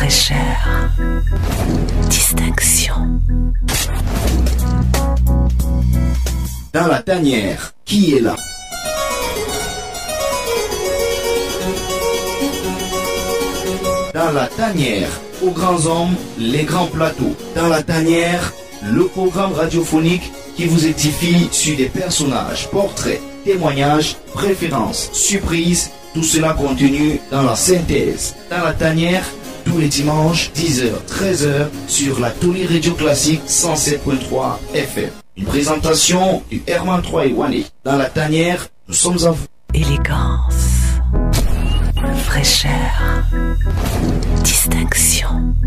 fraîcheur, distinction. Dans la tanière, qui est là? Dans la tanière, aux grands hommes, les grands plateaux. Dans la tanière, le programme radiophonique qui vous édifie sur des personnages, portraits, témoignages, préférences, surprises, tout cela contenu dans la synthèse. Dans la tanière, tous les dimanches, 10h, 13h, sur la Toli Radio Classique 107.3 FM. Une présentation du Herman 3 et Wané. Dans la tanière, nous sommes à vous. Élégance, fraîcheur, distinction.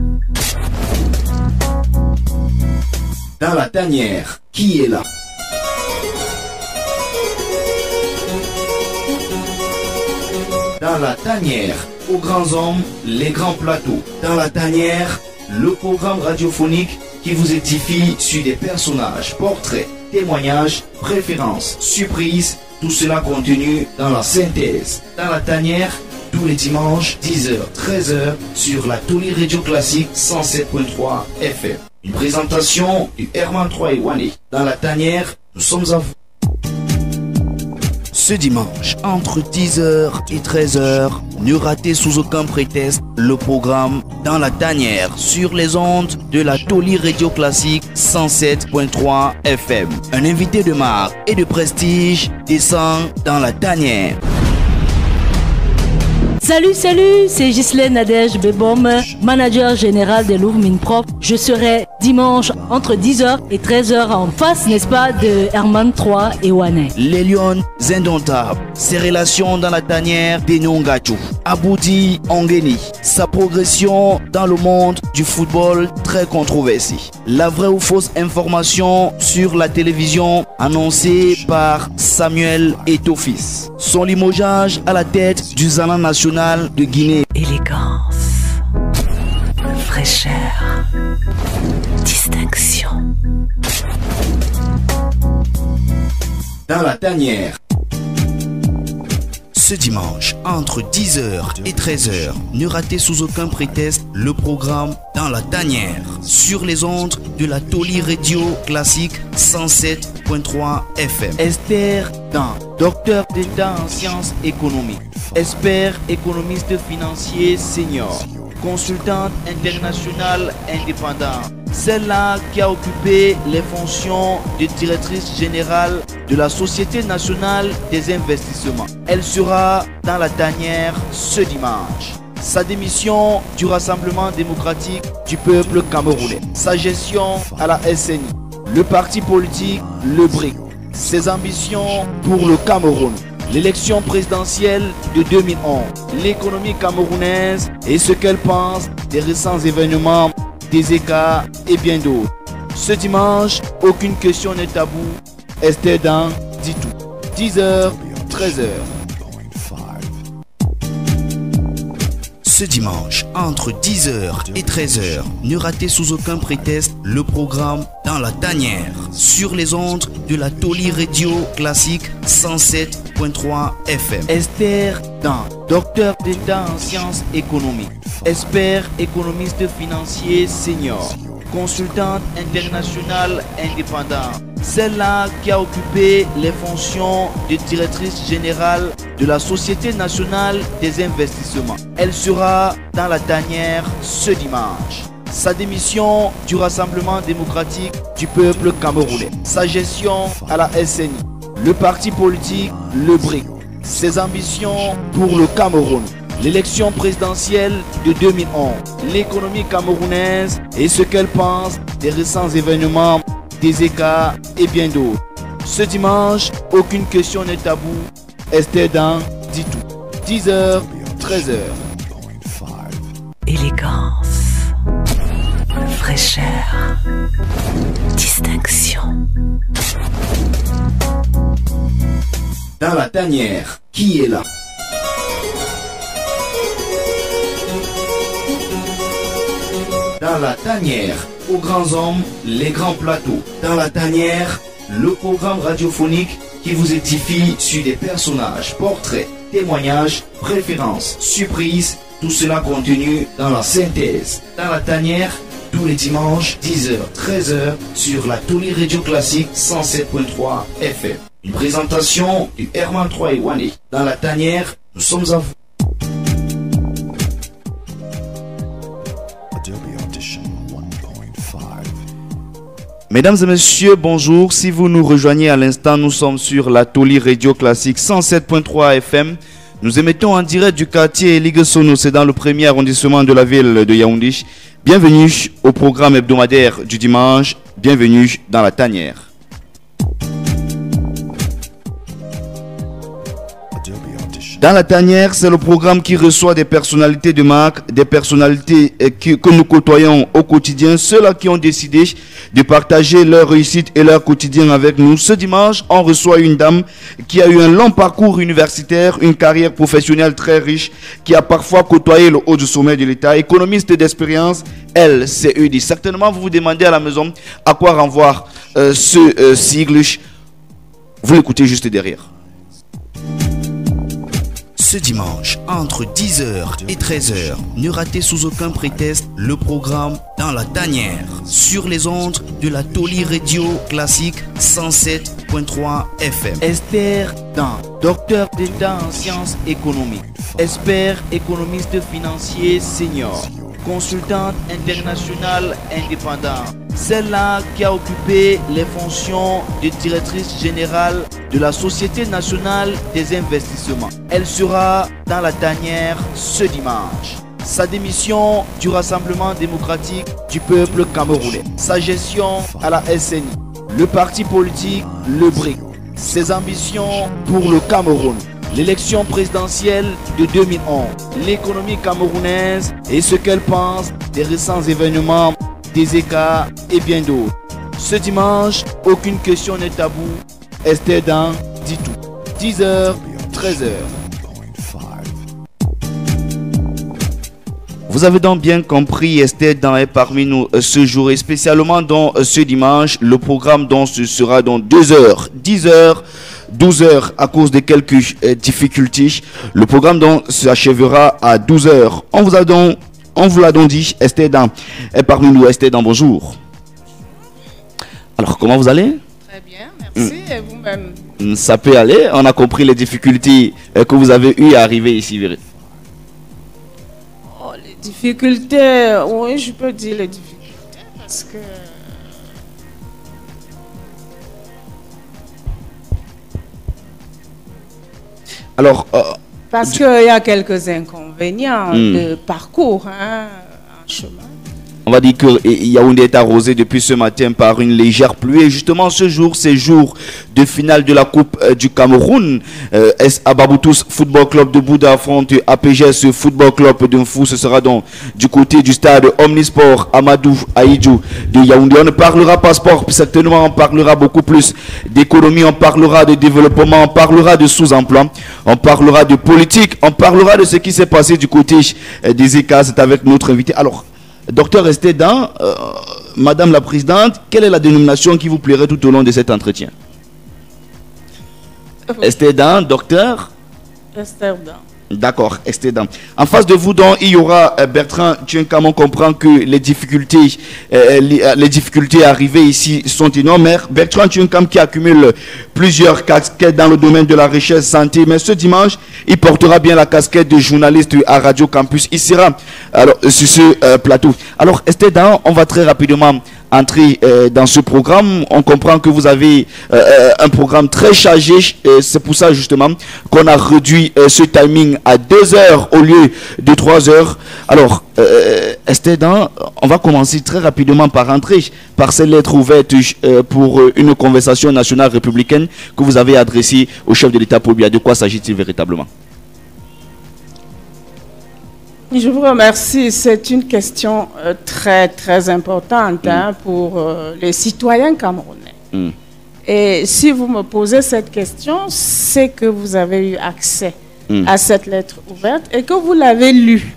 Dans la tanière, qui est là? Dans la tanière, aux grands hommes, les grands plateaux. Dans la tanière, le programme radiophonique qui vous édifie sur des personnages, portraits, témoignages, préférences, surprises, tout cela contenu dans la synthèse. Dans la tanière, tous les dimanches, 10h, 13h, sur la Toli Radio Classique 107.3 FM. Une présentation du Herman 3 et Wané. Dans la tanière, nous sommes à vous. Ce dimanche, entre 10h et 13h, ne ratez sous aucun prétexte le programme Dans la tanière sur les ondes de la Toli Radio Classique 107.3 FM. Un invité de marque et de prestige descend dans la tanière. Salut, c'est Ghislaine Nadège Bebom, manager général des Louvres Mines Propres. Je serai dimanche entre 10h et 13h en face, n'est-ce pas, de Herman 3 et Wané. Les Lions indomptables, ses relations dans la tanière d'Enongachu, Aboudi Ongeni, sa progression dans le monde du football très controversé. La vraie ou fausse information sur la télévision annoncée par Samuel Eto'o-Fils. Son limogeage à la tête du Zalan national de Guinée. Élégance, fraîcheur, distinction. Dans la tanière. Ce dimanche, entre 10h et 13h, ne ratez sous aucun prétexte le programme Dans la tanière sur les ondes de la Toli Radio Classique 107.3 FM. Esther Dan, docteur d'État en sciences économiques, expert économiste financier senior, consultante internationale indépendante. Celle-là qui a occupé les fonctions de directrice générale de la Société nationale des investissements. Elle sera dans la tanière ce dimanche. Sa démission du Rassemblement démocratique du peuple camerounais. Sa gestion à la SNI. Le parti politique, le BRIC. Ses ambitions pour le Cameroun. L'élection présidentielle de 2011. L'économie camerounaise et ce qu'elle pense des récents événements des écarts et bien d'autres. Ce dimanche, aucune question n'est tabou. Esther Dan dit tout. 10h, 13h. Ce dimanche, entre 10h et 13h, ne ratez sous aucun prétexte le programme Dans la tanière sur les ondes de la Toli Radio Classique 107.3 FM. Esther Dan, docteur d'État en sciences économiques, expert économiste financier senior, consultante internationale indépendante. Celle-là qui a occupé les fonctions de directrice générale de la Société nationale des investissements. Elle sera dans la tanière ce dimanche. Sa démission du Rassemblement démocratique du peuple camerounais. Sa gestion à la SNI. Le parti politique, le BRIC. Ses ambitions pour le Cameroun. L'élection présidentielle de 2011. L'économie camerounaise et ce qu'elle pense des récents événements des écarts et bien d'autres. Ce dimanche, aucune question n'est tabou. Esther Dan dit tout. 10h, 13h. Élégance, fraîcheur, distinction. Dans la tanière, qui est là? Dans la tanière, aux grands hommes, les grands plateaux. Dans la tanière, le programme radiophonique qui vous édifie sur des personnages, portraits, témoignages, préférences, surprises, Tout cela contenu dans la synthèse, dans la tanière, tous les dimanches, 10h, 13h, sur la Toli Radio Classique 107.3 FM. Une présentation du Herman 3 et Wani. Dans la tanière, nous sommes à vous. Mesdames et messieurs, bonjour. Si vous nous rejoignez à l'instant, nous sommes sur la Toli Radio Classique 107.3 FM. Nous émettons en direct du quartier Ligue Sono, c'est dans le premier arrondissement de la ville de Yaoundé. Bienvenue au programme hebdomadaire du dimanche. Bienvenue dans la tanière. Dans la tanière, c'est le programme qui reçoit des personnalités de marque, des personnalités que nous côtoyons au quotidien, ceux-là qui ont décidé de partager leur réussite et leur quotidien avec nous. Ce dimanche, on reçoit une dame qui a eu un long parcours universitaire, une carrière professionnelle très riche, qui a parfois côtoyé le haut du sommet de l'État, économiste d'expérience, LCED. Certainement, vous vous demandez à la maison à quoi renvoie ce sigle. Vous l'écoutez juste derrière. Ce dimanche, entre 10h et 13h, ne ratez sous aucun prétexte le programme Dans la tanière, sur les ondes de la Toli Radio Classique 107.3 FM. Esther Dan, docteur d'État en sciences économiques, expert économiste financier senior, consultante internationale indépendante. Celle-là qui a occupé les fonctions de directrice générale de la Société nationale des investissements. Elle sera dans la tanière ce dimanche. Sa démission du Rassemblement démocratique du peuple camerounais. Sa gestion à la SNI. Le parti politique, le BRIC. Ses ambitions pour le Cameroun. L'élection présidentielle de 2011. L'économie camerounaise et ce qu'elle pense des récents événements des écarts et bien d'autres. Ce dimanche, aucune question n'est tabou. Esther Dan dit tout. 10h, 13h. Vous avez donc bien compris, Esther Dan est parmi nous ce jour et spécialement dans ce dimanche. Le programme donc ce sera dans 2h, 10h, 12h à cause de quelques difficultés. Le programme donc s'achèvera à 12h. On vous l'a donc dit, Esther Dan est parmi nous. Esther Dan, bonjour. Alors, comment vous allez? Très bien, merci. Et vous-même? Ça peut aller. On a compris les difficultés que vous avez eues à arriver ici. Oh, les difficultés, oui, je peux dire les difficultés parce que... Alors... parce qu'il y a quelques inconvénients de parcours en chemin. On va dire que Yaoundé est arrosé depuis ce matin par une légère pluie. Et justement, ce jour, c'est jour de finale de la Coupe du Cameroun. Ababoutous Football Club de Bouddha affronte APGS Football Club de Mfou. Ce sera donc du côté du stade Omnisport Amadou Aïdjou de Yaoundé. On ne parlera pas sport, certainement on parlera beaucoup plus d'économie, on parlera de développement, on parlera de sous-emploi, on parlera de politique, on parlera de ce qui s'est passé du côté des écarts. C'est avec notre invité. Alors, Docteur Esther Dan, Madame la Présidente, quelle est la dénomination qui vous plairait tout au long de cet entretien? Esther Dan, docteur Esther Dan. D'accord, Esther Dan. En face de vous, donc, il y aura Bertrand Tchenkam. On comprend que les difficultés arrivées ici sont énormes. Bertrand Tchenkam qui accumule plusieurs casquettes dans le domaine de la recherche santé. Mais ce dimanche, il portera bien la casquette de journaliste à Radio Campus. Il sera alors, sur ce plateau. Alors, Esther Dan, on va très rapidement entrer dans ce programme. On comprend que vous avez un programme très chargé. C'est pour ça justement qu'on a réduit ce timing à 2 heures au lieu de 3 heures. Alors, Esther Dan, on va commencer très rapidement par entrer par ces lettres ouvertes pour une conversation nationale républicaine que vous avez adressée au chef de l'État Paul Biya. De quoi s'agit-il véritablement? Je vous remercie. C'est une question très, très importante pour les citoyens camerounais. Et si vous me posez cette question, c'est que vous avez eu accès à cette lettre ouverte et que vous l'avez lue.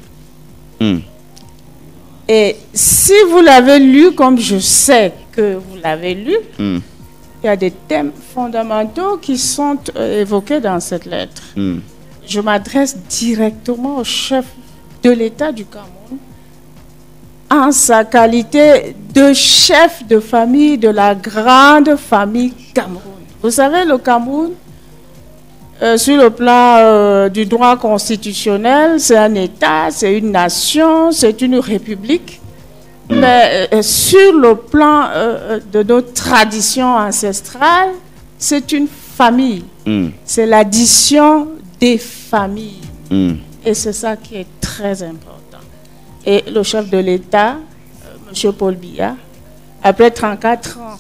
Et si vous l'avez lu comme je sais que vous l'avez lu, il y a des thèmes fondamentaux qui sont évoqués dans cette lettre. Je m'adresse directement au chef de l'État du Cameroun en sa qualité de chef de famille de la grande famille Cameroun. Vous savez, le Cameroun, sur le plan du droit constitutionnel, c'est un État, c'est une nation, c'est une république. Mais sur le plan de nos traditions ancestrales, c'est une famille. C'est l'addition des familles. Et c'est ça qui est très important. Et le chef de l'État, M. Paul Biya, après 34 ans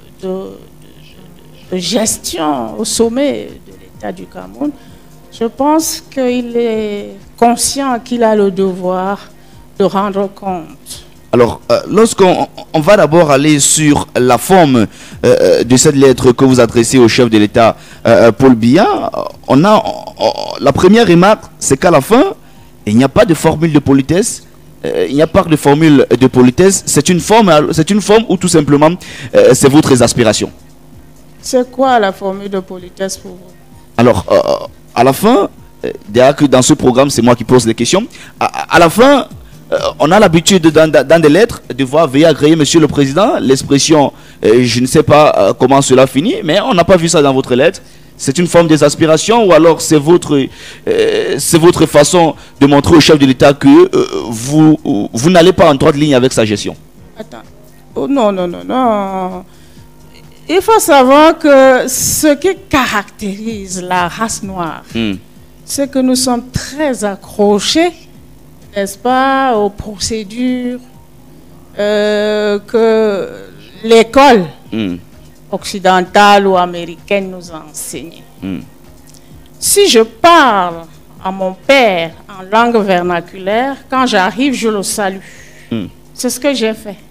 de gestion au sommet de l'État du Cameroun, je pense qu'il est conscient qu'il a le devoir de rendre compte. Alors, lorsqu'on va d'abord aller sur la forme de cette lettre que vous adressez au chef de l'État, Paul Biya, on a la première remarque, c'est qu'à la fin, il n'y a pas de formule de politesse. Il n'y a pas de formule de politesse. C'est une forme où tout simplement, c'est votre exaspération. C'est quoi la formule de politesse pour vous? Alors, à la fin, derrière que dans ce programme, c'est moi qui pose les questions. À la fin, on a l'habitude dans des lettres de voir veuillez agréer Monsieur le Président. L'expression, je ne sais pas comment cela finit, mais on n'a pas vu ça dans votre lettre. C'est une forme d'exaspération ou alors c'est votre façon de montrer au chef de l'État que vous n'allez pas en droite ligne avec sa gestion? Attends. Oh, non. Il faut savoir que ce qui caractérise la race noire, c'est que nous sommes très accrochés, n'est-ce pas, aux procédures que l'école occidentale ou américaine nous a enseignées. Si je parle à mon père en langue vernaculaire, quand j'arrive, je le salue. C'est ce que j'ai fait.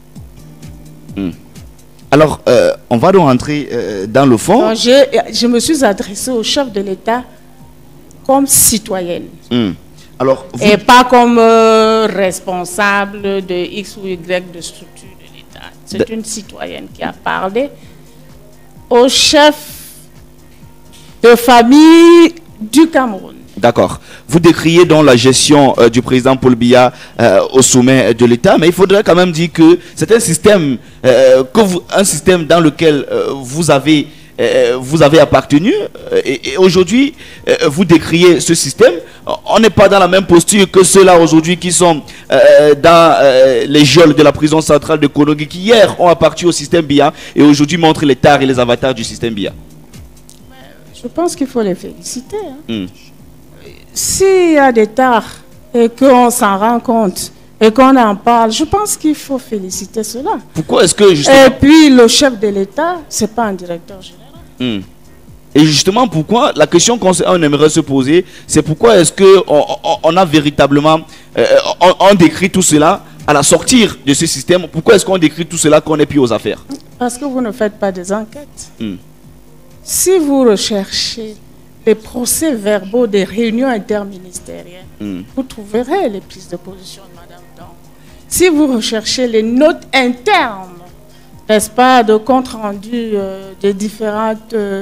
Alors, on va donc entrer dans le fond. Donc, je me suis adressée au chef de l'État comme citoyenne. Alors, et pas comme responsable de X ou Y de structure de l'État. C'est une citoyenne qui a parlé au chef de famille du Cameroun. D'accord. Vous décriez donc la gestion du président Paul Biya au sommet de l'État, mais il faudrait quand même dire que c'est un système, un système dans lequel vous avez appartenu et aujourd'hui vous décriez ce système. On n'est pas dans la même posture que ceux-là aujourd'hui qui sont dans les geôles de la prison centrale de Konongi, qui hier ont appartenu au système Biya et aujourd'hui montrent les tares et les avatars du système Biya. Je pense qu'il faut les féliciter. S'il y a des tares et qu'on s'en rend compte et qu'on en parle, je pense qu'il faut féliciter cela. Pourquoi est-ce que justement... Et puis le chef de l'État, c'est pas un directeur général. Et justement, pourquoi, la question qu'on aimerait se poser, c'est pourquoi est-ce qu'on a véritablement, on décrit tout cela à la sortir de ce système, pourquoi est-ce qu'on décrit tout cela qu'on n'est plus aux affaires? Parce que vous ne faites pas des enquêtes. Si vous recherchez les procès-verbaux des réunions interministérielles, vous trouverez les prises de position de Mme Dong. Si vous recherchez les notes internes, n'est-ce pas, de compte rendu de différents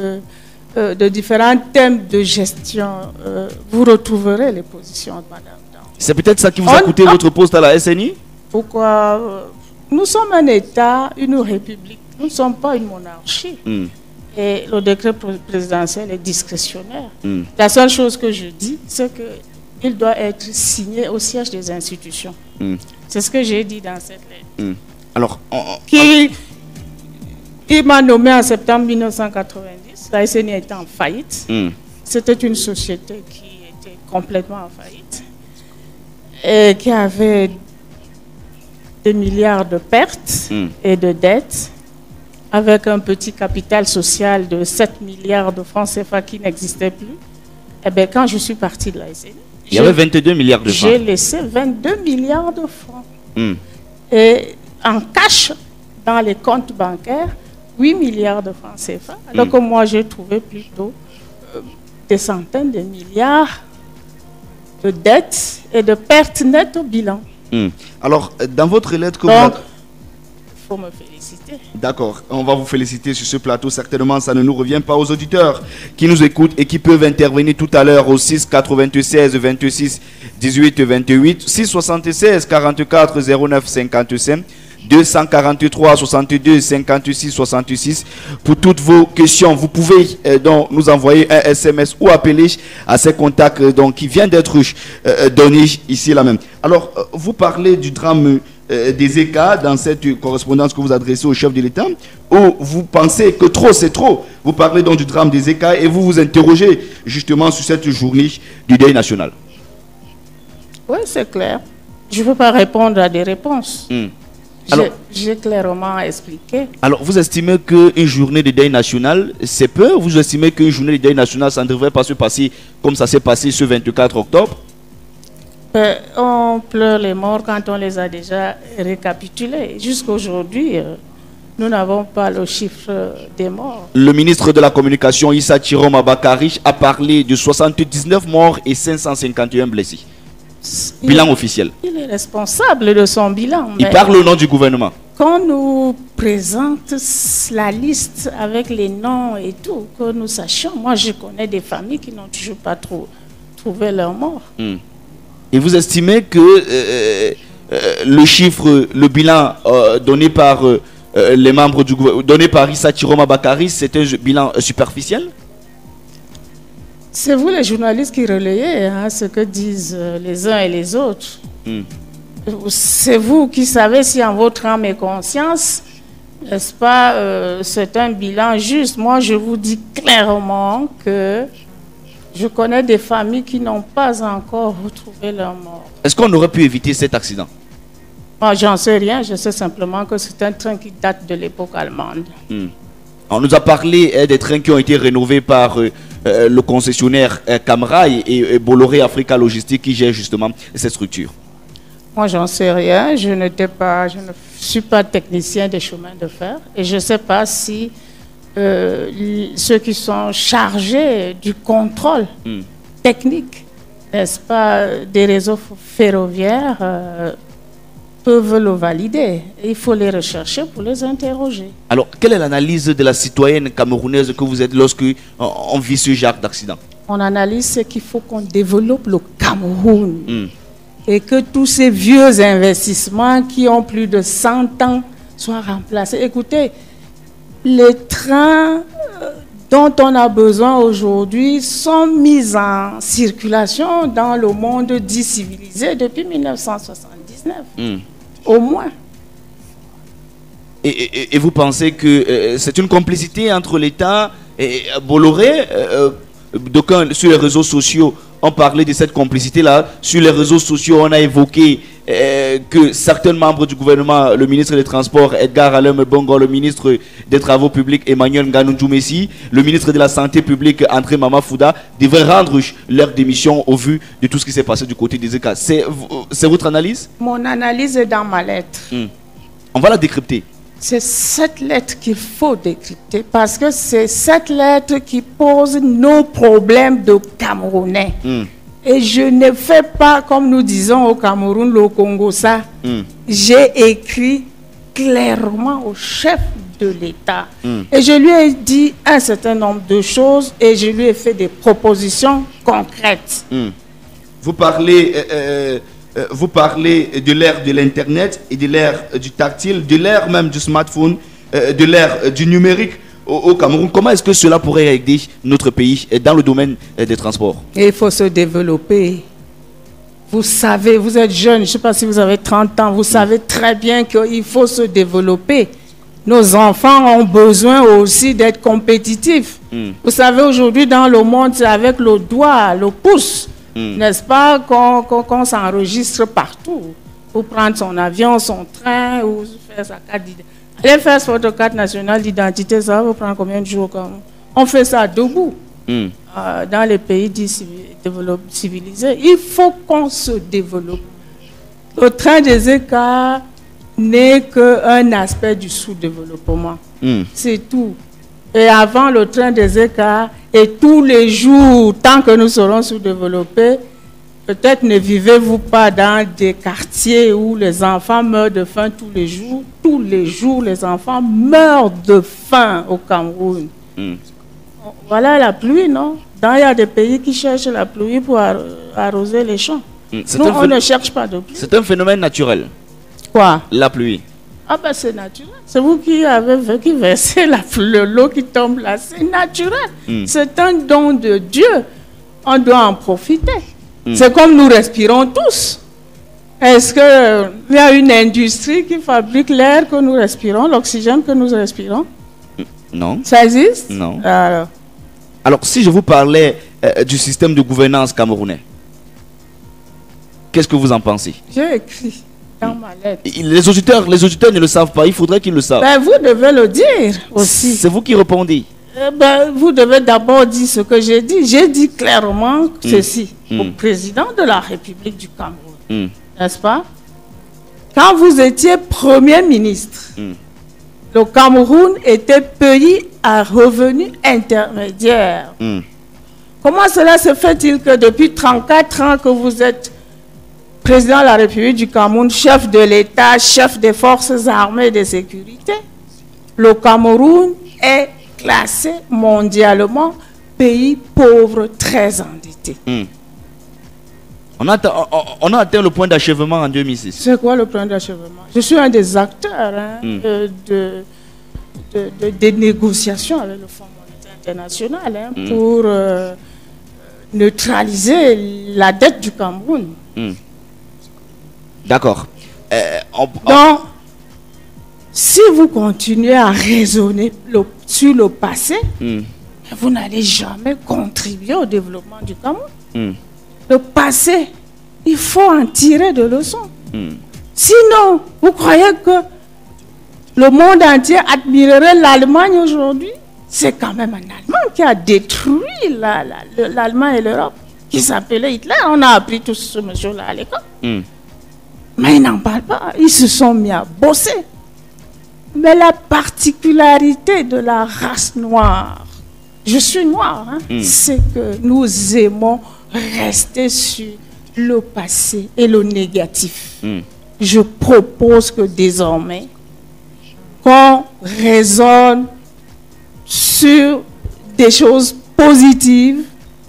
thèmes de gestion, vous retrouverez les positions de Mme Dong. C'est peut-être ça qui vous a coûté votre poste à la SNI? Pourquoi? Nous sommes un État, une république. Nous ne sommes pas une monarchie. Et le décret présidentiel est discrétionnaire. La seule chose que je dis, c'est qu'il doit être signé au siège des institutions. C'est ce que j'ai dit dans cette lettre. Alors, il m'a nommé en septembre 1990. La SNI était en faillite. C'était une société qui était complètement en faillite et qui avait des milliards de pertes et de dettes, avec un petit capital social de 7 milliards de francs CFA qui n'existait plus. Eh bien, quand je suis parti de la SNI, il y avait 22 milliards de francs. J'ai laissé 22 milliards de francs. Et en cash, dans les comptes bancaires, 8 milliards de francs CFA. Alors que moi, j'ai trouvé plutôt des centaines de milliards de dettes et de pertes nettes au bilan. Alors, dans votre lettre que donc, faut me féliciter. D'accord, on va vous féliciter sur ce plateau. Certainement, ça ne nous revient pas aux auditeurs qui nous écoutent et qui peuvent intervenir tout à l'heure au 6 96 26 18 28, 6 76 44 09 55, 243 62 56 66. Pour toutes vos questions, vous pouvez donc nous envoyer un SMS ou appeler à ces contacts qui viennent d'être donnés ici là même. Alors, vous parlez du drame des ECA dans cette correspondance que vous adressez au chef de l'État, où vous pensez que trop c'est trop. Vous parlez donc du drame des ECA et vous vous interrogez justement sur cette journée du deuil national. Oui, c'est clair. Je ne veux pas répondre à des réponses. J'ai clairement expliqué. Alors, vous estimez qu'une journée de deuil national, c'est peu? Vous estimez qu'une journée de deuil national, ça ne devrait pas se passer comme ça s'est passé ce 24 octobre? On pleure les morts quand on les a déjà récapitulés. Jusqu'à aujourd'hui, nous n'avons pas le chiffre des morts. Le ministre de la Communication, Issa Chiroma Bakari, a parlé de 79 morts et 551 blessés. Bilan officiel. Il est responsable de son bilan. Il parle au nom du gouvernement. Qu'on nous présente la liste avec les noms et tout, que nous sachions. Moi, je connais des familles qui n'ont toujours pas trouvé leur mort. Et vous estimez que le chiffre, le bilan donné par les membres du gouvernement, donné par Issa Chiroma Bakari, c'est un bilan superficiel? C'est vous les journalistes qui relayez ce que disent les uns et les autres. C'est vous qui savez si en votre âme et conscience, n'est-ce pas, c'est un bilan juste. Moi, je vous dis clairement que je connais des familles qui n'ont pas encore retrouvé leur mort. Est-ce qu'on aurait pu éviter cet accident? Moi, j'en sais rien. Je sais simplement que c'est un train qui date de l'époque allemande. On nous a parlé des trains qui ont été rénovés par le concessionnaire Camrail et Bolloré Africa Logistique qui gère justement cette structure. Moi, j'en sais rien. Je ne suis pas technicien des chemins de fer et je ne sais pas si ceux qui sont chargés du contrôle technique, n'est-ce pas, des réseaux ferroviaires peuvent le valider. Il faut les rechercher pour les interroger. Alors, quelle est l'analyse de la citoyenne camerounaise que vous êtes lorsque on vit ce genre d'accident? On analyse ce qu'il faut qu'on développe le Cameroun et que tous ces vieux investissements qui ont plus de 100 ans soient remplacés. Écoutez, les trains dont on a besoin aujourd'hui sont mis en circulation dans le monde dit civilisé depuis 1979. Au moins. Et vous pensez que c'est une complicité entre l'État et Bolloré? D'aucuns sur les réseaux sociaux ont parlé de cette complicité-là. Sur les réseaux sociaux, on a évoqué que certains membres du gouvernement, le ministre des Transports, Edgar Alem Bongo, le ministre des Travaux publics, Emmanuel Nganou-Djoumessi, le ministre de la Santé publique, André Mamafouda, devraient rendre leur démission au vu de tout ce qui s'est passé du côté des ECA. C'est votre analyse? Mon analyse est dans ma lettre. On va la décrypter. C'est cette lettre qu'il faut décrypter parce que c'est cette lettre qui pose nos problèmes de Camerounais. Et je ne fais pas, comme nous disons au Cameroun, le Congo, ça. J'ai écrit clairement au chef de l'État. Et je lui ai dit un certain nombre de choses et je lui ai fait des propositions concrètes. Vous parlez de l'ère de l'Internet et de l'ère du tactile, de l'ère même du smartphone, de l'ère du numérique au Cameroun. Comment est-ce que cela pourrait aider notre pays dans le domaine des transports? Il faut se développer. Vous savez, vous êtes jeune, je ne sais pas si vous avez 30 ans, vous savez très bien qu'il faut se développer. Nos enfants ont besoin aussi d'être compétitifs. Vous savez, aujourd'hui, dans le monde, c'est avec le doigt, le pouce, n'est-ce pas, qu'on s'enregistre partout pour prendre son avion, son train ou faire sa carte d'identité. Aller faire votre carte nationale d'identité, ça va vous prendre combien de jours? On fait ça debout. Dans les pays civilisés, il faut qu'on se développe. Le train des écarts n'est qu'un aspect du sous-développement. C'est tout. Et avant le train des écarts, et tous les jours, tant que nous serons sous-développés, peut-être ne vivez-vous pas dans des quartiers où les enfants meurent de faim tous les jours. Tous les jours, les enfants meurent de faim au Cameroun. Voilà la pluie, non? Il y a des pays qui cherchent la pluie pour arroser les champs. Nous, on ne cherche pas de pluie. C'est un phénomène naturel. Quoi? La pluie. Ah ben c'est naturel. C'est vous qui avez versé l'eau qui tombe là. C'est naturel. C'est un don de Dieu. On doit en profiter. C'est comme nous respirons tous. Est-ce qu'il y a une industrie qui fabrique l'air que nous respirons, l'oxygène que nous respirons? Non. Ça existe? Non. Alors, si je vous parlais du système de gouvernance camerounais, qu'est-ce que vous en pensez? J'ai écrit dans ma lettre. Les auditeurs ne le savent pas, il faudrait qu'ils le savent. Ben, vous devez le dire aussi. C'est vous qui répondez. Vous devez d'abord dire ce que j'ai dit. J'ai dit clairement ceci au président de la République du Cameroun. N'est-ce pas? Quand vous étiez Premier ministre, le Cameroun était pays à revenu intermédiaire. Comment cela se fait-il que depuis 34 ans que vous êtes président de la République du Cameroun, chef de l'État, chef des forces armées et de sécurité, le Cameroun est classé mondialement pays pauvre, très endetté? On a atteint le point d'achèvement en 2006. C'est quoi le point d'achèvement? Je suis un des acteurs des négociations avec le Fonds monétaire international pour neutraliser la dette du Cameroun. D'accord. Donc, si vous continuez à raisonner sur le passé, vous n'allez jamais contribuer au développement du Cameroun. Le passé, il faut en tirer des leçons. Sinon, vous croyez que le monde entier admirerait l'Allemagne aujourd'hui? C'est quand même un Allemand qui a détruit l'Allemagne et l'Europe, qui s'appelait Hitler. On a appris tout ce monsieur-là à l'école. Mais ils n'en parlent pas. Ils se sont mis à bosser. Mais la particularité de la race noire, je suis noir, c'est que nous aimons rester sur le passé et le négatif. Je propose que désormais, qu'on raisonne sur des choses positives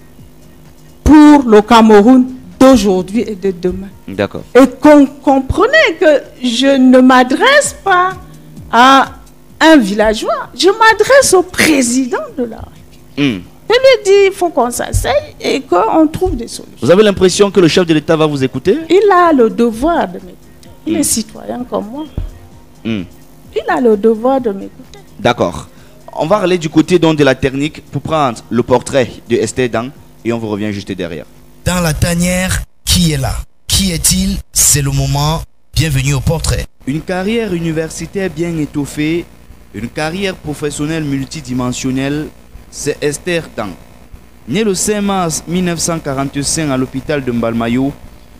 pour le Cameroun d'aujourd'hui et de demain. D'accord. Et qu'on comprenne que je ne m'adresse pas à un villageois, je m'adresse au président de la République. Je lui dis, il faut qu'on s'asseye et qu'on trouve des solutions. Vous avez l'impression que le chef de l'État va vous écouter? Il a le devoir de m'écouter. Il est citoyen comme moi. Il a le devoir de m'écouter. D'accord. On va aller du côté donc de la technique pour prendre le portrait de Esther Dang et on vous revient juste derrière. Dans la tanière, qui est là? Qui est-il? C'est le moment. Bienvenue au portrait. Une carrière universitaire bien étoffée, une carrière professionnelle multidimensionnelle, c'est Esther Dang. Née le 5 mars 1945 à l'hôpital de Mbalmayo,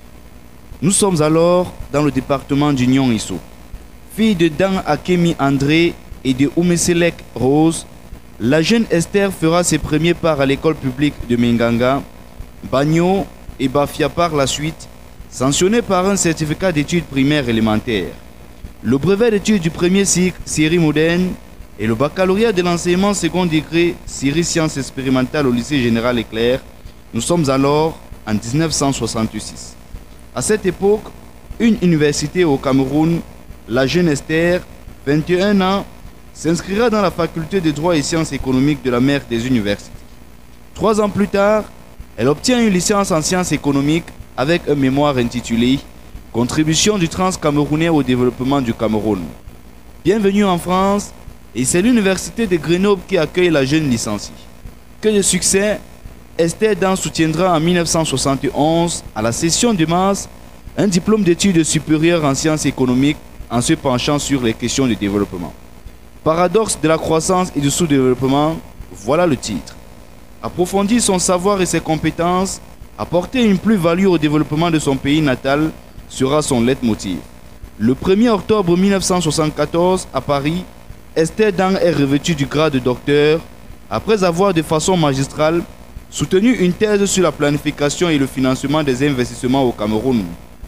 nous sommes alors dans le département du Nion-Isso. Fille de Dang Akemi André et de Oumeselek Rose, la jeune Esther fera ses premiers pas à l'école publique de Minganga, Bagno et Bafia par la suite, sanctionné par un certificat d'études primaires élémentaires, le brevet d'études du premier cycle série moderne et le baccalauréat de l'enseignement second degré série sciences expérimentales au lycée général Éclair. Nous sommes alors en 1966. À cette époque, une université au Cameroun, la jeune Esther, 21 ans, s'inscrira dans la faculté de droit et sciences économiques de la mère des universités. 3 ans plus tard, elle obtient une licence en sciences économiques avec un mémoire intitulé « Contribution du Trans-Camerounais au développement du Cameroun ». Bienvenue en France, et c'est l'université de Grenoble qui accueille la jeune licenciée. Que de succès, Esther Dang soutiendra en 1971, à la session de mars, un diplôme d'études supérieures en sciences économiques en se penchant sur les questions de développement. Paradoxe de la croissance et du sous-développement, voilà le titre. Approfondir son savoir et ses compétences, apporter une plus-value au développement de son pays natal sera son leitmotiv. Le 1er octobre 1974, à Paris, Esther Dang est revêtue du grade de docteur après avoir de façon magistrale soutenu une thèse sur la planification et le financement des investissements au Cameroun,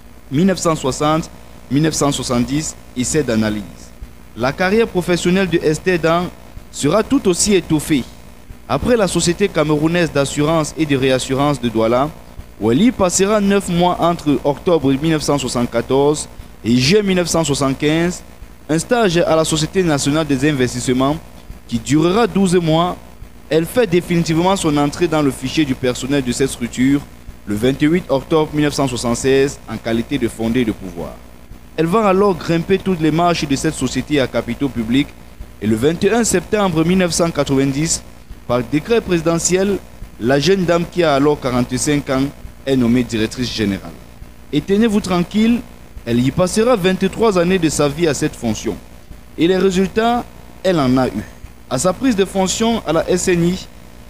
1960-1970, essai d'analyse. La carrière professionnelle de Esther Dan sera tout aussi étoffée. Après la Société camerounaise d'assurance et de réassurance de Douala, où elle y passera 9 mois entre octobre 1974 et juillet 1975, un stage à la Société nationale des investissements qui durera 12 mois, elle fait définitivement son entrée dans le fichier du personnel de cette structure le 28 octobre 1976 en qualité de fondée de pouvoir. Elle va alors grimper toutes les marches de cette société à capitaux publics et le 21 septembre 1990, par décret présidentiel, la jeune dame qui a alors 45 ans est nommée directrice générale. Et tenez-vous tranquille, elle y passera 23 années de sa vie à cette fonction. Et les résultats, elle en a eu. À sa prise de fonction à la SNI,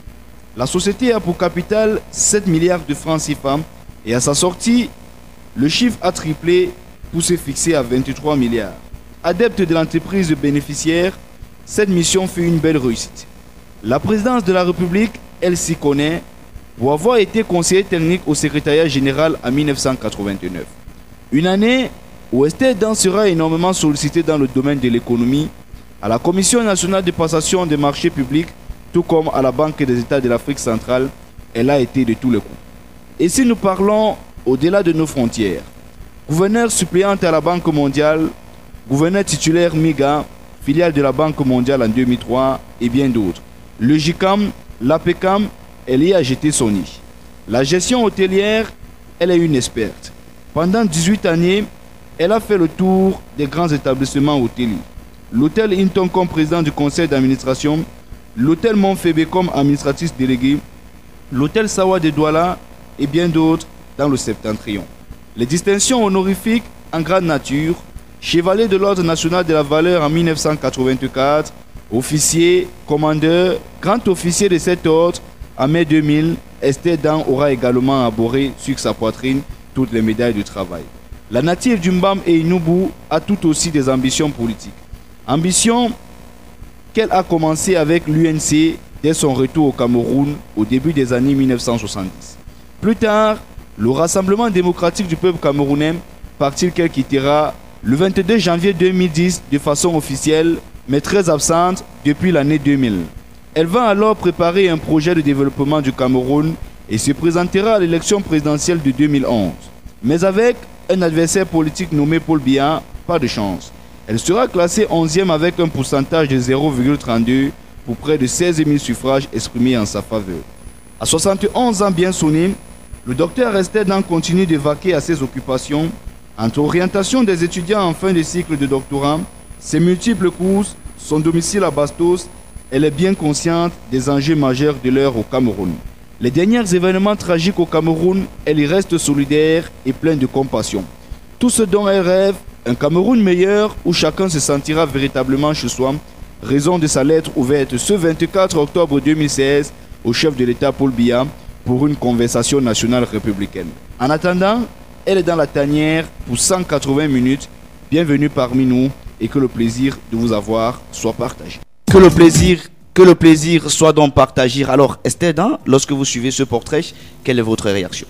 la société a pour capital 7 milliards de francs CFA et à sa sortie, le chiffre a triplé pour se fixer à 23 milliards. Adepte de l'entreprise bénéficiaire, cette mission fut une belle réussite. La présidence de la République, elle s'y connaît pour avoir été conseiller technique au secrétariat général en 1989. Une année où Esther Dan sera énormément sollicitée dans le domaine de l'économie, à la Commission nationale de passation des marchés publics, tout comme à la Banque des États de l'Afrique centrale, elle a été de tous les coups. Et si nous parlons au-delà de nos frontières, gouverneur suppléante à la Banque mondiale, gouverneur titulaire MIGA, filiale de la Banque mondiale en 2003 et bien d'autres. Le JICAM, l'APECAM, elle y a jeté son nid. La gestion hôtelière, elle est une experte. Pendant 18 années, elle a fait le tour des grands établissements hôteliers. L'hôtel Hinton comme président du conseil d'administration, l'hôtel Montfébé comme administratif délégué, l'hôtel Sawa de Douala et bien d'autres dans le Septentrion. Les distinctions honorifiques en grande nature, chevalier de l'ordre national de la valeur en 1984, officier, commandeur, grand officier de cet ordre, en mai 2000, Esther Dan aura également arboré sur sa poitrine toutes les médailles du travail. La native du Mbam et Inubu a tout aussi des ambitions politiques. Ambition qu'elle a commencé avec l'UNC dès son retour au Cameroun au début des années 1970. Plus tard, le Rassemblement démocratique du peuple camerounais, parti qu'elle quittera le 22 janvier 2010 de façon officielle, mais très absente depuis l'année 2000. Elle va alors préparer un projet de développement du Cameroun et se présentera à l'élection présidentielle de 2011. Mais avec un adversaire politique nommé Paul Biya, pas de chance. Elle sera classée 11e avec un pourcentage de 0,32 pour près de 16 000 suffrages exprimés en sa faveur. À 71 ans bien sonnés, le docteur Esther Dan continue de vaquer à ses occupations entre orientation des étudiants en fin de cycle de doctorat, ses multiples courses, son domicile à Bastos. Elle est bien consciente des enjeux majeurs de l'heure au Cameroun. Les derniers événements tragiques au Cameroun, elle y reste solidaire et pleine de compassion. Tout ce dont elle rêve, un Cameroun meilleur où chacun se sentira véritablement chez soi, raison de sa lettre ouverte ce 24 octobre 2016 au chef de l'État Paul Biya pour une conversation nationale républicaine. En attendant, elle est dans la tanière pour 180 minutes. Bienvenue parmi nous et que le plaisir de vous avoir soit partagé. Que le plaisir soit donc partagé. Alors, Esther Dan, lorsque vous suivez ce portrait, quelle est votre réaction?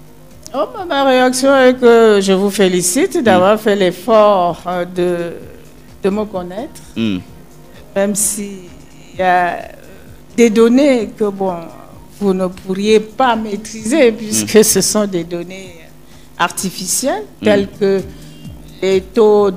Ma réaction est que je vous félicite d'avoir fait l'effort de me connaître, même s'il y a des données que vous ne pourriez pas maîtriser puisque ce sont des données artificielles telles que les taux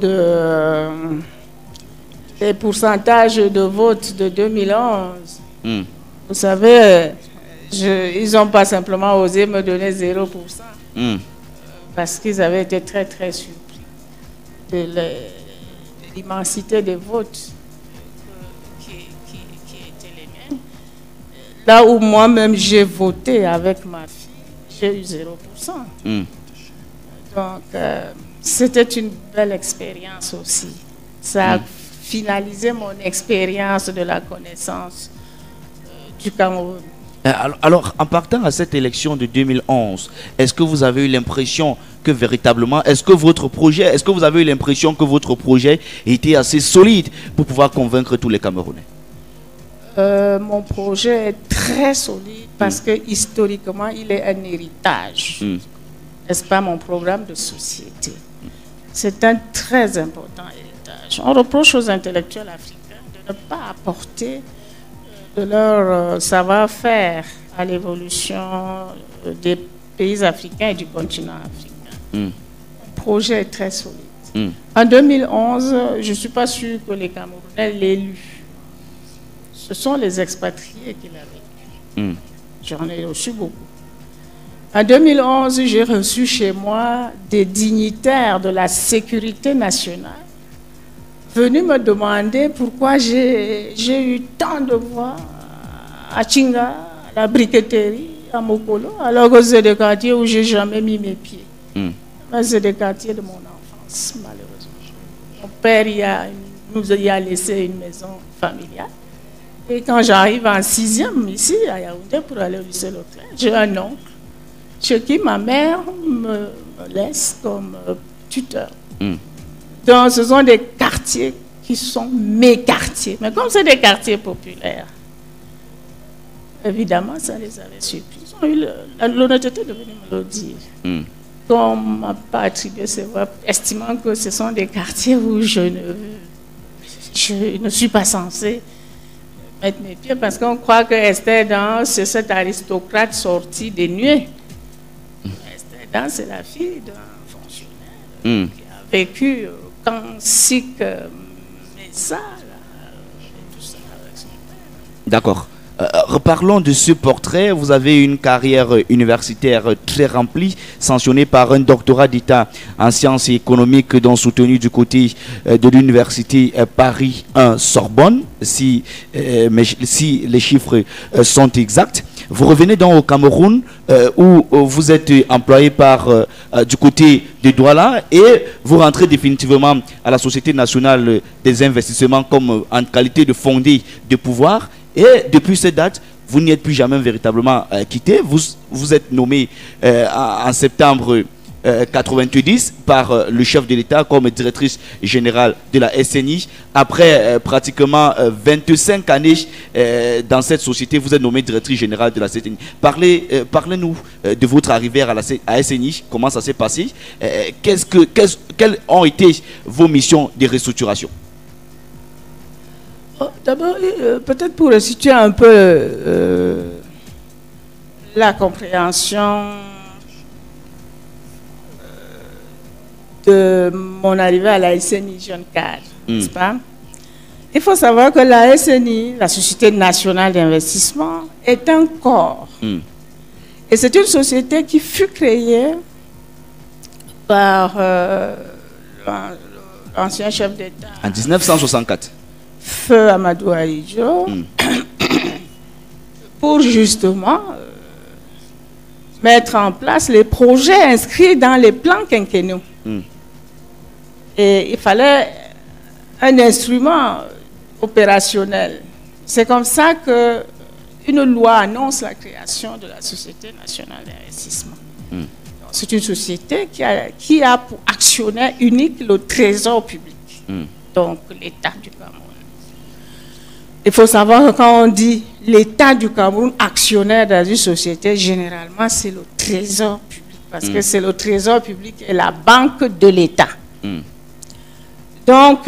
les pourcentages de vote de 2011. Vous savez, ils n'ont pas simplement osé me donner 0%. Parce qu'ils avaient été très très surpris de l'immensité des votes qui étaient les miens. Là où moi-même j'ai voté avec ma fille, j'ai eu 0%. Donc c'était une belle expérience aussi. Ça a finalisé mon expérience de la connaissance du Cameroun. Alors, en partant à cette élection de 2011, est-ce que vous avez eu l'impression que véritablement, est-ce que vous avez eu l'impression que votre projet était assez solide pour pouvoir convaincre tous les Camerounais? Mon projet est très solide parce que historiquement, il est un héritage. N'est-ce pas, mon programme de société? C'est un très important héritage. On reproche aux intellectuels africains de ne pas apporter de leur savoir-faire à l'évolution des pays africains et du continent africain. Le projet est très solide. En 2011, je ne suis pas sûre que les Camerounais l'aient lu. Ce sont les expatriés qui l'avaient lu. J'en ai reçu beaucoup. En 2011, j'ai reçu chez moi des dignitaires de la sécurité nationale venus me demander pourquoi j'ai eu tant de voix à Chinga, à la briqueterie, à Mokolo, alors que c'est des quartiers où je n'ai jamais mis mes pieds. Mais c'est des quartiers de mon enfance, malheureusement. Mon père nous a laissé une maison familiale. Et quand j'arrive en 6e ici, à Yaoundé, pour aller au lycée Leclerc, j'ai un oncle chez qui ma mère me laisse comme tuteur. Donc, ce sont des quartiers qui sont mes quartiers. Mais comme c'est des quartiers populaires, évidemment, ça les avait surpris. Ils ont eu l'honnêteté de venir me le dire. On ne m'a pas attribué ces voix, estimant que ce sont des quartiers où je ne suis pas censée mettre mes pieds, parce qu'on croit que Esther Dan, c'est cet aristocrate sorti des nuées. Esther Dan, c'est la fille d'un fonctionnaire qui a vécu quand Sik Messa, et tout ça avec son père. D'accord. Reparlons de ce portrait. Vous avez une carrière universitaire très remplie, sanctionnée par un doctorat d'État en sciences économiques, dont soutenu du côté de l'université Paris 1 Sorbonne, si les chiffres sont exacts. Vous revenez donc au Cameroun, où vous êtes employé du côté de Douala, et vous rentrez définitivement à la Société nationale des investissements comme en qualité de fondé de pouvoir. Et depuis cette date, vous n'y êtes plus jamais véritablement quitté. Vous êtes nommé en septembre 90 par le chef de l'État comme directrice générale de la SNI. Après pratiquement 25 années dans cette société, vous êtes nommé directrice générale de la SNI. Parlez-nous de votre arrivée à la SNI. Comment ça s'est passé? Quelles ont été vos missions de restructuration? D'abord, peut-être pour situer un peu la compréhension de mon arrivée à la SNI jeune cadre, n'est-ce pas? Il faut savoir que la SNI, la Société nationale d'investissement, est un corps. Et c'est une société qui fut créée par l'ancien chef d'État. En 1964. Feu Amadou Ahidjo, pour justement mettre en place les projets inscrits dans les plans quinquennaux. Et il fallait un instrument opérationnel. C'est comme ça qu'une loi annonce la création de la Société nationale d'investissement. C'est une société qui a pour actionnaire unique le trésor public, donc l'État du Cameroun. Il faut savoir que quand on dit l'État du Cameroun actionnaire dans une société, généralement c'est le trésor public, parce que c'est le trésor public et la banque de l'État. Donc,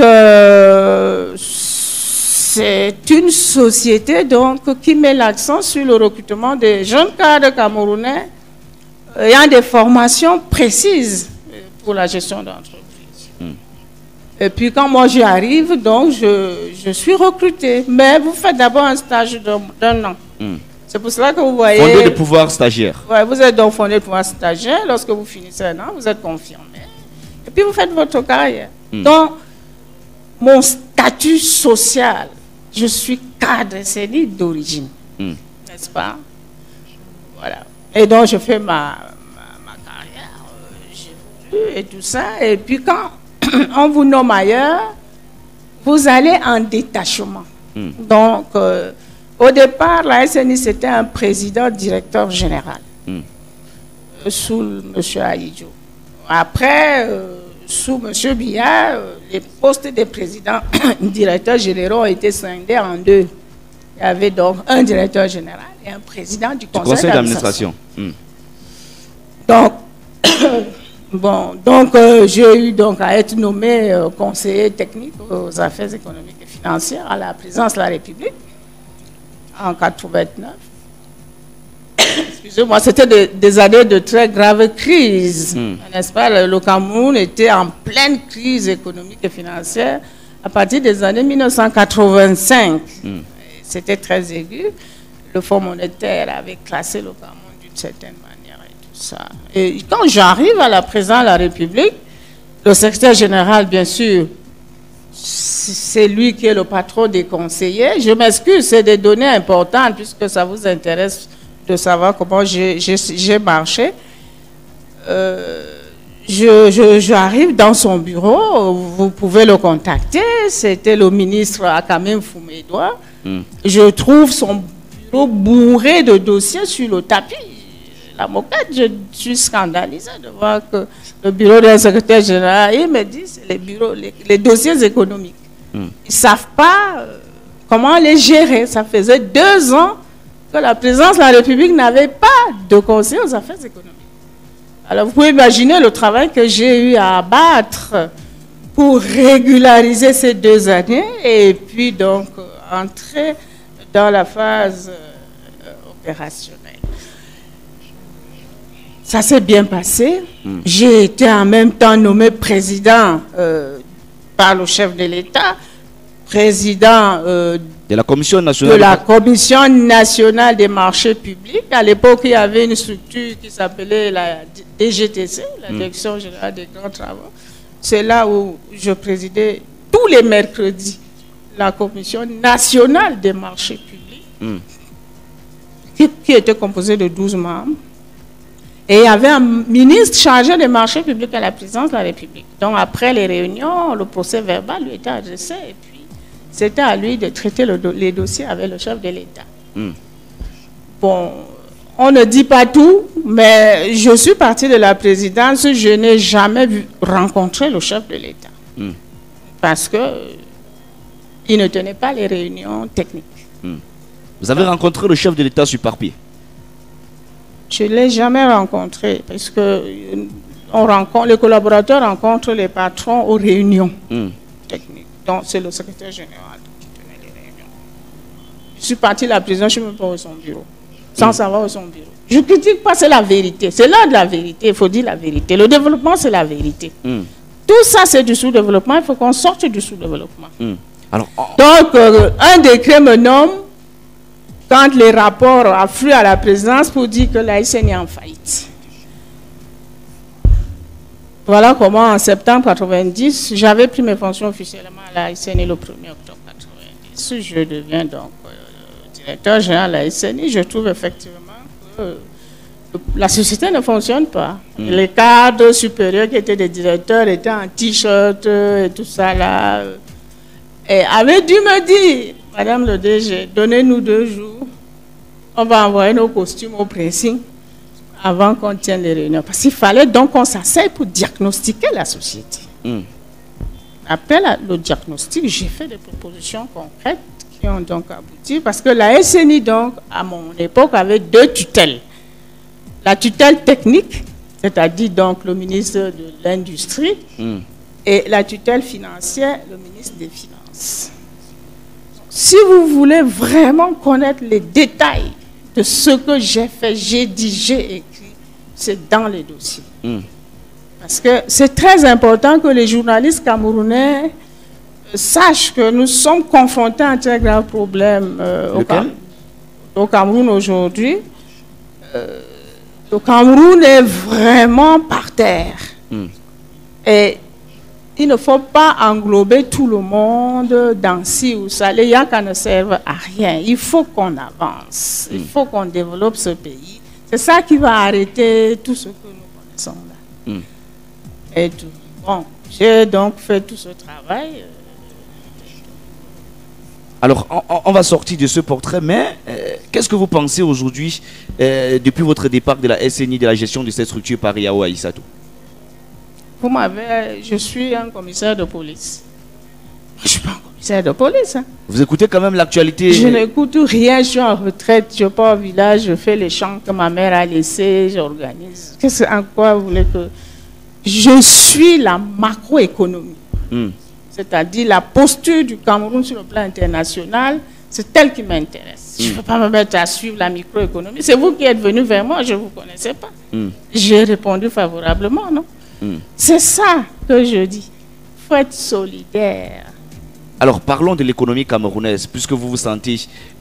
c'est une société donc, qui met l'accent sur le recrutement des jeunes cadres camerounais ayant des formations précises pour la gestion d'entreprise. Et puis quand moi j'y arrive, donc je suis recrutée. Mais vous faites d'abord un stage d'un an. C'est pour cela que vous voyez... Fondé de pouvoir stagiaire. Ouais, vous êtes donc fondé de pouvoir stagiaire. Lorsque vous finissez un an, vous êtes confirmé. Et puis vous faites votre carrière. Donc, mon statut social, je suis cadre SNI d'origine. N'est-ce pas? Voilà. Et donc je fais ma carrière, j'évolue et tout ça. Et puis quand on vous nomme ailleurs, vous allez en détachement. Donc, au départ, la SNI, c'était un président-directeur général sous M. Ahidjo. Après, sous M. Biya, les postes des présidents directeurs généraux ont été scindés en deux. Il y avait donc un directeur général et un président du conseil d'administration. Donc, j'ai eu donc à être nommé conseiller technique aux affaires économiques et financières à la présidence de la République en 89. Excusez-moi, c'était des années de très graves crises, n'est-ce pas? Le Cameroun était en pleine crise économique et financière à partir des années 1985. C'était très aigu. Le Fonds monétaire avait classé le Cameroun d'une certaine manière et tout ça. Et quand j'arrive à la présidence de la République, le secrétaire général, bien sûr, c'est lui qui est le patron des conseillers. Je m'excuse, c'est des données importantes puisque ça vous intéresse de savoir comment j'ai marché. J'arrive dans son bureau, vous pouvez le contacter, c'était le ministre Akamem Foumédoua. Je trouve son bureau bourré de dossiers sur le tapis. La moquette, je suis scandalisée de voir que le bureau d'un secrétaire général, il me dit, c'est les dossiers économiques. Ils ne savent pas comment les gérer. Ça faisait 2 ans que la présidence de la République n'avait pas de conseil aux affaires économiques. Alors vous pouvez imaginer le travail que j'ai eu à abattre pour régulariser ces 2 années et puis donc entrer dans la phase opérationnelle. Ça s'est bien passé. J'ai été en même temps nommé président par le chef de l'État, président de la Commission nationale des marchés publics. À l'époque, il y avait une structure qui s'appelait la DGTC, la Direction générale des grands travaux. C'est là où je présidais tous les mercredis la Commission nationale des marchés publics, qui était composée de 12 membres. Et il y avait un ministre chargé des marchés publics à la présidence de la République. Donc après les réunions, le procès verbal lui était adressé et puis c'était à lui de traiter les dossiers avec le chef de l'État. Bon, on ne dit pas tout, mais je suis partie de la présidence, je n'ai jamais rencontré le chef de l'État. Parce qu'il ne tenait pas les réunions techniques. Vous avez rencontré le chef de l'État sur papier? Je ne l'ai jamais rencontré parce que les collaborateurs rencontrent les patrons aux réunions techniques. Donc, c'est le secrétaire général qui tenait les réunions. Je suis partie de la présidence, je ne suis même pas au son bureau, sans savoir où son bureau. Je ne critique pas, c'est la vérité. C'est l'heure de la vérité, il faut dire la vérité. Le développement, c'est la vérité. Tout ça, c'est du sous-développement, il faut qu'on sorte du sous-développement. Donc, un décret me nomme quand les rapports affluent à la présidence pour dire que la SN est en faillite. Voilà comment en septembre 90, j'avais pris mes fonctions officiellement à la SNI le 1er octobre 90. Je deviens donc directeur général de la SNI. Je trouve effectivement que la société ne fonctionne pas. Les cadres supérieurs qui étaient des directeurs étaient en t-shirt et tout ça là. Et avaient dû me dire, Madame le DG, donnez-nous 2 jours, on va envoyer nos costumes au pressing avant qu'on tienne les réunions. Parce qu'il fallait donc qu'on s'asseye pour diagnostiquer la société. Après le diagnostic, j'ai fait des propositions concrètes qui ont donc abouti. Parce que la SNI, donc, à mon époque, avait 2 tutelles. La tutelle technique, c'est-à-dire donc le ministre de l'Industrie, et la tutelle financière, le ministre des Finances. Si vous voulez vraiment connaître les détails de ce que j'ai fait, j'ai dit, j'ai écrit, c'est dans les dossiers. Parce que c'est très important que les journalistes camerounais sachent que nous sommes confrontés à un très grave problème au Cameroun aujourd'hui. Le Cameroun est vraiment par terre. Et il ne faut pas englober tout le monde dans ci ou ça. Les Yaka ne servent à rien. Il faut qu'on avance. Il faut qu'on développe ce pays. C'est ça qui va arrêter tout ce que nous connaissons là. Et tout. Bon, j'ai donc fait tout ce travail. Alors, on va sortir de ce portrait, mais qu'est-ce que vous pensez aujourd'hui, depuis votre départ de la SNI, de la gestion de cette structure par Yao Aïssatou? Je suis un commissaire de police. Je ne suis pas un commissaire. C'est de police. Hein. Vous écoutez quand même l'actualité? Je n'écoute rien, je suis en retraite, je pars au village, je fais les champs que ma mère a laissés, j'organise. En quoi vous voulez que... Je suis la macroéconomie. C'est-à-dire la posture du Cameroun sur le plan international, c'est elle qui m'intéresse. Je ne peux pas me mettre à suivre la microéconomie. C'est vous qui êtes venu vers moi, je ne vous connaissais pas. J'ai répondu favorablement, non? C'est ça que je dis. Il faut être solidaire. Alors parlons de l'économie camerounaise, puisque vous vous sentez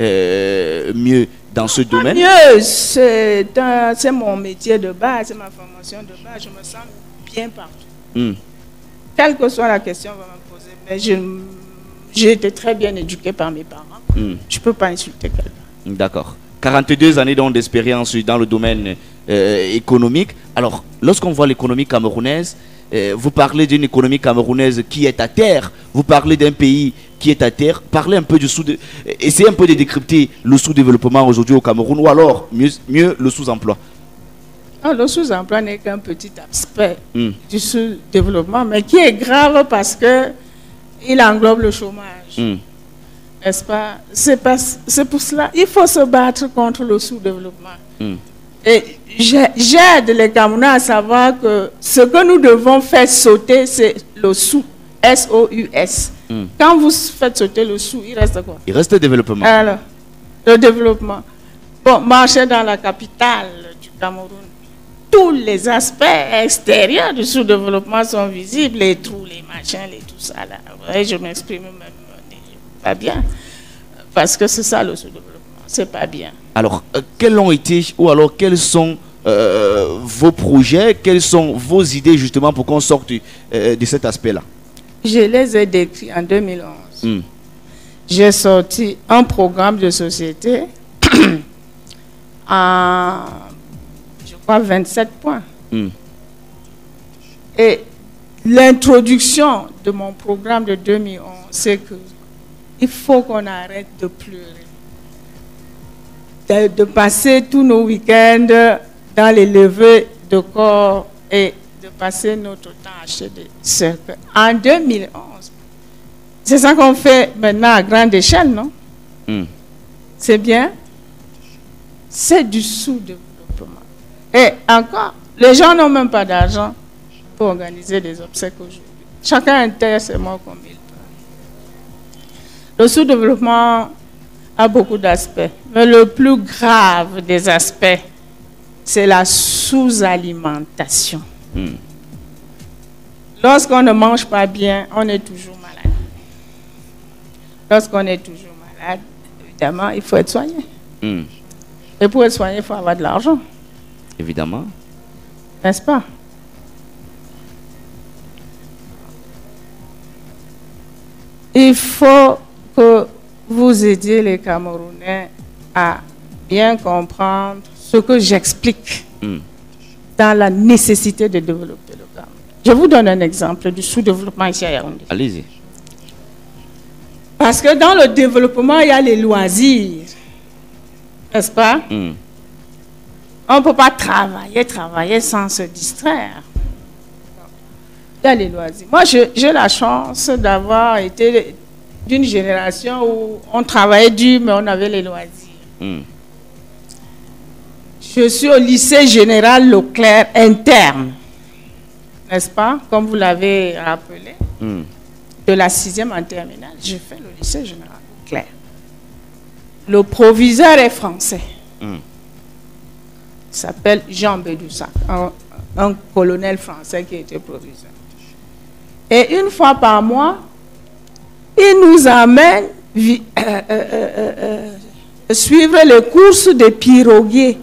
mieux dans ce domaine. Mieux, c'est mon métier de base, c'est ma formation de base. Je me sens bien partout. Quelle que soit la question, on va me poser. Mais j'ai été très bien éduqué par mes parents. Je ne peux pas insulter quelqu'un. D'accord. 42 années d'expérience dans le domaine économique. Alors, lorsqu'on voit l'économie camerounaise, vous parlez d'une économie camerounaise qui est à terre. Vous parlez d'un pays qui est à terre. Parlez un peu du essayez un peu de décrypter le sous-développement aujourd'hui au Cameroun, ou alors, mieux le sous-emploi. Le sous-emploi n'est qu'un petit aspect du sous-développement, mais qui est grave parce qu'il englobe le chômage. N'est-ce pas? C'est pour cela qu'il faut se battre contre le sous-développement. Et j'aide les Camerounais à savoir que ce que nous devons faire sauter, c'est le sous. S-O-U-S. Quand vous faites sauter le sous, il reste quoi? Il reste le développement. Alors, le développement. Bon, marcher dans la capitale du Cameroun. Tous les aspects extérieurs du sous-développement sont visibles, les trous, les machins, les tout ça là. Ouais, je m'exprime même pas bien, parce que c'est ça le sous-développement, c'est pas bien. Alors, quels ont été, ou alors quels sont vos projets, quelles sont vos idées justement pour qu'on sorte de cet aspect-là? Je les ai décrits en 2011. J'ai sorti un programme de société en... 27 points. Et l'introduction de mon programme de 2011, c'est que il faut qu'on arrête de pleurer, de passer tous nos week-ends dans les levées de corps et de passer notre temps à acheter des cercles. En 2011, c'est ça qu'on fait maintenant à grande échelle, non? C'est bien. C'est du sous-développement. Et encore, les gens n'ont même pas d'argent pour organiser des obsèques aujourd'hui. Chacun intéresse ses morts comme il peut. Le sous-développement a beaucoup d'aspects. Mais le plus grave des aspects, c'est la sous-alimentation. Lorsqu'on ne mange pas bien, on est toujours malade. Lorsqu'on est toujours malade, évidemment, il faut être soigné. Et pour être soigné, il faut avoir de l'argent. Évidemment. N'est-ce pas? Il faut que vous aidiez les Camerounais à bien comprendre ce que j'explique dans la nécessité de développer le Cameroun. Je vous donne un exemple du sous-développement ici à Yaoundé. Allez-y. Parce que dans le développement, il y a les loisirs. N'est-ce pas? On ne peut pas travailler sans se distraire. Il y a les loisirs. Moi, j'ai la chance d'avoir été d'une génération où on travaillait dur, mais on avait les loisirs. Je suis au lycée général Leclerc interne, n'est-ce pas? Comme vous l'avez rappelé, de la 6e en terminale, j'ai fait le lycée général Leclerc. Le proviseur est français. Il s'appelle Jean Bédussac, un colonel français qui était proviseur. Et une fois par mois, il nous amène suivre les courses de piroguiers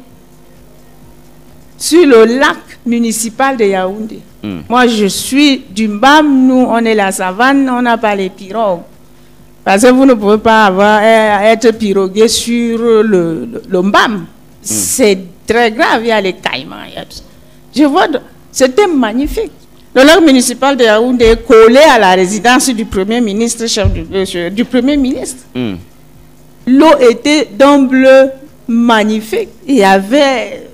sur le lac municipal de Yaoundé. Moi, je suis du Mbam, nous, on est la savane, on n'a pas les pirogues. Parce que vous ne pouvez pas être pirogué sur le Mbam. C'est très grave, il y a les caïmans. Je vois, c'était magnifique. Le lac municipal de Yaoundé est collé à la résidence du Premier ministre, du Premier ministre. L'eau était d'un bleu magnifique. Il y avait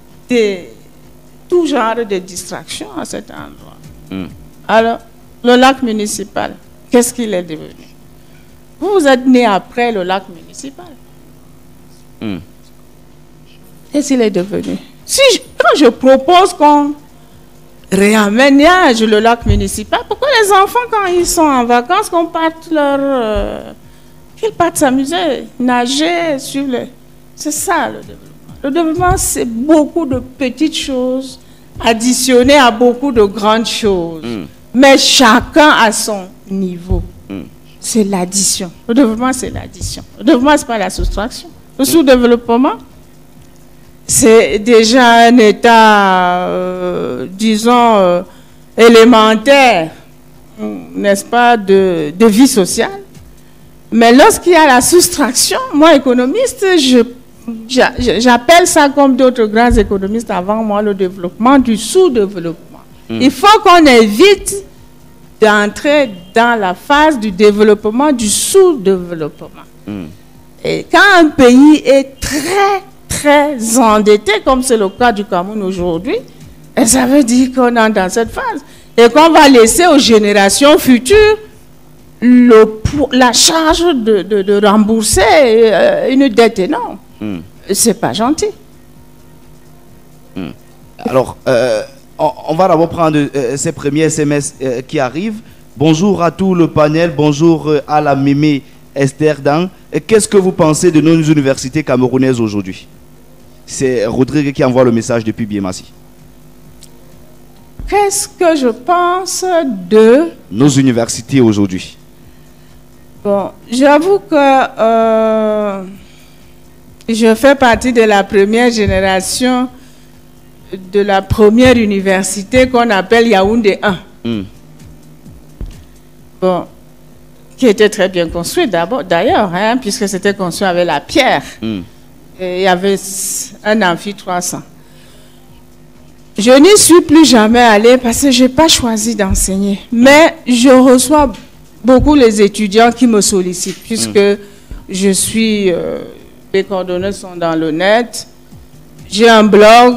tout genre de distractions à cet endroit. Alors, le lac municipal, qu'est-ce qu'il est devenu? Vous êtes né après le lac municipal. Qu'est-ce qu'il est devenu? Quand je propose qu'on réaménage le lac municipal, pourquoi les enfants, quand ils sont en vacances, qu'ils partent s'amuser, nager sur les... C'est ça le développement. Le développement, c'est beaucoup de petites choses additionnées à beaucoup de grandes choses. Mais chacun à son niveau. C'est l'addition. Le développement, c'est l'addition. Le développement, ce n'est pas la soustraction. Le sous-développement, c'est déjà un état, disons, élémentaire, n'est-ce pas, de vie sociale. Mais lorsqu'il y a la soustraction, moi, économiste, j'appelle ça, comme d'autres grands économistes avant moi, le développement du sous-développement. Il faut qu'on évite d'entrer dans la phase du développement du sous-développement. Et quand un pays est très endetté, comme c'est le cas du Cameroun aujourd'hui, ça veut dire qu'on est dans cette phase. Et qu'on va laisser aux générations futures la charge de rembourser une dette énorme. C'est pas gentil. Alors, on va d'abord prendre ces premiers SMS qui arrivent. Bonjour à tout le panel, bonjour à la mémé Esther Dan. Qu'est-ce que vous pensez de nos universités camerounaises aujourd'hui? C'est Rodrigue qui envoie le message depuis Biémassi. Qu'est-ce que je pense de nos universités aujourd'hui? Bon, j'avoue que je fais partie de la première génération de la première université qu'on appelle Yaoundé 1. Bon, qui était très bien construite d'ailleurs, hein, puisque c'était construit avec la pierre. Et il y avait un amphi 300. Je n'y suis plus jamais allée parce que je n'ai pas choisi d'enseigner. Mais je reçois beaucoup les étudiants qui me sollicitent, puisque je suis... les coordonnées sont dans le net. J'ai un blog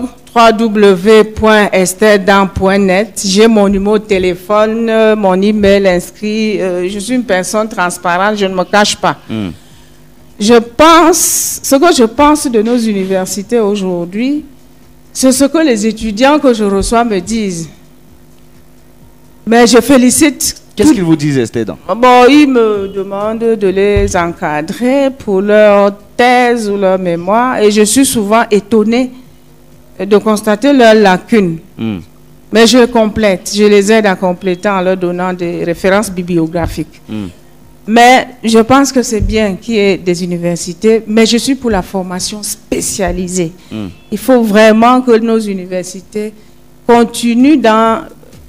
www.estherdan.net. J'ai mon numéro de téléphone, mon email inscrit. Je suis une personne transparente, je ne me cache pas. Ce que je pense de nos universités aujourd'hui, c'est ce que les étudiants que je reçois me disent. Mais je félicite. Qu'est-ce qu'ils vous disent, Esther Dan? Bon, ils me demandent de les encadrer pour leur thèse ou leur mémoire, et je suis souvent étonnée de constater leurs lacunes. Mais je complète, je les aide à compléter en leur donnant des références bibliographiques. Mais je pense que c'est bien qu'il y ait des universités, mais je suis pour la formation spécialisée. Il faut vraiment que nos universités continuent dans...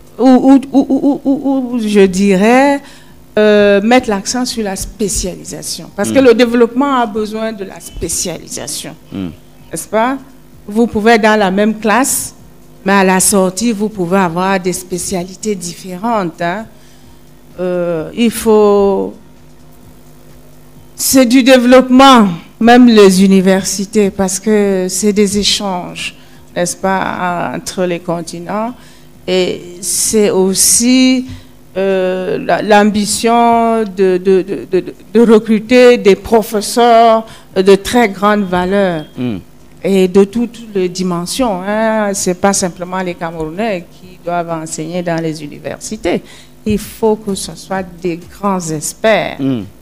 Ou je dirais, mettre l'accent sur la spécialisation. Parce que le développement a besoin de la spécialisation. N'est-ce pas? Vous pouvez être dans la même classe, mais à la sortie, vous pouvez avoir des spécialités différentes. Hein. Il faut... C'est du développement, même les universités, parce que c'est des échanges, n'est-ce pas, entre les continents. Et c'est aussi l'ambition de recruter des professeurs de très grande valeur et de toutes les dimensions. Hein. Ce n'est pas simplement les Camerounais qui doivent enseigner dans les universités. Il faut que ce soit des grands experts.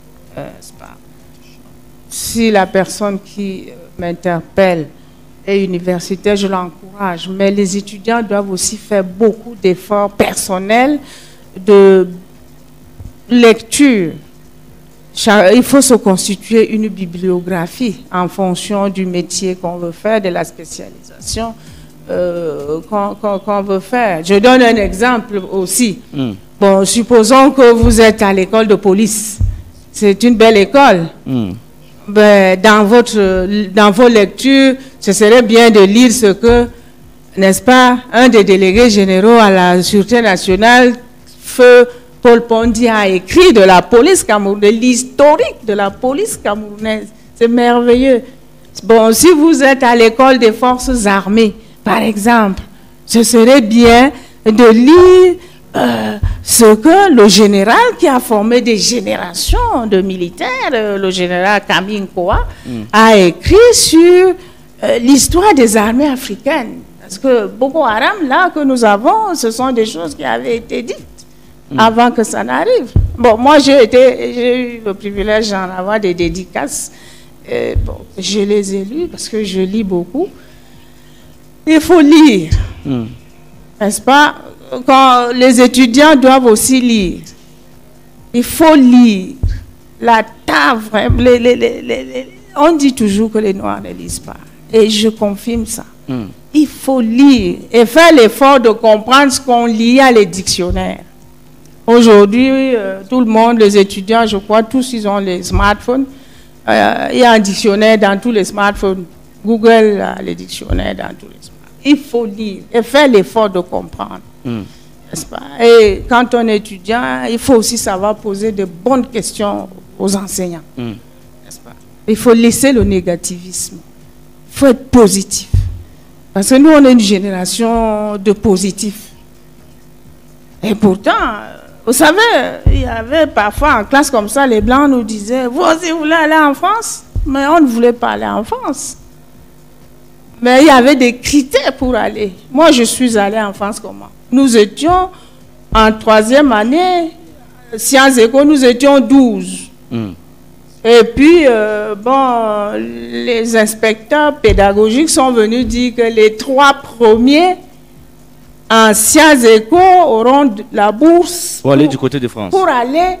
Si la personne qui m'interpelle est universitaire, je l'encourage. Mais les étudiants doivent aussi faire beaucoup d'efforts personnels de lecture. Il faut se constituer une bibliographie en fonction du métier qu'on veut faire, de la spécialisation qu'on veut faire. Je donne un exemple aussi. Bon, supposons que vous êtes à l'école de police. C'est une belle école. Ben, dans vos lectures, ce serait bien de lire ce que, n'est-ce pas, un des délégués généraux à la Sûreté nationale, Feu Paul Pondy, a écrit de la police camerounaise, de l'historique de la police camerounaise. C'est merveilleux. Bon, si vous êtes à l'école des forces armées, par exemple, ce serait bien de lire ce que le général qui a formé des générations de militaires, le général Camille Nkoa, a écrit sur l'histoire des armées africaines. Parce que Boko Haram, là, que nous avons, ce sont des choses qui avaient été dites avant que ça n'arrive. Bon, moi, j'ai eu le privilège d'en avoir des dédicaces. Bon, je les ai lus parce que je lis beaucoup. Il faut lire, n'est-ce pas? Quand les étudiants doivent aussi lire. Il faut lire. La table, on dit toujours que les Noirs ne lisent pas. Et je confirme ça. Il faut lire et faire l'effort de comprendre ce qu'on lit à les dictionnaires. Aujourd'hui, tout le monde, les étudiants, je crois, tous ils ont les smartphones. Il y a un dictionnaire dans tous les smartphones. Google a les dictionnaires dans tous les smartphones. Il faut lire et faire l'effort de comprendre. N'est-ce pas? Et quand on est étudiant, il faut aussi savoir poser de bonnes questions aux enseignants. N'est-ce pas? Il faut laisser le négativisme. Il faut être positif. Parce que nous, on est une génération de positifs. Et pourtant, vous savez, il y avait parfois en classe comme ça, les Blancs nous disaient, vous aussi, vous voulez aller en France? Mais on ne voulait pas aller en France. Mais il y avait des critères pour aller. Moi, je suis allée en France comment? Nous étions en 3e année, Sciences Éco, nous étions 12. Et puis, bon, les inspecteurs pédagogiques sont venus dire que les 3 premiers en Sciences Éco auront la bourse pour aller du côté de France. Pour aller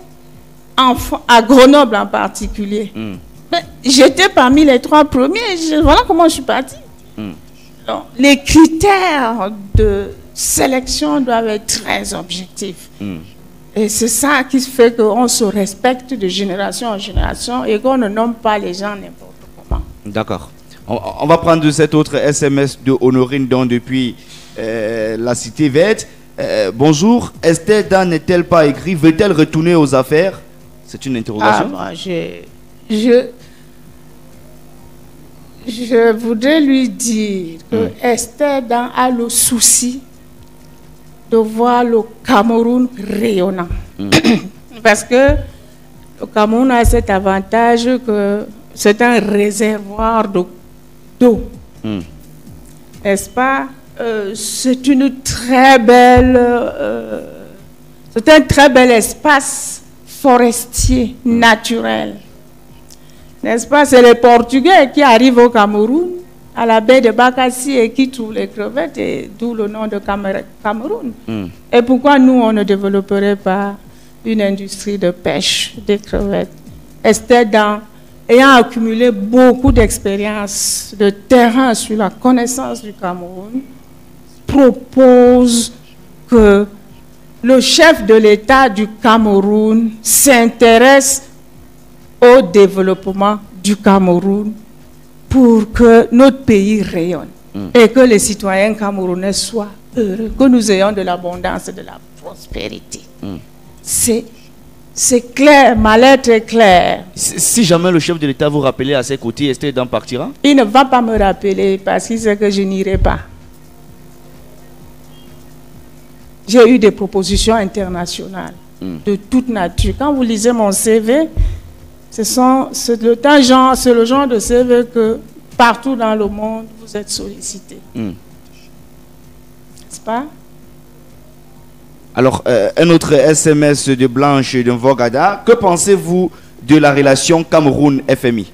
à Grenoble en particulier. J'étais parmi les 3 premiers. Voilà comment je suis partie. Donc, les critères de sélection doivent être très objectifs. Et c'est ça qui fait qu'on se respecte de génération en génération et qu'on ne nomme pas les gens n'importe comment. D'accord. On va prendre cet autre SMS de Honorine donc depuis la cité verte. Bonjour, Esther Dan n'est-elle pas écrit? Veut-elle retourner aux affaires? C'est une interrogation. Je voudrais lui dire que Esther Dan a le souci de voir le Cameroun rayonnant. Parce que le Cameroun a cet avantage que c'est un réservoir d'eau. N'est-ce pas? C'est une très belle... c'est un très bel espace forestier, naturel. N'est-ce pas? C'est les Portugais qui arrivent au Cameroun, à la baie de Bakassi, et qui trouvent les crevettes, et d'où le nom de Cameroun. Et pourquoi nous, on ne développerait pas une industrie de pêche des crevettes? Esther Dan, ayant accumulé beaucoup d'expérience de terrain sur la connaissance du Cameroun, propose que le chef de l'État du Cameroun s'intéresse au développement du Cameroun pour que notre pays rayonne et que les citoyens camerounais soient heureux, que nous ayons de l'abondance et de la prospérité. C'est clair, ma lettre est claire. Si jamais le chef de l'État vous rappelait à ses côtés, Esther Dan partira? Il ne va pas me rappeler parce qu'il sait que je n'irai pas. J'ai eu des propositions internationales de toute nature. Quand vous lisez mon CV, c'est le genre de CV que partout dans le monde, vous êtes sollicité. N'est-ce pas? Alors, un autre SMS de Blanche de Vogada. Que pensez-vous de la relation Cameroun-FMI?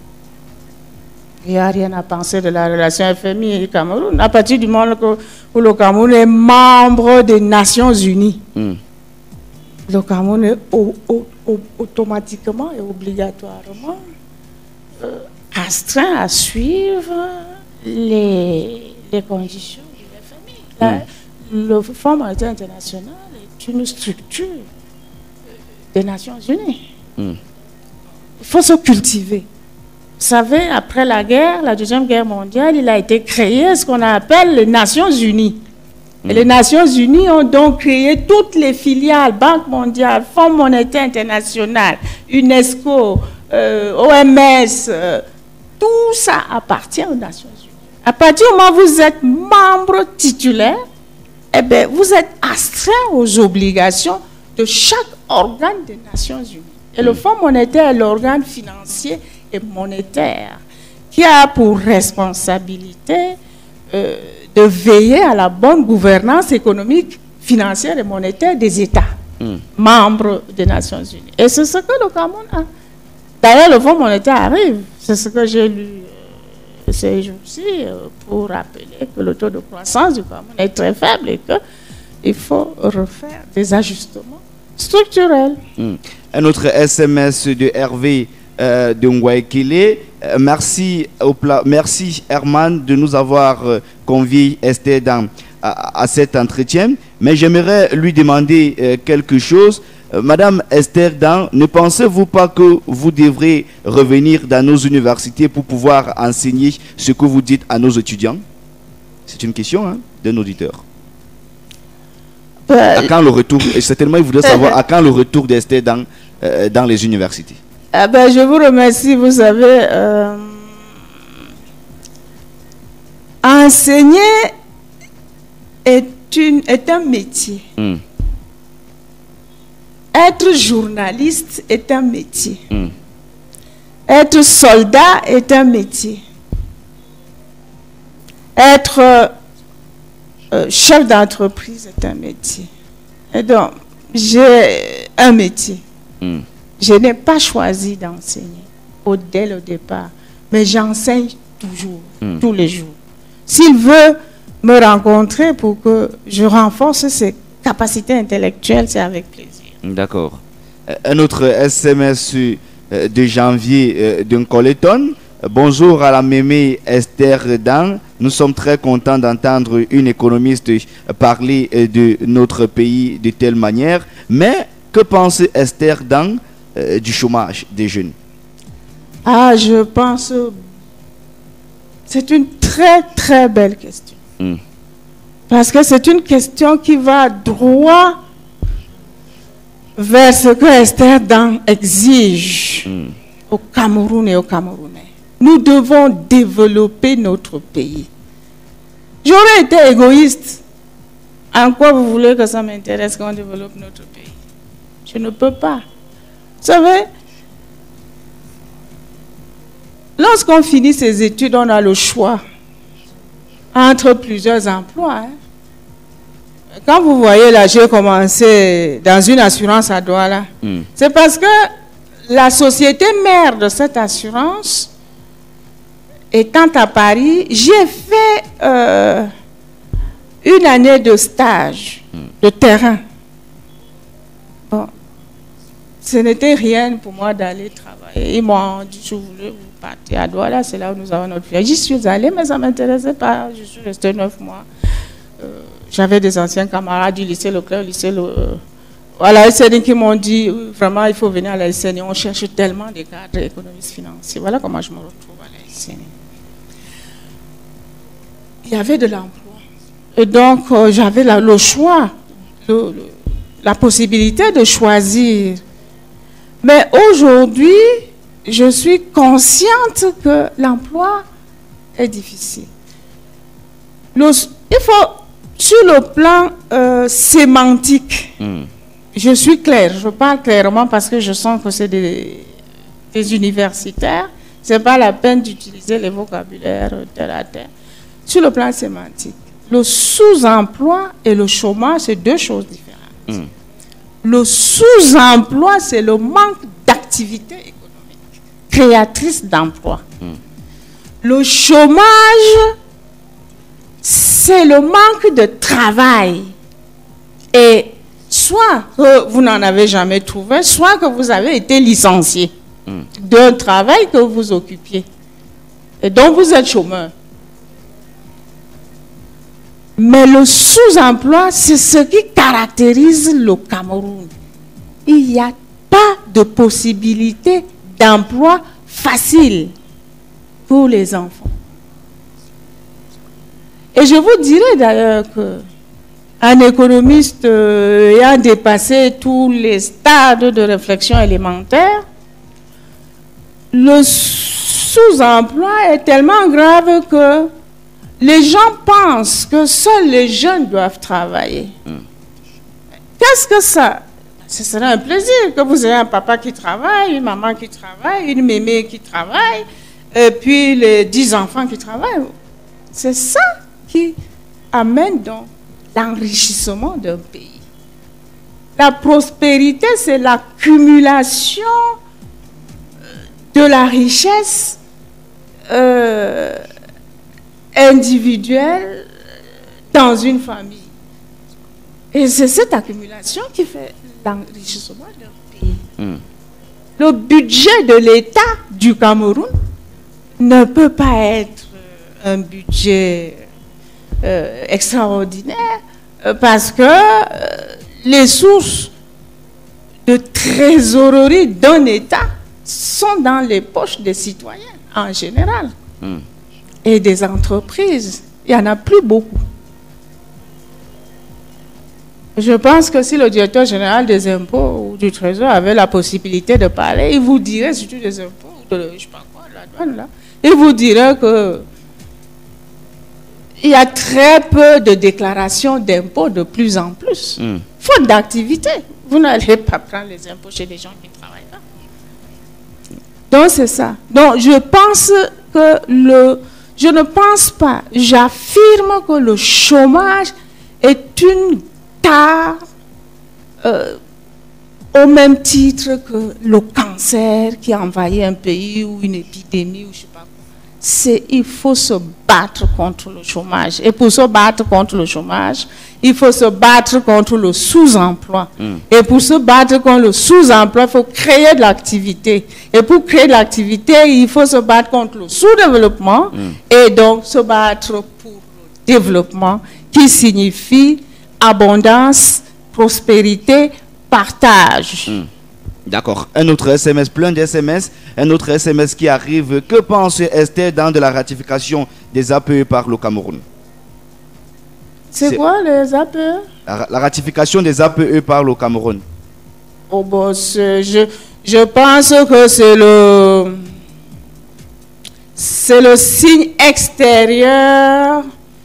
Il n'y a rien à penser de la relation FMI et Cameroun. À partir du moment où le Cameroun est membre des Nations Unies, le Cameroun est automatiquement et obligatoirement astreint à suivre les conditions du FMI. Le Fonds monétaire international est une structure des Nations Unies. Il faut se cultiver. Vous savez, après la guerre, la Deuxième Guerre mondiale, il a été créé ce qu'on appelle les Nations Unies. Et les Nations Unies ont donc créé toutes les filiales, Banque mondiale, Fonds monétaire international, UNESCO, OMS, tout ça appartient aux Nations Unies. À partir du moment où vous êtes membre titulaire, eh bien, vous êtes astreint aux obligations de chaque organe des Nations Unies. Et le Fonds monétaire est l'organe financier et monétaire qui a pour responsabilité de veiller à la bonne gouvernance économique, financière et monétaire des États membres des Nations Unies. Et c'est ce que le Cameroun a. D'ailleurs, le Fonds monétaire arrive. C'est ce que j'ai lu ces jours-ci pour rappeler que le taux de croissance du Cameroun est très faible et qu'il faut refaire des ajustements structurels. Un autre SMS de Hervé de Ngwaekele. Merci Herman de nous avoir conviés, Esther, à cet entretien. Mais j'aimerais lui demander quelque chose. Madame Esther Dan, ne pensez-vous pas que vous devrez revenir dans nos universités pour pouvoir enseigner ce que vous dites à nos étudiants? C'est une question d'un auditeur. À quand le retour? Et certainement, il voudrait savoir à quand le retour d'Esther dans les universités. Je vous remercie. Vous savez, enseigner est un métier. Être journaliste est un métier. Être soldat est un métier. Être chef d'entreprise est un métier. Et donc, j'ai un métier. Je n'ai pas choisi d'enseigner dès le départ, mais j'enseigne toujours, tous les jours. S'il veut me rencontrer pour que je renforce ses capacités intellectuelles, c'est avec plaisir. D'accord. Un autre SMS de janvier d'un Coleton. Bonjour à la mémé Esther Dan. Nous sommes très contents d'entendre une économiste parler de notre pays de telle manière. Mais que pense Esther Dan du chômage des jeunes? Je pense... C'est une très très belle question. Parce que c'est une question qui va droit vers ce que Esther Dan exige au Cameroun et aux Camerounais. Nous devons développer notre pays. J'aurais été égoïste. En quoi vous voulez que ça m'intéresse qu'on développe notre pays? Je ne peux pas. Vous savez, lorsqu'on finit ses études, on a le choix entre plusieurs emplois. Quand vous voyez là, j'ai commencé dans une assurance à Douala, c'est parce que la société mère de cette assurance, étant à Paris, j'ai fait une année de stage de terrain. Bon, ce n'était rien pour moi d'aller travailler. Ils m'ont dit, je voulais vous partir à Douala, c'est là où nous avons notre fille. J'y suis allée, mais ça ne m'intéressait pas. Je suis restée 9 mois. J'avais des anciens camarades du lycée Leclerc, à la SNI qui m'ont dit, vraiment, il faut venir à la SNI. On cherche tellement des cadres économistes financiers. Voilà comment je me retrouve à la SNI. Il y avait de l'emploi. Et donc, j'avais le choix, la possibilité de choisir. Mais aujourd'hui, je suis consciente que l'emploi est difficile. Il faut, sur le plan sémantique, je suis claire, je parle clairement parce que je sens que c'est des universitaires. Ce n'est pas la peine d'utiliser les vocabulaires terre à terre. Sur le plan sémantique, le sous-emploi et le chômage, c'est deux choses différentes. Le sous-emploi, c'est le manque d'activité économique, créatrice d'emploi. Le chômage, c'est le manque de travail. Et soit que vous n'en avez jamais trouvé, soit que vous avez été licencié d'un travail que vous occupiez. Et donc vous êtes chômeur. Mais le sous-emploi, c'est ce qui caractérise le Cameroun. Il n'y a pas de possibilité d'emploi facile pour les enfants. Et je vous dirais d'ailleurs qu'un économiste ayant dépassé tous les stades de réflexion élémentaire, le sous-emploi est tellement grave que les gens pensent que seuls les jeunes doivent travailler. Qu'est-ce que ça? Ce serait un plaisir que vous ayez un papa qui travaille, une maman qui travaille, une mémé qui travaille, et puis les 10 enfants qui travaillent. C'est ça qui amène donc l'enrichissement d'un pays. La prospérité, c'est l'accumulation de la richesse individuelle dans une famille. Et c'est cette accumulation qui fait l'enrichissement d'un pays. Le budget de l'État du Cameroun ne peut pas être un budget extraordinaire parce que les sources de trésorerie d'un État sont dans les poches des citoyens en général et des entreprises. Il n'y en a plus beaucoup. Je pense que si le directeur général des impôts ou du Trésor avait la possibilité de parler, il vous dirait, surtout des impôts, ou de, je sais pas quoi, de la douane, là, il vous dirait que il y a très peu de déclarations d'impôts de plus en plus. Faute d'activité. Vous n'allez pas prendre les impôts chez les gens qui travaillent là. Donc c'est ça. Donc je pense que je ne pense pas, j'affirme que le chômage est une tare au même titre que le cancer qui envahit un pays ou une épidémie ou je sais pas quoi. Il faut se battre contre le chômage. Et pour se battre contre le chômage, il faut se battre contre le sous-emploi. Et pour se battre contre le sous-emploi, il faut créer de l'activité. Et pour créer de l'activité, il faut se battre contre le sous-développement et donc se battre pour le développement qui signifie abondance, prospérité, partage. D'accord. Un autre SMS, plein d'SMS. Un autre SMS qui arrive. Que pense Esther dans de la ratification des APE par le Cameroun? C'est quoi les APE? La ratification des APE par le Cameroun. Oh bon, je pense que c'est le signe extérieur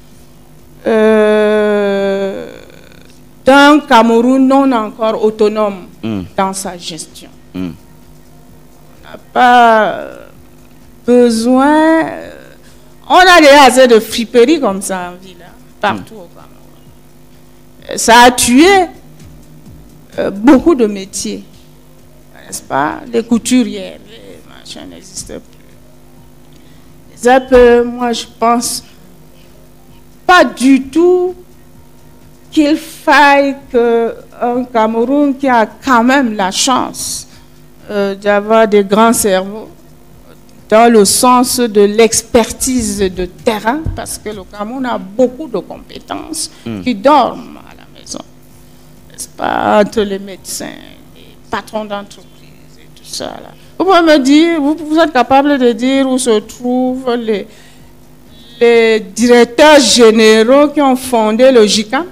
d'un Cameroun non encore autonome dans sa gestion. On n'a pas besoin... On a déjà assez de friperies comme ça en ville, partout au Cameroun. Ça a tué beaucoup de métiers, n'est-ce pas? Les couturières, les machins n'existent plus. Les APE, moi je pense pas du tout qu'il faille qu'un Cameroun qui a quand même la chance d'avoir des grands cerveaux dans le sens de l'expertise de terrain, parce que le Cameroun a beaucoup de compétences qui dorment à la maison, n'est-ce pas, entre les médecins, les patrons d'entreprise et tout ça. Là. Vous pouvez me dire, vous êtes capable de dire où se trouvent les directeurs généraux qui ont fondé le JICA?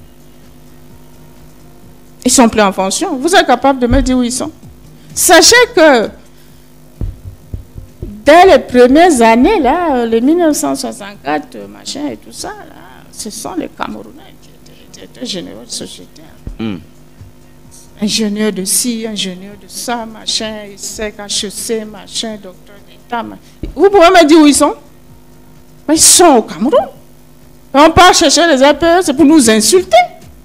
Ils sont plus en fonction. Vous êtes capable de me dire où ils sont? Sachez que dès les premières années, là, les 1964, machin et tout ça, là, ce sont les Camerounais qui étaient les directeurs généraux de société. Ingénieur de ci, ingénieur de ça, machin, ISEC, HEC, machin, docteur d'État. Vous pouvez me dire où ils sont? Mais ils sont au Cameroun. On part chercher les APE, c'est pour nous insulter.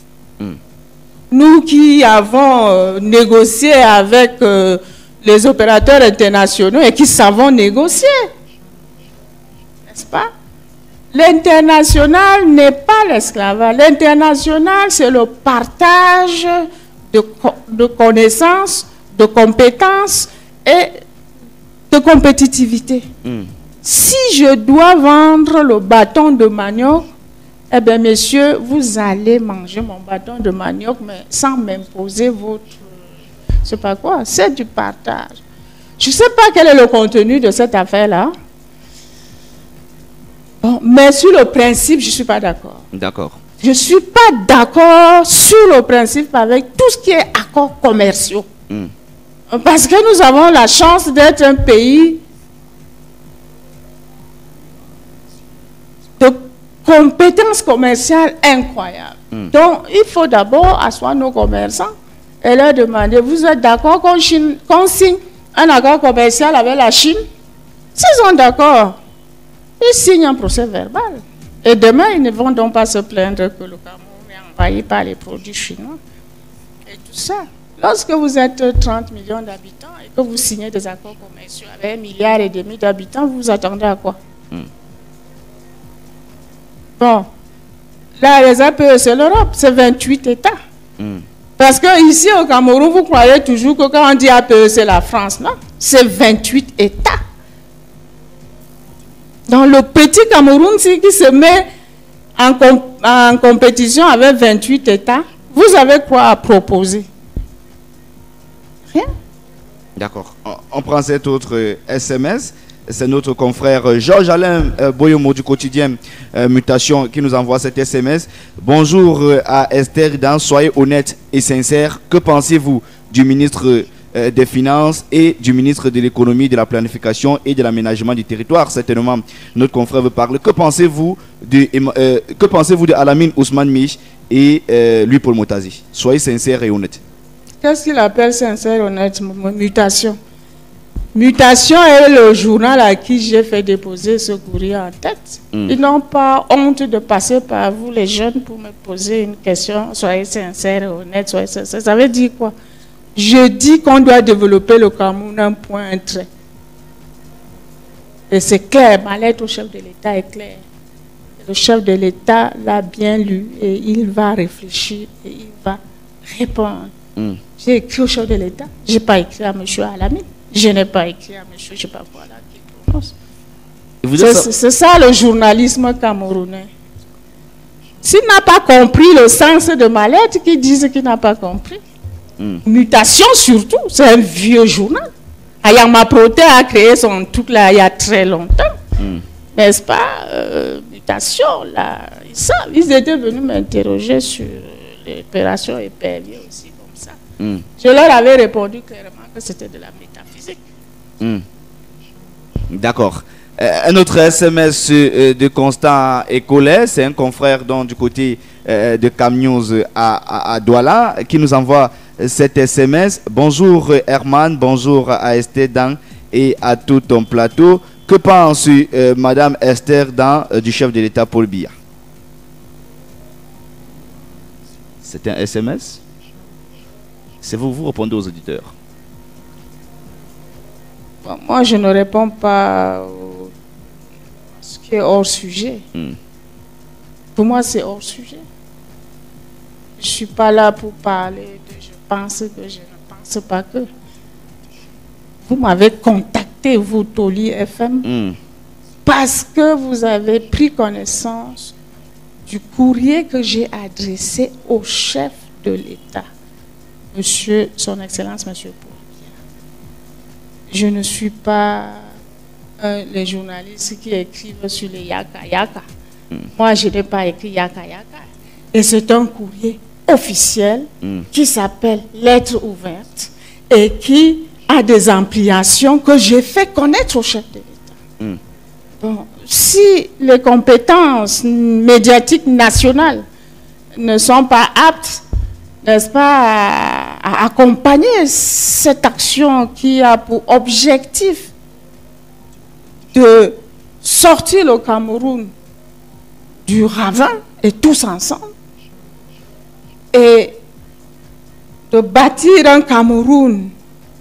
Nous qui avons négocié avec les opérateurs internationaux et qui savons négocier. N'est-ce pas? L'international n'est pas l'esclavage. L'international, c'est le partage de connaissances, de compétences et de compétitivité. Si je dois vendre le bâton de manioc, eh bien, messieurs, vous allez manger mon bâton de manioc, mais sans m'imposer votre... Je sais pas quoi, c'est du partage. Je ne sais pas quel est le contenu de cette affaire-là. Bon, mais sur le principe, je ne suis pas d'accord. D'accord. Je ne suis pas d'accord sur le principe avec tout ce qui est accords commerciaux. Parce que nous avons la chance d'être un pays compétences commerciales incroyables. Donc, il faut d'abord asseoir nos commerçants et leur demander, vous êtes d'accord qu'on signe un accord commercial avec la Chine? S'ils sont d'accord, ils signent un procès verbal. Et demain, ils ne vont donc pas se plaindre que le Cameroun est envahi par les produits chinois. Et tout ça. Lorsque vous êtes 30 millions d'habitants et que vous signez des accords commerciaux avec 1,5 milliard d'habitants, vous vous attendez à quoi? Bon, là, les APE, c'est l'Europe, c'est 28 États. Parce que ici au Cameroun, vous croyez toujours que quand on dit APE, c'est la France, non? C'est 28 États. Dans le petit Cameroun, qui se met en compétition avec 28 États, vous avez quoi à proposer? Rien. D'accord. On prend cet autre SMS. C'est notre confrère Georges-Alain Boyomo du quotidien Mutation qui nous envoie cet SMS. Bonjour à Esther Dan, soyez honnête et sincère. Que pensez-vous du ministre des Finances et du ministre de l'Économie, de la Planification et de l'Aménagement du Territoire? Certainement, notre confrère veut parler. Que pensez-vous de Alamine Ousmane Mich et lui Paul Motazi? Soyez sincère et honnête. Qu'est-ce qu'il appelle sincère et honnête? Mutation. Mutation est le journal à qui j'ai fait déposer ce courrier en tête. Ils n'ont pas honte de passer par vous, les jeunes, pour me poser une question. Soyez sincère et honnête, soyez sincère. Ça veut dire quoi? Je dis qu'on doit développer le Cameroun, un point, un trait. Et c'est clair, ma lettre au chef de l'État est claire. Le chef de l'État l'a bien lu et il va réfléchir et il va répondre. J'ai écrit au chef de l'État, je n'ai pas écrit à M. Alamine, je n'ai pas écrit à M. je ne sais pas quoi là qui prononce. C'est ça le journalisme camerounais. S'il n'a pas compris le sens de ma lettre, qu'il dise qu'il n'a pas compris. Mutation surtout, c'est un vieux journal. Ayama Proté a créé son truc là il y a très longtemps. N'est-ce pas? Mutation, là, ils étaient venus m'interroger sur l'opération épervier aussi comme ça. Je leur avais répondu clairement que c'était de la métaphysique. D'accord. Un autre SMS de Constant Écolet, c'est un confrère donc, du côté de Camnews à Douala qui nous envoie cet SMS. Bonjour Herman, bonjour à Esther Dan et à tout ton plateau. Que pense Madame Esther Dan du chef de l'État Paul Biya? C'est un SMS. C'est vous répondez aux auditeurs. Bon, moi, je ne réponds pas à ce qui est hors sujet. Pour moi, c'est hors sujet. Je ne suis pas là pour parler de je pense que je ne pense pas que. Vous m'avez contacté, vous, Toli FM, parce que vous avez pris connaissance du courrier que j'ai adressé au chef de l'État, Monsieur, Son Excellence, Monsieur Paul Biya. Je ne suis pas les journalistes qui écrivent sur les yaka yaka. Moi, je n'ai pas écrit yaka yaka. Et c'est un courrier officiel qui s'appelle lettre ouverte et qui a des ampliations que j'ai fait connaître au chef de l'État. Bon, si les compétences médiatiques nationales ne sont pas aptes, n'est-ce pas, à accompagner cette action qui a pour objectif de sortir le Cameroun du ravin et tous ensemble et de bâtir un Cameroun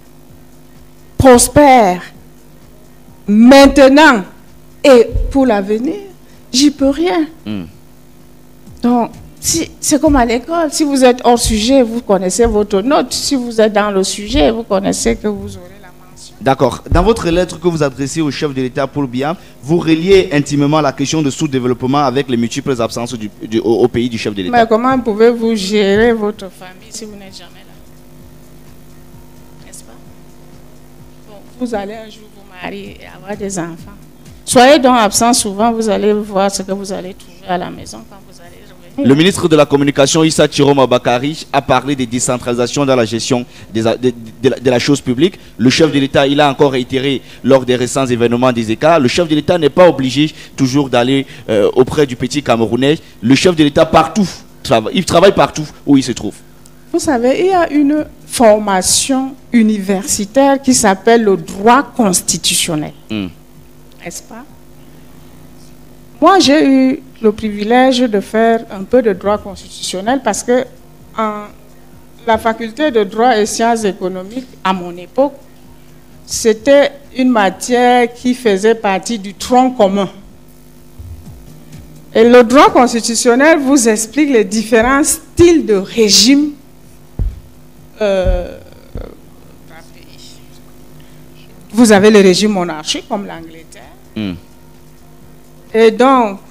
prospère maintenant et pour l'avenir, j'y peux rien. Donc, c'est comme à l'école. Si vous êtes hors sujet, vous connaissez votre note. Si vous êtes dans le sujet, vous connaissez que vous aurez la mention. D'accord. Dans votre lettre que vous adressez au chef de l'État Paul Biya, vous reliez intimement la question de sous-développement avec les multiples absences au pays du chef de l'État. Mais comment pouvez-vous gérer votre famille si vous n'êtes jamais là? N'est-ce pas? Bon, vous allez un jour vous marier et avoir des enfants. Soyez donc absent souvent, vous allez voir ce que vous allez trouver à la maison quand vous allez revenir. Le ministre de la Communication, Issa Chiroma Bakari, a parlé de décentralisation dans la gestion de la chose publique. Le chef de l'État, il a encore réitéré lors des récents événements des ECA. Le chef de l'État n'est pas obligé toujours d'aller auprès du petit Camerounais. Le chef de l'État, partout, il travaille partout où il se trouve. Vous savez, il y a une formation universitaire qui s'appelle le droit constitutionnel. N'est-ce pas? Moi, j'ai eu le privilège de faire un peu de droit constitutionnel parce que la faculté de droit et sciences économiques, à mon époque, c'était une matière qui faisait partie du tronc commun. Et le droit constitutionnel vous explique les différents styles de régime vous avez le régime monarchique comme l'Angleterre. Et donc,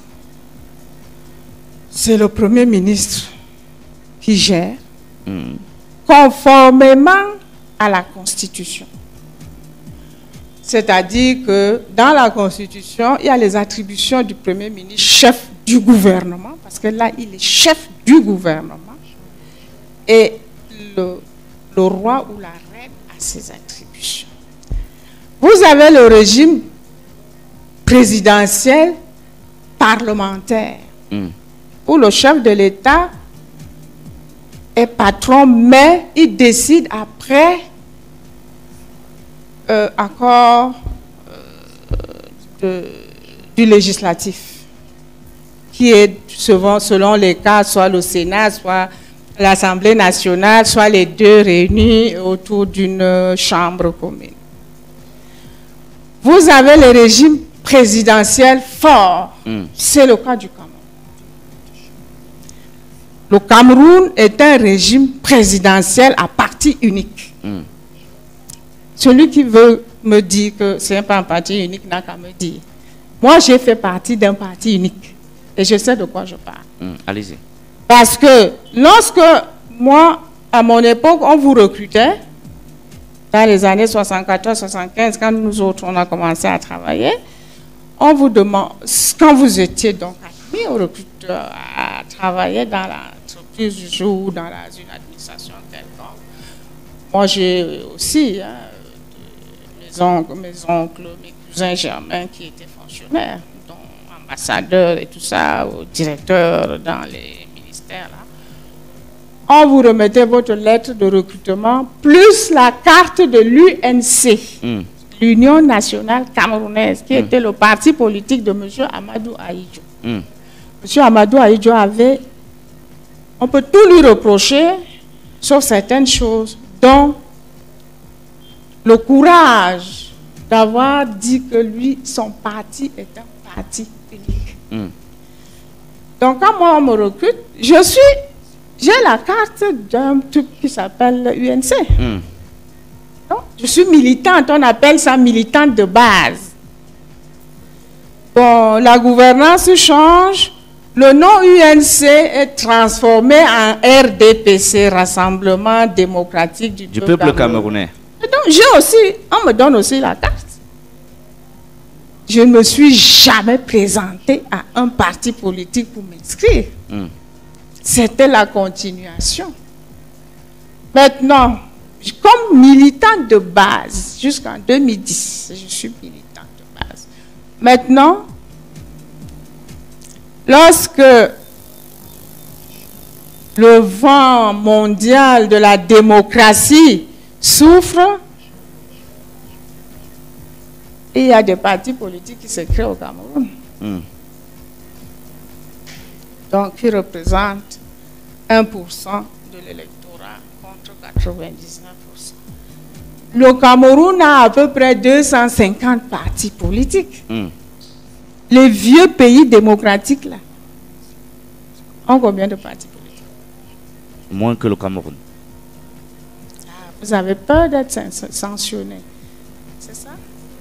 c'est le Premier ministre qui gère conformément à la Constitution. C'est-à-dire que dans la Constitution, il y a les attributions du Premier ministre, chef du gouvernement, parce que là, il est chef du gouvernement. Et le roi ou la reine a ses attributions. Vous avez le régime présidentiel parlementaire, où le chef de l'État est patron, mais il décide après accord du législatif, qui est souvent, selon les cas, soit le Sénat, soit l'Assemblée nationale, soit les deux réunis autour d'une chambre commune. Vous avez le régime présidentiel fort. C'est le cas du Cameroun. Le Cameroun est un régime présidentiel à parti unique. Celui qui veut me dire que ce n'est pas un parti unique n'a qu'à me dire. Moi, j'ai fait partie d'un parti unique. Et je sais de quoi je parle. Allez-y. Parce que lorsque moi, à mon époque, on vous recrutait, dans les années 74-75, quand nous autres, on a commencé à travailler, on vous demande, quand vous étiez donc admis au recruteur à travailler dans l'entreprise du jour ou dans une administration quelconque, moi j'ai aussi mes oncles, mes cousins germains qui étaient fonctionnaires, dont ambassadeurs et tout ça, ou directeurs dans les ministères là. On vous remettait votre lettre de recrutement plus la carte de l'UNC, l'Union nationale camerounaise, qui était le parti politique de M. Amadou Ahidjo. M. Amadou Ahidjo avait, on peut tout lui reprocher, sauf certaines choses, dont le courage d'avoir dit que lui, son parti est un parti unique. Donc quand moi on me recrute, j'ai la carte d'un truc qui s'appelle UNC. Donc, je suis militante, on appelle ça militante de base. Bon, la gouvernance change, le nom UNC est transformé en RDPC, Rassemblement démocratique du peuple camerounais. Et donc, on me donne aussi la carte. Je ne me suis jamais présentée à un parti politique pour m'inscrire. C'était la continuation. Maintenant, comme militante de base, jusqu'en 2010, je suis militante de base. Maintenant, lorsque le vent mondial de la démocratie souffre, il y a des partis politiques qui se créent au Cameroun. Donc, qui représentent 1% de l'électorat contre 99%. Le Cameroun a à peu près 250 partis politiques. Les vieux pays démocratiques, là, ont combien de partis politiques? Moins que le Cameroun. Vous avez peur d'être sanctionné. C'est ça?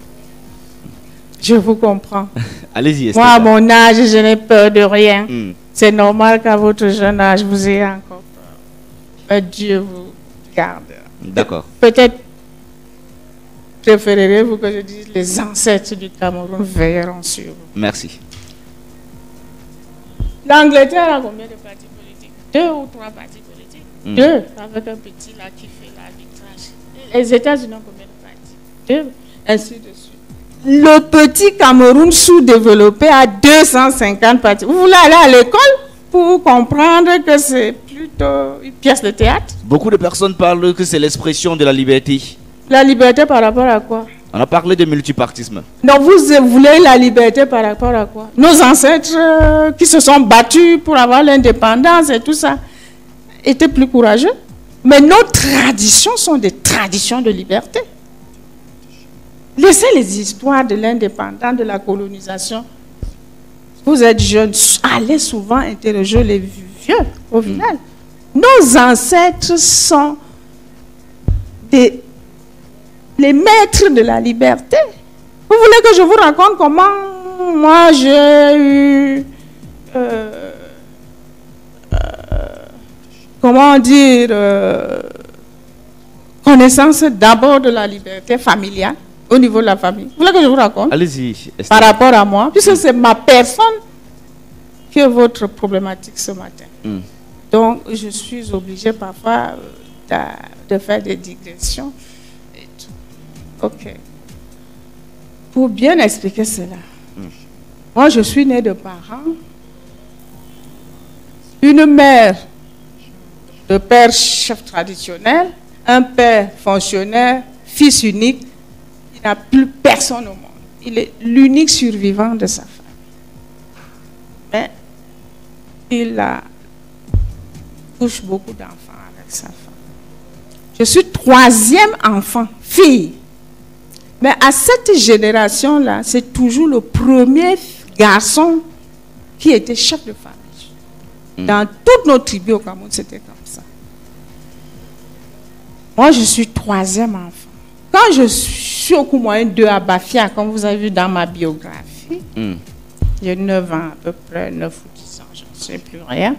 Je vous comprends. Allez-y, moi, à mon âge, je n'ai peur de rien. C'est normal qu'à votre jeune âge, vous ayez encore peur. Mais Dieu vous garde. D'accord. Peut-être préférerez-vous que je dise les ancêtres du Cameroun veilleront sur vous. Merci. L'Angleterre a combien de partis politiques? 2 ou 3 partis politiques. 2, avec un petit là qui fait l'arbitrage. Les États-Unis ont combien de partis? 2, ainsi de suite. Le petit Cameroun sous-développé a 250 partis. Vous voulez aller à l'école pour comprendre que c'est plutôt une pièce de théâtre? Beaucoup de personnes parlent que c'est l'expression de la liberté. La liberté par rapport à quoi? On a parlé de multipartisme. Donc vous voulez la liberté par rapport à quoi? Nos ancêtres qui se sont battus pour avoir l'indépendance et tout ça étaient plus courageux. Mais nos traditions sont des traditions de liberté. Laissez les histoires de l'indépendance, de la colonisation. Vous êtes jeunes, allez souvent interroger les vieux au village. Nos ancêtres sont les maîtres de la liberté. Vous voulez que je vous raconte comment moi j'ai eu, comment dire, connaissance d'abord de la liberté familiale au niveau de la famille. Vous voulez que je vous raconte? Allez-y. Par rapport à moi, puisque c'est ma personne qui est votre problématique ce matin. Donc, je suis obligée parfois de faire des digressions. Et tout. Ok. Pour bien expliquer cela, moi, je suis née de parents. Une mère de père chef traditionnel, un père fonctionnaire, fils unique. Il n'a plus personne au monde. Il est l'unique survivant de sa femme. Mais il couche beaucoup d'enfants avec sa femme. Je suis 3e enfant, fille. Mais à cette génération-là, c'est toujours le premier garçon qui était chef de famille. Dans toutes nos tribus au Cameroun, c'était comme ça. Moi, je suis 3e enfant. Quand je suis au Koumoyen 2 à Bafia, comme vous avez vu dans ma biographie, j'ai 9 ans à peu près, 9 ou 10 ans, je ne sais plus rien.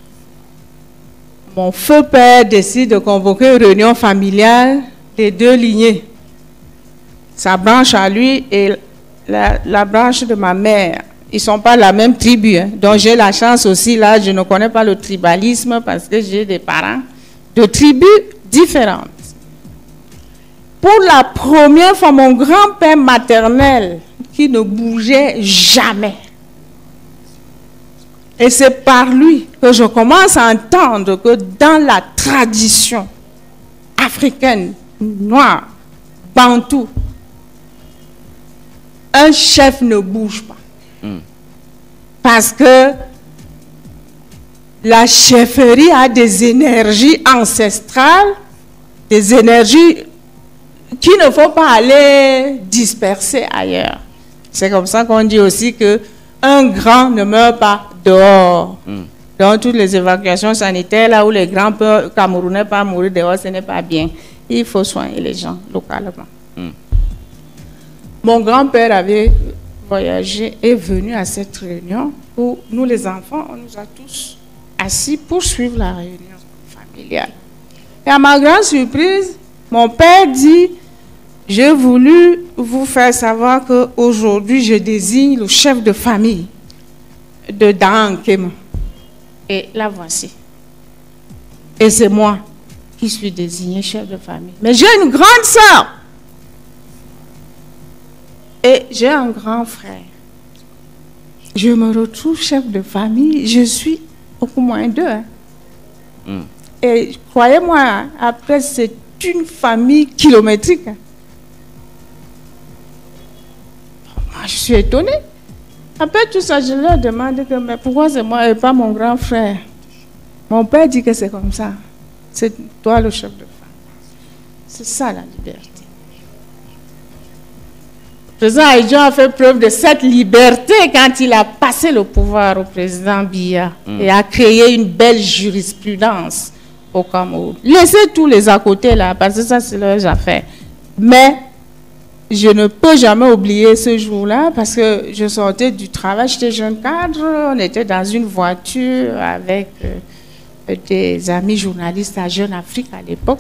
Mon feu père décide de convoquer une réunion familiale des 2 lignées. Sa branche à lui et la branche de ma mère. Ils ne sont pas la même tribu. Donc j'ai la chance aussi, là, je ne connais pas le tribalisme parce que j'ai des parents de tribus différentes. Pour la première fois, mon grand-père maternel qui ne bougeait jamais. Et c'est par lui que je commence à entendre que dans la tradition africaine, noire, bantou, un chef ne bouge pas. Parce que la chefferie a des énergies ancestrales, des énergies qu'il ne faut pas aller disperser ailleurs. C'est comme ça qu'on dit aussi qu'un grand ne meurt pas dehors. Dans toutes les évacuations sanitaires, là où les grands Camerounais peuvent mourir dehors, ce n'est pas bien. Il faut soigner les gens localement. Mon grand-père avait voyagé et venu à cette réunion où nous, les enfants, on nous a tous assis pour suivre la réunion familiale. Et à ma grande surprise, mon père dit: j'ai voulu vous faire savoir qu'aujourd'hui, je désigne le chef de famille de Dankema. Et la voici. Et c'est moi qui suis désigné chef de famille. Mais j'ai une grande sœur. Et j'ai un grand frère. Je me retrouve chef de famille. Je suis au moins 2. Et croyez-moi, après, c'est une famille kilométrique. Moi, je suis étonnée. Après tout ça, je leur demande mais pourquoi c'est moi et pas mon grand frère? Mon père dit que c'est comme ça. C'est toi le chef de famille. C'est ça la liberté. Le président Aïdjo a fait preuve de cette liberté quand il a passé le pouvoir au président Biya et a créé une belle jurisprudence au Cameroun. Laissez tous les à côté là, parce que ça c'est leurs affaires. Mais je ne peux jamais oublier ce jour-là parce que je sortais du travail, j'étais jeune cadre, on était dans une voiture avec des amis journalistes à Jeune Afrique à l'époque.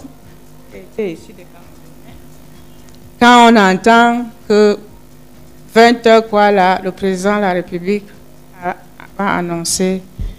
Quand on entend que 20h, quoi, là, le président de la République a annoncé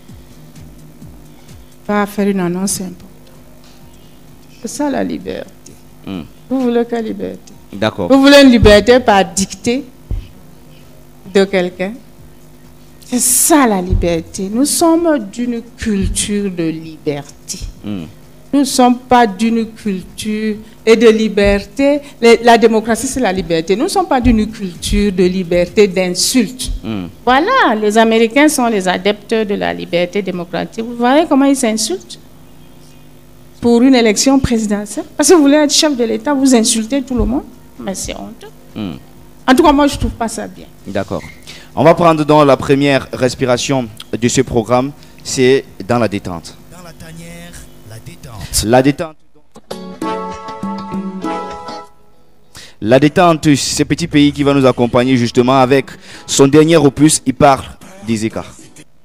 va faire une annonce importante. C'est ça la liberté. Vous voulez quelle liberté? D'accord. Vous voulez une liberté par dictée de quelqu'un? C'est ça la liberté. Nous sommes d'une culture de liberté. Nous ne sommes pas d'une culture et de liberté. La démocratie, c'est la liberté. Nous ne sommes pas d'une culture de liberté d'insulte. Voilà, les Américains sont les adeptes de la liberté démocratique. Vous voyez comment ils s'insultent pour une élection présidentielle? Parce que vous voulez être chef de l'État, vous insultez tout le monde. Mais c'est honteux. En tout cas, moi, je ne trouve pas ça bien. D'accord. On va prendre dans la première respiration de ce programme, c'est dans la détente. Dans la tanière, la détente. La détente. La détente, c'est ce petit pays qui va nous accompagner justement avec son dernier opus, il parle des écarts.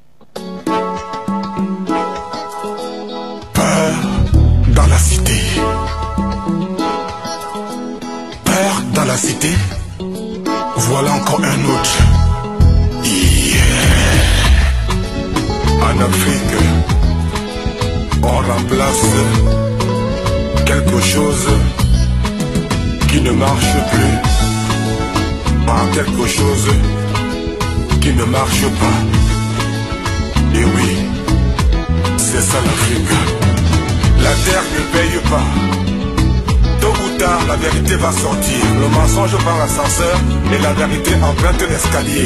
Peur dans la cité. Peur dans la cité. Voilà encore un autre. En Afrique, on remplace quelque chose qui ne marche plus par quelque chose qui ne marche pas. Et oui, c'est ça l'Afrique. La terre ne paye pas. Tôt ou tard, la vérité va sortir. Le mensonge par l'ascenseur et la vérité emprunte l'escalier.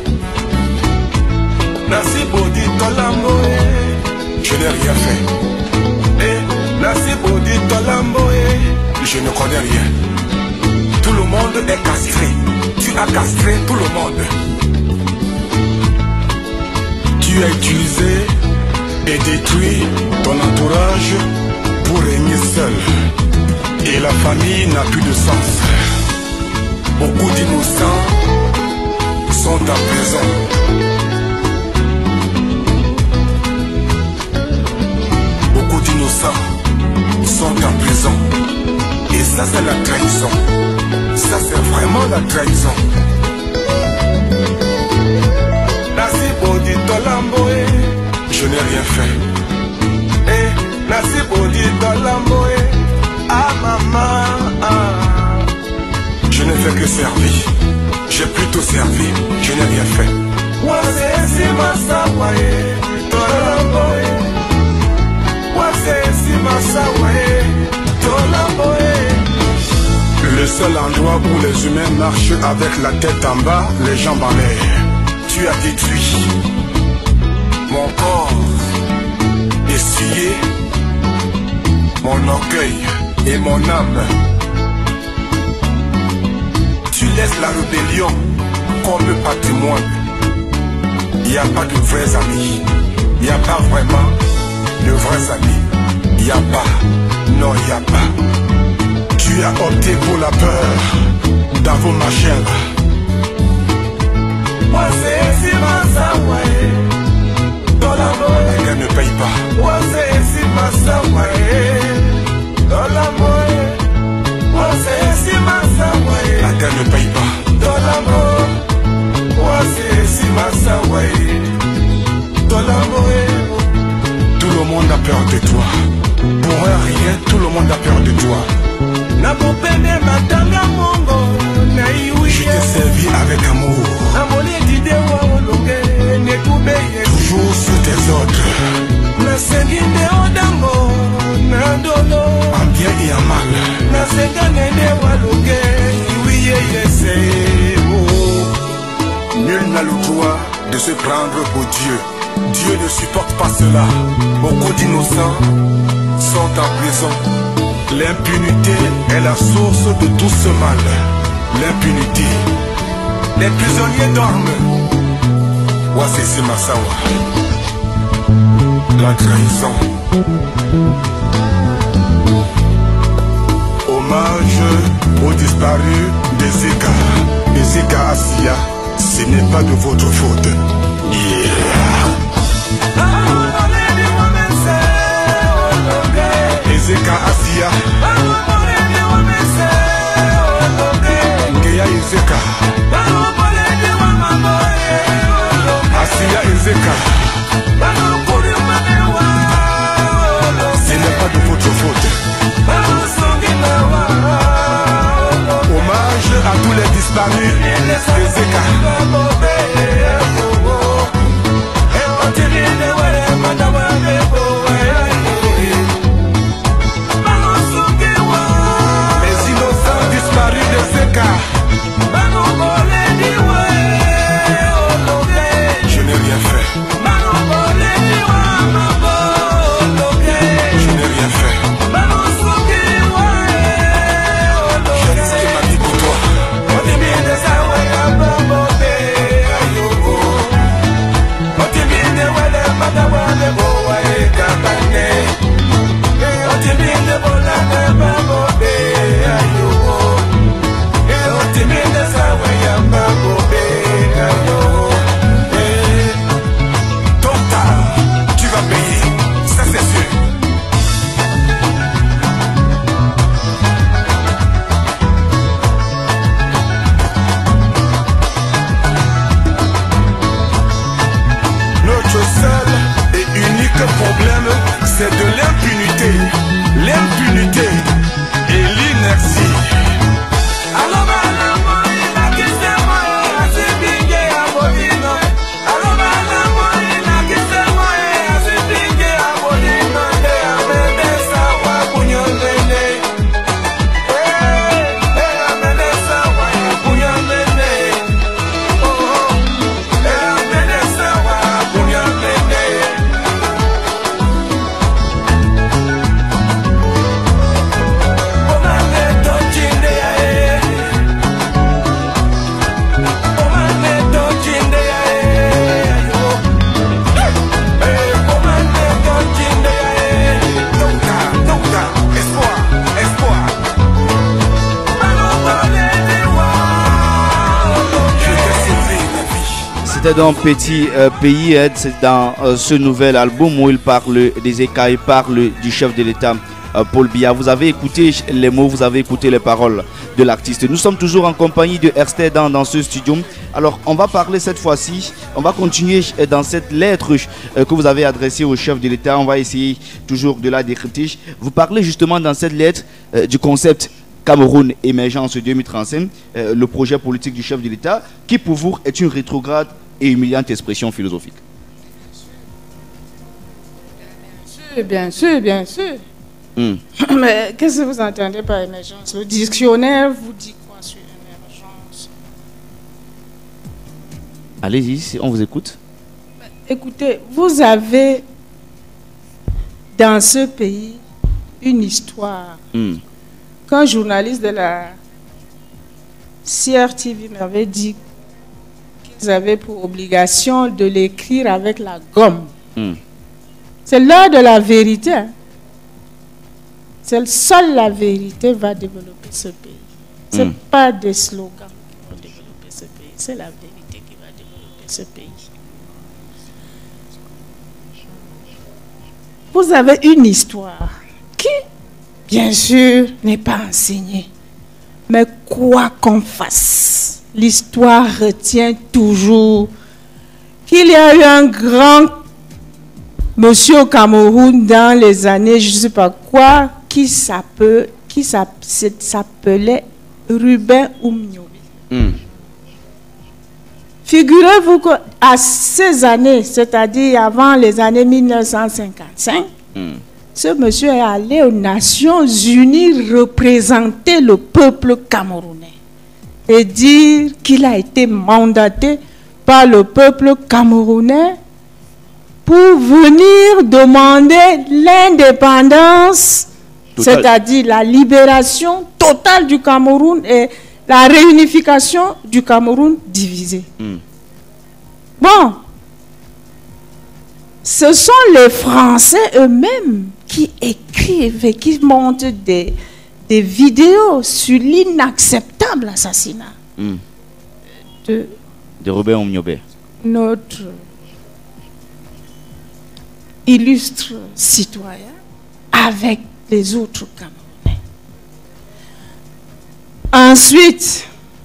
Nasi Bodi Tolamboe, je n'ai rien fait. Et Nasi Bodi Tolamboe, je ne connais rien. Tout le monde est castré. Tu as castré tout le monde. Tu as utilisé et détruit ton entourage pour régner seul. Et la famille n'a plus de sens. Beaucoup d'innocents sont en prison. Beaucoup d'innocents sont en prison. Et ça c'est la trahison. Ça c'est vraiment la trahison. Nasi Bodi Tolamboe, je n'ai rien fait. Et Nasi Bodi Tolamboe, ah maman, je n'ai fait que servir. J'ai plutôt servi, je n'ai rien fait. Le seul endroit où les humains marchent avec la tête en bas, les jambes en l'air. Tu as détruit mon corps, essuyé mon orgueil et mon âme. Tu laisses la rébellion comme patrimoine. Il n'y a pas de vrais amis. Il n'y a pas vraiment de vrais amis. Il n'y a pas. Non, il n'y a pas. Tu as opté pour la peur dans vos machins. La guerre ne paye pas. La terre ne paye pas. Tout le monde a peur de toi. Pour rien, tout le monde a peur de toi. Je t'ai servi avec amour. Toujours sur tes ordres. En bien et en mal. Nul n'a le droit de se prendre pour Dieu. Dieu ne supporte pas cela. Beaucoup d'innocents sont en prison. L'impunité est la source de tout ce mal. L'impunité. Les prisonniers dorment. Wassesi Massawa. La trahison. Hommage aux disparus des Ezeka Assia. Ce n'est pas de votre faute. Ezeka Assia. Ngeya Ezeka. Assia Ezeka. C'était donc Petit Pays, c'est dans ce nouvel album où il parle des écailles, il parle du chef de l'État Paul Biya. Vous avez écouté les mots, vous avez écouté les paroles de l'artiste. Nous sommes toujours en compagnie de Erstedan dans ce studio. Alors on va parler cette fois-ci, on va continuer dans cette lettre que vous avez adressée au chef de l'État. On va essayer toujours de la décrypter. Vous parlez justement dans cette lettre du concept Cameroun émergence 2035, le projet politique du chef de l'État, qui pour vous est une rétrograde et humiliante expression philosophique. Bien sûr, bien sûr. Mais qu'est-ce que vous entendez par émergence? Le dictionnaire vous dit quoi sur l'émergence? Allez-y, on vous écoute. Écoutez, vous avez dans ce pays une histoire. Qu'un journaliste de la CRTV m'avait dit qu'ils avaient pour obligation de l'écrire avec la gomme. C'est l'heure de la vérité. Hein. Seule la vérité va développer ce pays. Ce n'est pas des slogans qui vont développer ce pays. C'est la vérité qui va développer ce pays. Vous avez une histoire qui, bien sûr, n'est pas enseignée. Mais quoi qu'on fasse, l'histoire retient toujours qu'il y a eu un grand monsieur au Cameroun dans les années, je ne sais pas quoi, qui s'appelait Ruben Oumniobi. Figurez-vous qu'à ces années, c'est-à-dire avant les années 1955, ce monsieur est allé aux Nations Unies représenter le peuple camerounais et dire qu'il a été mandaté par le peuple camerounais pour venir demander l'indépendance, c'est-à-dire la libération totale du Cameroun et la réunification du Cameroun divisé. Bon, ce sont les Français eux-mêmes qui écrivent et qui montrent des vidéos sur l'inacceptable assassinat de Robert Oumniobé, notre illustre citoyen, avec les autres Camerounais. Ensuite,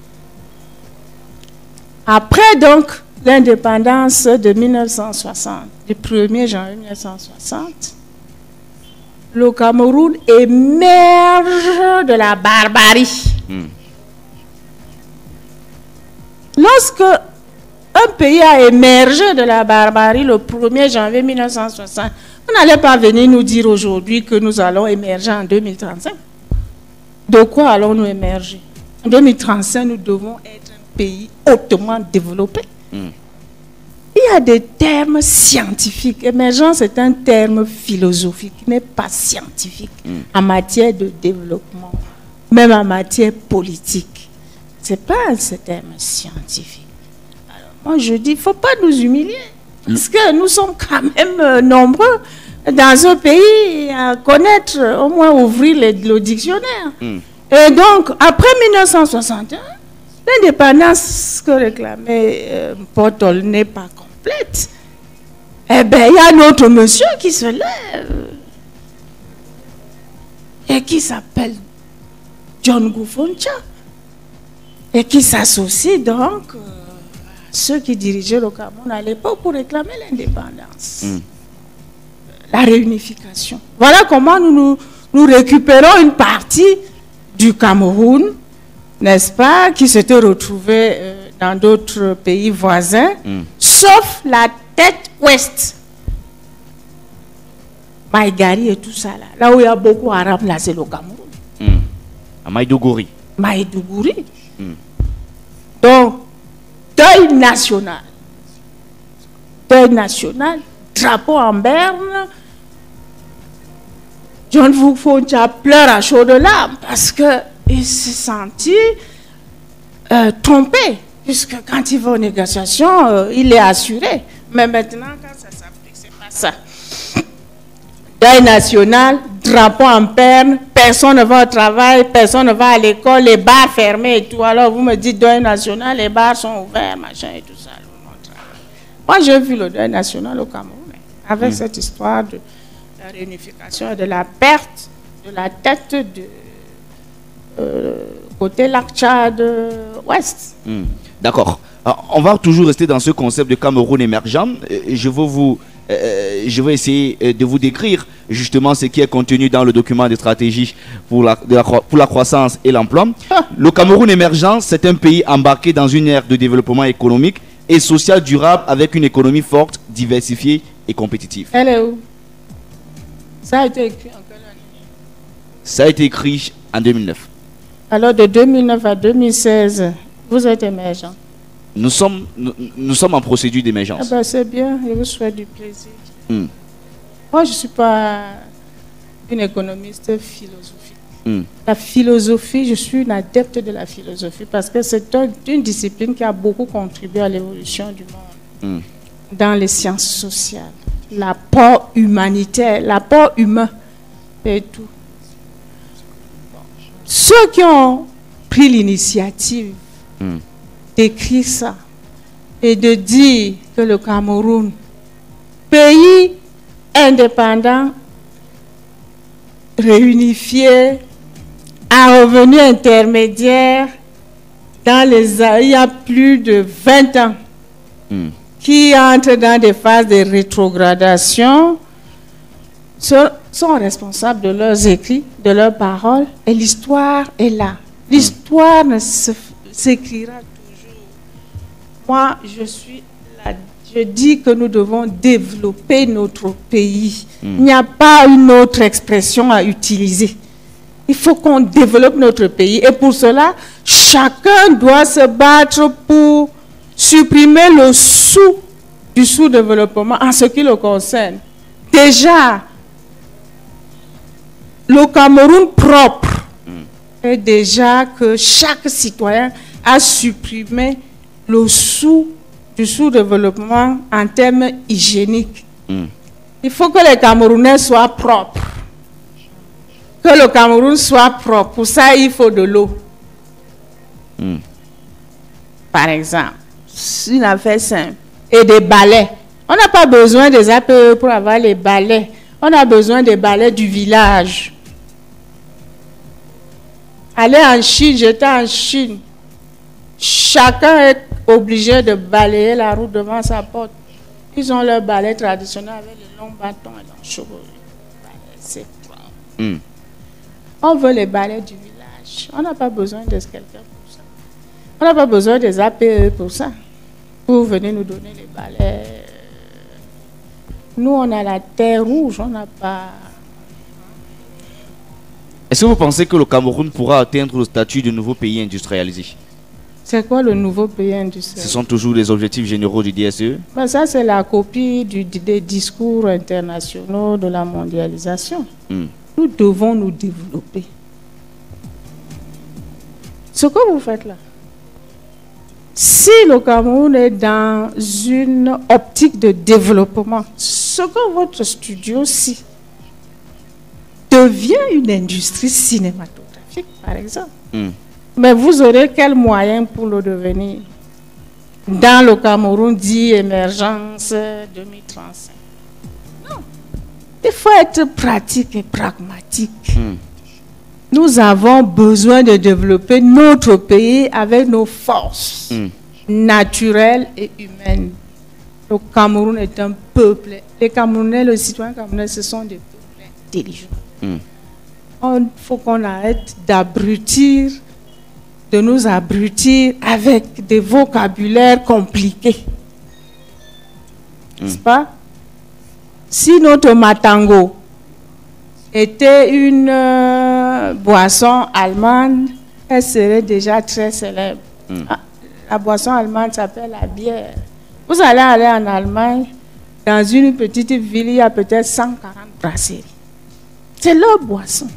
après donc l'indépendance de 1960, du 1er janvier 1960, le Cameroun émerge de la barbarie. Lorsque un pays a émergé de la barbarie le 1er janvier 1960, on n'allait pas venir nous dire aujourd'hui que nous allons émerger en 2035. De quoi allons-nous émerger? En 2035, nous devons être un pays hautement développé. Il y a des termes scientifiques. Émergence est un terme philosophique, qui n'est pas scientifique en matière de développement, même en matière politique. Ce n'est pas un terme scientifique. Alors, moi, je dis, il ne faut pas nous humilier, parce que nous sommes quand même nombreux dans un pays à connaître, au moins ouvrir le dictionnaire. Et donc, après 1961, l'indépendance que réclamait Portol n'est pas complète. Eh bien, il y a un autre monsieur qui se lève et qui s'appelle John Goufoncha et qui s'associe donc à ceux qui dirigeaient le Cameroun à l'époque pour réclamer l'indépendance, la réunification. Voilà comment nous récupérons une partie du Cameroun, n'est-ce pas, qui s'était retrouvée dans d'autres pays voisins, sauf la tête ouest. Maïgari et tout ça, là où il y a beaucoup d'Arabes, là, c'est le Cameroun. À Maïdougouri. Maïdougouri. Donc, deuil national. Deuil national, drapeau en berne. John Goufoncha pleure à chaudes larmes parce qu'il s'est senti trompé, puisque quand il va aux négociations, il est assuré. Mais maintenant, quand ça s'applique, c'est pas ça. Deuil national, drapeau en berne, personne ne va au travail, personne ne va à l'école, les bars fermés et tout. Alors vous me dites deuil national, les bars sont ouverts, machin et tout ça. Moi, j'ai vu le deuil national au Cameroun, avec cette histoire de la réunification et de la perte de la tête de côté lac Tchad ouest. D'accord. On va toujours rester dans ce concept de Cameroun émergent. Je vais essayer de vous décrire justement ce qui est contenu dans le document de stratégie pour la croissance et l'emploi. Le Cameroun émergent, c'est un pays embarqué dans une ère de développement économique et social durable avec une économie forte, diversifiée et compétitive. Elle est où? Ça a été écrit en quelle année? Ça a été écrit en 2009. Alors de 2009 à 2016, vous êtes émergent. Nous sommes en procédure d'émergence. Ah ben c'est bien, je vous souhaite du plaisir. Moi, je ne suis pas une économiste philosophique. La philosophie, je suis une adepte de la philosophie parce que c'est une discipline qui a beaucoup contribué à l'évolution du monde dans les sciences sociales. L'apport humanitaire, l'apport humain et tout. Ceux qui ont pris l'initiative d'écrire ça et de dire que le Cameroun, pays indépendant, réunifié, à revenu intermédiaire, il y a plus de 20 ans, qui entrent dans des phases de rétrogradation, sont responsables de leurs écrits, de leurs paroles, et l'histoire est là. L'histoire ne s'écrira toujours. Moi, je dis que nous devons développer notre pays. Il n'y a pas une autre expression à utiliser. Il faut qu'on développe notre pays. Et pour cela, chacun doit se battre pour supprimer le du sous-développement en ce qui le concerne. Déjà, le Cameroun propre est déjà que chaque citoyen a supprimé le du sous-développement en termes hygiéniques. Il faut que les Camerounais soient propres. Que le Cameroun soit propre. Pour ça, il faut de l'eau. Par exemple, une affaire simple. Et des balais. On n'a pas besoin des APE pour avoir les balais. On a besoin des balais du village. Aller en Chine, j'étais en Chine. Chacun est obligé de balayer la route devant sa porte. Ils ont leur balai traditionnel avec les longs bâtons et leurs chevaux. C'est propre. On veut les balais du village. On n'a pas besoin de quelqu'un pour ça. On n'a pas besoin des APE pour ça. Vous venez nous donner les balais. Nous, on a la terre rouge, on n'a pas... Est-ce que vous pensez que le Cameroun pourra atteindre le statut de nouveau pays industrialisé? C'est quoi le nouveau pays industriel? Ce sont toujours les objectifs généraux du DSE? Ben ça, c'est la copie des discours internationaux de la mondialisation. Nous devons nous développer. Ce que vous faites là, si le Cameroun est dans une optique de développement, ce que votre studio-ci devient une industrie cinématographique, par exemple. Mais vous aurez quel moyen pour le devenir? Dans le Cameroun dit émergence 2035. Non. Il faut être pratique et pragmatique. Nous avons besoin de développer notre pays avec nos forces naturelles et humaines. Le Cameroun est un peuple. Les Camerounais, les citoyens camerounais, ce sont des peuples intelligents. Il faut qu'on arrête de nous abrutir avec des vocabulaires compliqués. N'est-ce pas? Si notre matango était une boisson allemande, elle serait déjà très célèbre. La boisson allemande s'appelle la bière. Vous allez en Allemagne, dans une petite ville, il y a peut-être 140 brasseries. C'est leur boisson.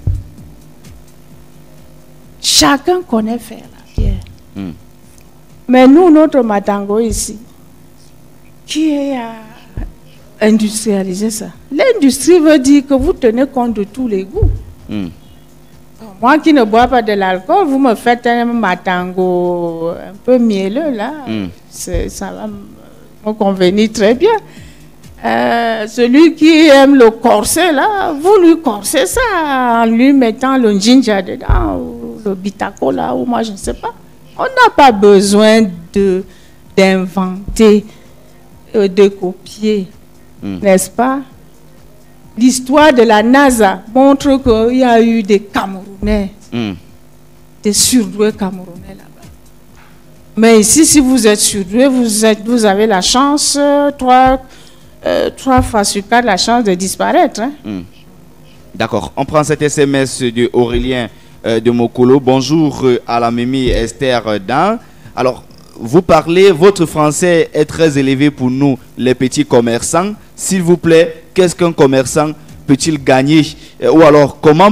Chacun connaît faire la bière. Mais nous, notre matango ici, qui a industrialisé ça? L'industrie veut dire que vous tenez compte de tous les goûts. Moi qui ne bois pas de l'alcool, vous me faites un matango un peu mielleux là, ça va me convenir très bien. Celui qui aime le corset, là, vous lui corsez ça en lui mettant le ginger dedans, ou le bitako, là, ou moi, je ne sais pas. On n'a pas besoin d'inventer, de copier, n'est-ce pas? L'histoire de la NASA montre qu'il y a eu des Camerounais, des surdoués Camerounais là-bas. Mais ici, si vous êtes surdoué, vous avez la chance, 3 fois sur 4, la chance de disparaître. Hein? D'accord. On prend cet SMS de Aurélien de Mokolo. Bonjour à la Mimi Esther Dan. Alors, vous parlez, votre français est très élevé pour nous, les petits commerçants. S'il vous plaît, qu'est-ce qu'un commerçant peut-il gagner? Ou alors, comment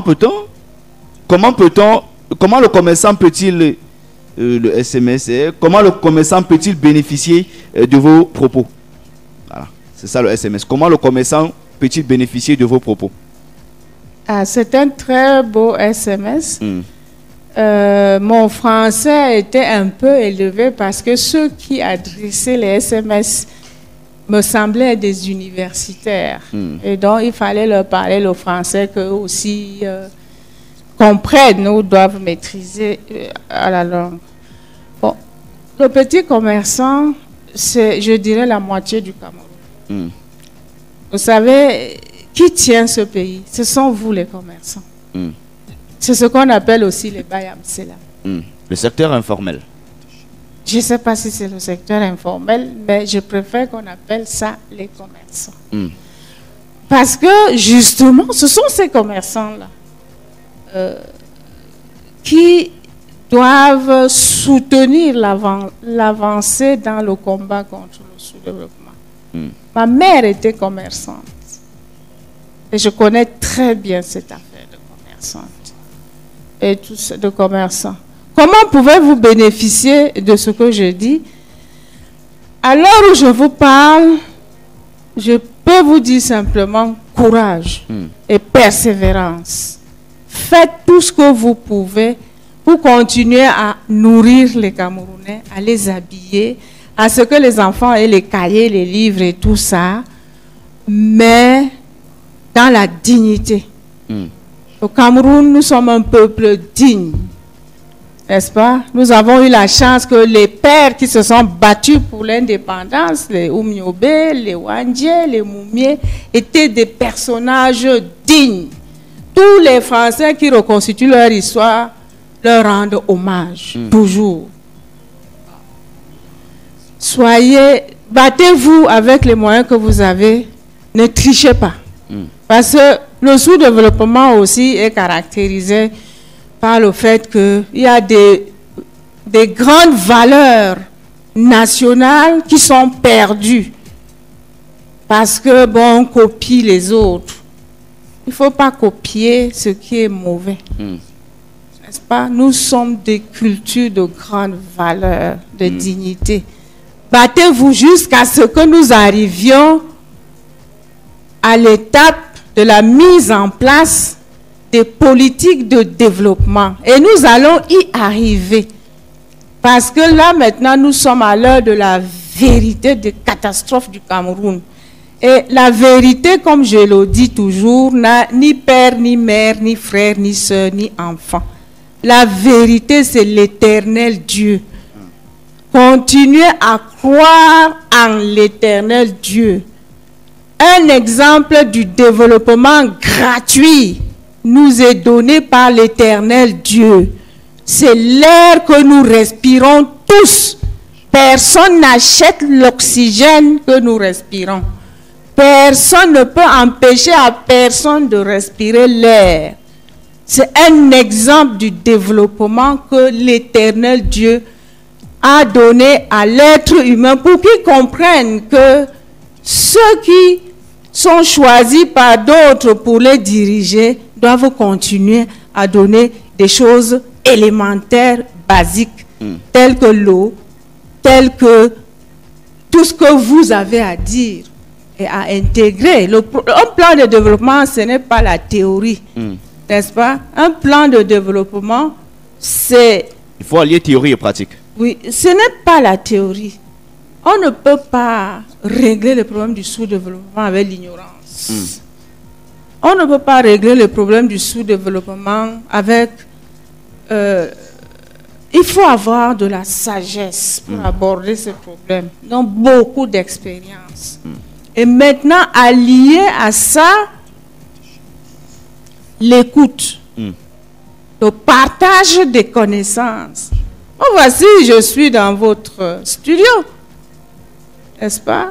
le commerçant peut-il, le SMS, comment le commerçant peut-il bénéficier de vos propos? Voilà, c'est ça le SMS. Comment le commerçant peut-il bénéficier de vos propos? Ah, c'est un très beau SMS. Mon français était un peu élevé parce que ceux qui adressaient les SMS me semblaient des universitaires. Et donc, il fallait leur parler le français qu'eux aussi comprennent ou doivent maîtriser à la langue. Bon, le petit commerçant, c'est, je dirais, la moitié du Cameroun. Vous savez, qui tient ce pays? Ce sont vous, les commerçants. C'est ce qu'on appelle aussi les bayamsela. Le secteur informel. Je ne sais pas si c'est le secteur informel, mais je préfère qu'on appelle ça les commerçants. Parce que, justement, ce sont ces commerçants-là qui doivent soutenir l'avancée dans le combat contre le sous-développement. Ma mère était commerçante. Et je connais très bien cette affaire de commerçante. Et tous de commerçants. Comment pouvez-vous bénéficier de ce que je dis? À l'heure où je vous parle, je peux vous dire simplement courage et persévérance. Faites tout ce que vous pouvez pour continuer à nourrir les Camerounais, à les habiller, à ce que les enfants aient les cahiers, les livres et tout ça, mais dans la dignité. Au Cameroun, nous sommes un peuple digne, n'est-ce pas? Nous avons eu la chance que les pères qui se sont battus pour l'indépendance, les Oumiobe, les Wandje, les Moumié, étaient des personnages dignes. Tous les Français qui reconstituent leur histoire leur rendent hommage, toujours. Battez-vous avec les moyens que vous avez, ne trichez pas. Parce que le sous-développement aussi est caractérisé par le fait qu'il y a des grandes valeurs nationales qui sont perdues. Parce que, bon, on copie les autres. Il ne faut pas copier ce qui est mauvais. N'est-ce pas? Nous sommes des cultures de grandes valeurs, de dignité. Battez-vous jusqu'à ce que nous arrivions à l'étape de la mise en place des politiques de développement. Et nous allons y arriver. Parce que là, maintenant, nous sommes à l'heure de la vérité des catastrophes du Cameroun. Et la vérité, comme je le dis toujours, n'a ni père, ni mère, ni frère, ni soeur, ni enfant. La vérité, c'est l'éternel Dieu. Continuez à croire en l'éternel Dieu. Un exemple du développement gratuit nous est donné par l'éternel Dieu. C'est l'air que nous respirons tous. Personne n'achète l'oxygène que nous respirons. Personne ne peut empêcher à personne de respirer l'air. C'est un exemple du développement que l'éternel Dieu a donné à l'être humain pour qu'il comprenne que ceux qui sont choisis par d'autres pour les diriger doivent continuer à donner des choses élémentaires, basiques, telles que l'eau, telles que tout ce que vous avez à dire et à intégrer. Un plan de développement, ce n'est pas la théorie, n'est-ce pas? Un plan de développement, c'est... Il faut allier théorie et pratique. Oui, ce n'est pas la théorie. on ne peut pas régler le problème du sous-développement avec l'ignorance. On ne peut pas régler le problème du sous-développement avec... il faut avoir de la sagesse pour aborder ce problème. Donc, beaucoup d'expérience. Et maintenant, allié à ça, l'écoute, le partage des connaissances. Oh, voici, je suis dans votre studio, n'est-ce pas?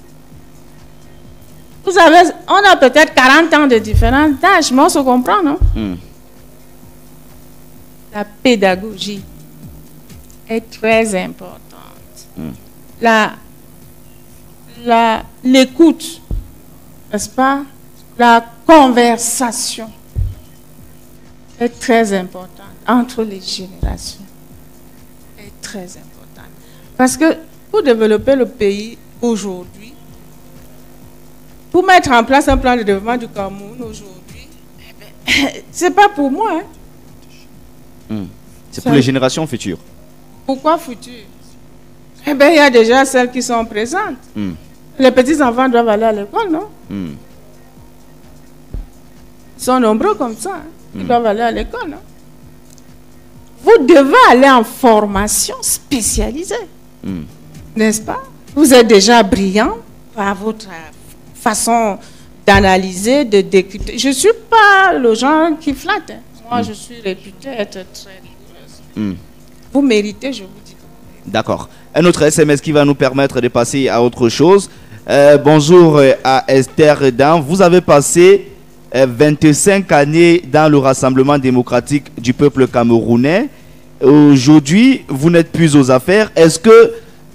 Vous avez, on a peut-être 40 ans de différence d'âge, mais on se comprend, non? La pédagogie est très importante. L'écoute, n'est-ce pas? La conversation est très importante entre les générations. Est très importante. Parce que pour développer le pays aujourd'hui, pour mettre en place un plan de développement du Cameroun aujourd'hui, c'est pas pour moi. C'est pour les générations futures. Pourquoi futures? Eh bien, il y a déjà celles qui sont présentes. Les petits-enfants doivent aller à l'école, non? Ils sont nombreux comme ça. Ils doivent aller à l'école. Non? Vous devez aller en formation spécialisée. N'est-ce pas? Vous êtes déjà brillant par votre façon d'analyser, de décrypter. Je ne suis pas le genre qui flatte. Moi, je suis réputée être très rigoureuse. Vous méritez, je vous dis. D'accord. Un autre SMS qui va nous permettre de passer à autre chose. Bonjour à Esther Redan. Vous avez passé 25 années dans le Rassemblement démocratique du peuple camerounais. Aujourd'hui, vous n'êtes plus aux affaires. Est-ce que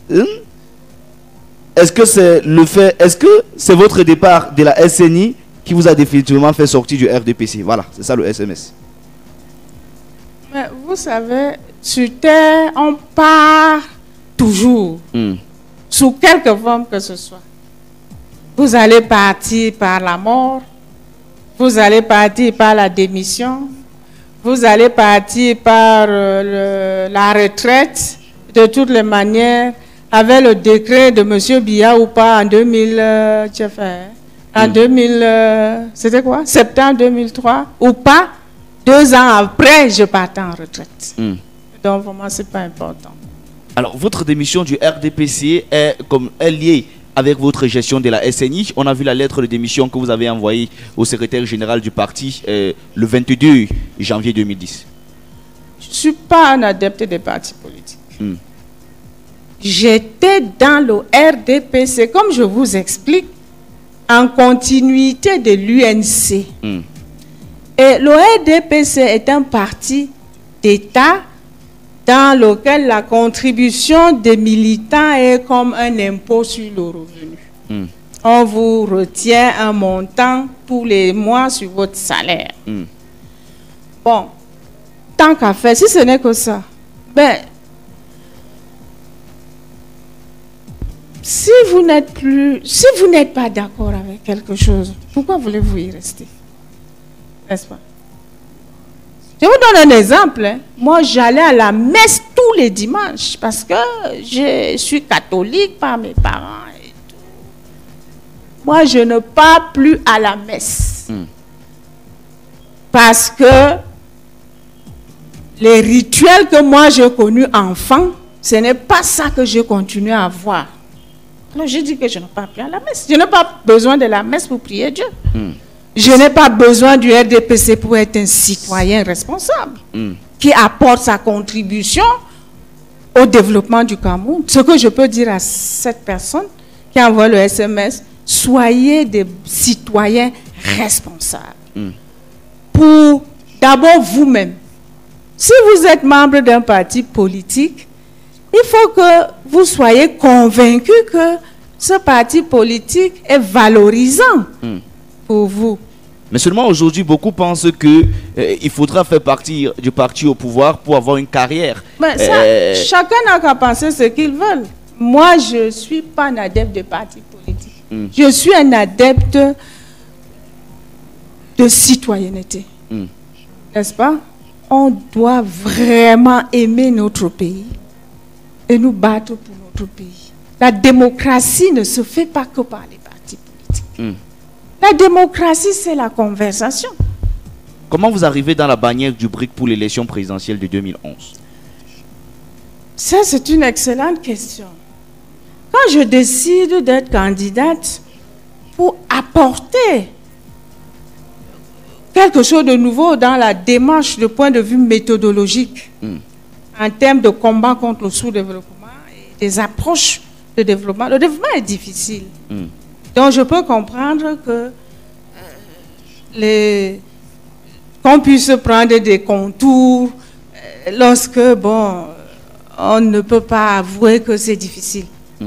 c'est le fait, est-ce que c'est votre départ de la SNI qui vous a définitivement fait sortir du RDPC? Voilà, c'est ça le SMS. Mais vous savez, sur Terre, on part toujours, sous quelque forme que ce soit. Vous allez partir par la mort, vous allez partir par la démission, vous allez partir par la retraite, de toutes les manières, avec le décret de M. Biya ou pas en 2000, c'était quoi? Septembre 2003 ou pas? 2 ans après, je partais en retraite. Donc, vraiment, ce n'est pas important. Alors, votre démission du RDPC est liée avec votre gestion de la SNI. On a vu la lettre de démission que vous avez envoyée au secrétaire général du parti le 22 janvier 2010. Je ne suis pas un adepte des partis politiques. J'étais dans le RDPC, comme je vous explique, en continuité de l'UNC. Et le RDPC est un parti d'État dans lequel la contribution des militants est comme un impôt sur le revenu. On vous retient un montant tous les mois sur votre salaire. Bon, tant qu'à faire, si ce n'est que ça, ben, si vous n'êtes pas d'accord avec quelque chose, pourquoi voulez-vous y rester? N'est-ce pas? Je vous donne un exemple. Moi, j'allais à la messe tous les dimanches parce que je suis catholique par mes parents et tout. Moi, je ne pars plus à la messe parce que les rituels que moi j'ai connus enfant, ce n'est pas ça que je continue à voir. Alors, je dis que je ne pars plus à la messe. Je n'ai pas besoin de la messe pour prier Dieu. Je n'ai pas besoin du RDPC pour être un citoyen responsable qui apporte sa contribution au développement du Cameroun. Ce que je peux dire à cette personne qui envoie le SMS, soyez des citoyens responsables. Pour d'abord vous-même. Si vous êtes membre d'un parti politique, il faut que vous soyez convaincu que ce parti politique est valorisant pour vous. Mais seulement aujourd'hui, beaucoup pensent qu'il faudra faire partie du parti au pouvoir pour avoir une carrière. Mais ça, chacun n'a qu'à penser ce qu'il veut. Moi, je ne suis pas un adepte de parti politique. Je suis un adepte de citoyenneté. N'est-ce pas? On doit vraiment aimer notre pays et nous battre pour notre pays. la démocratie ne se fait pas que par les partis politiques. La démocratie, c'est la conversation. Comment vous arrivez dans la bannière du BRIC pour l'élection présidentielle de 2011? Ça, c'est une excellente question. Quand je décide d'être candidate pour apporter quelque chose de nouveau dans la démarche de point de vue méthodologique en termes de combat contre le sous-développement et des approches de développement, le développement est difficile. Donc, je peux comprendre que qu'on puisse prendre des contours lorsque, bon, on ne peut pas avouer que c'est difficile.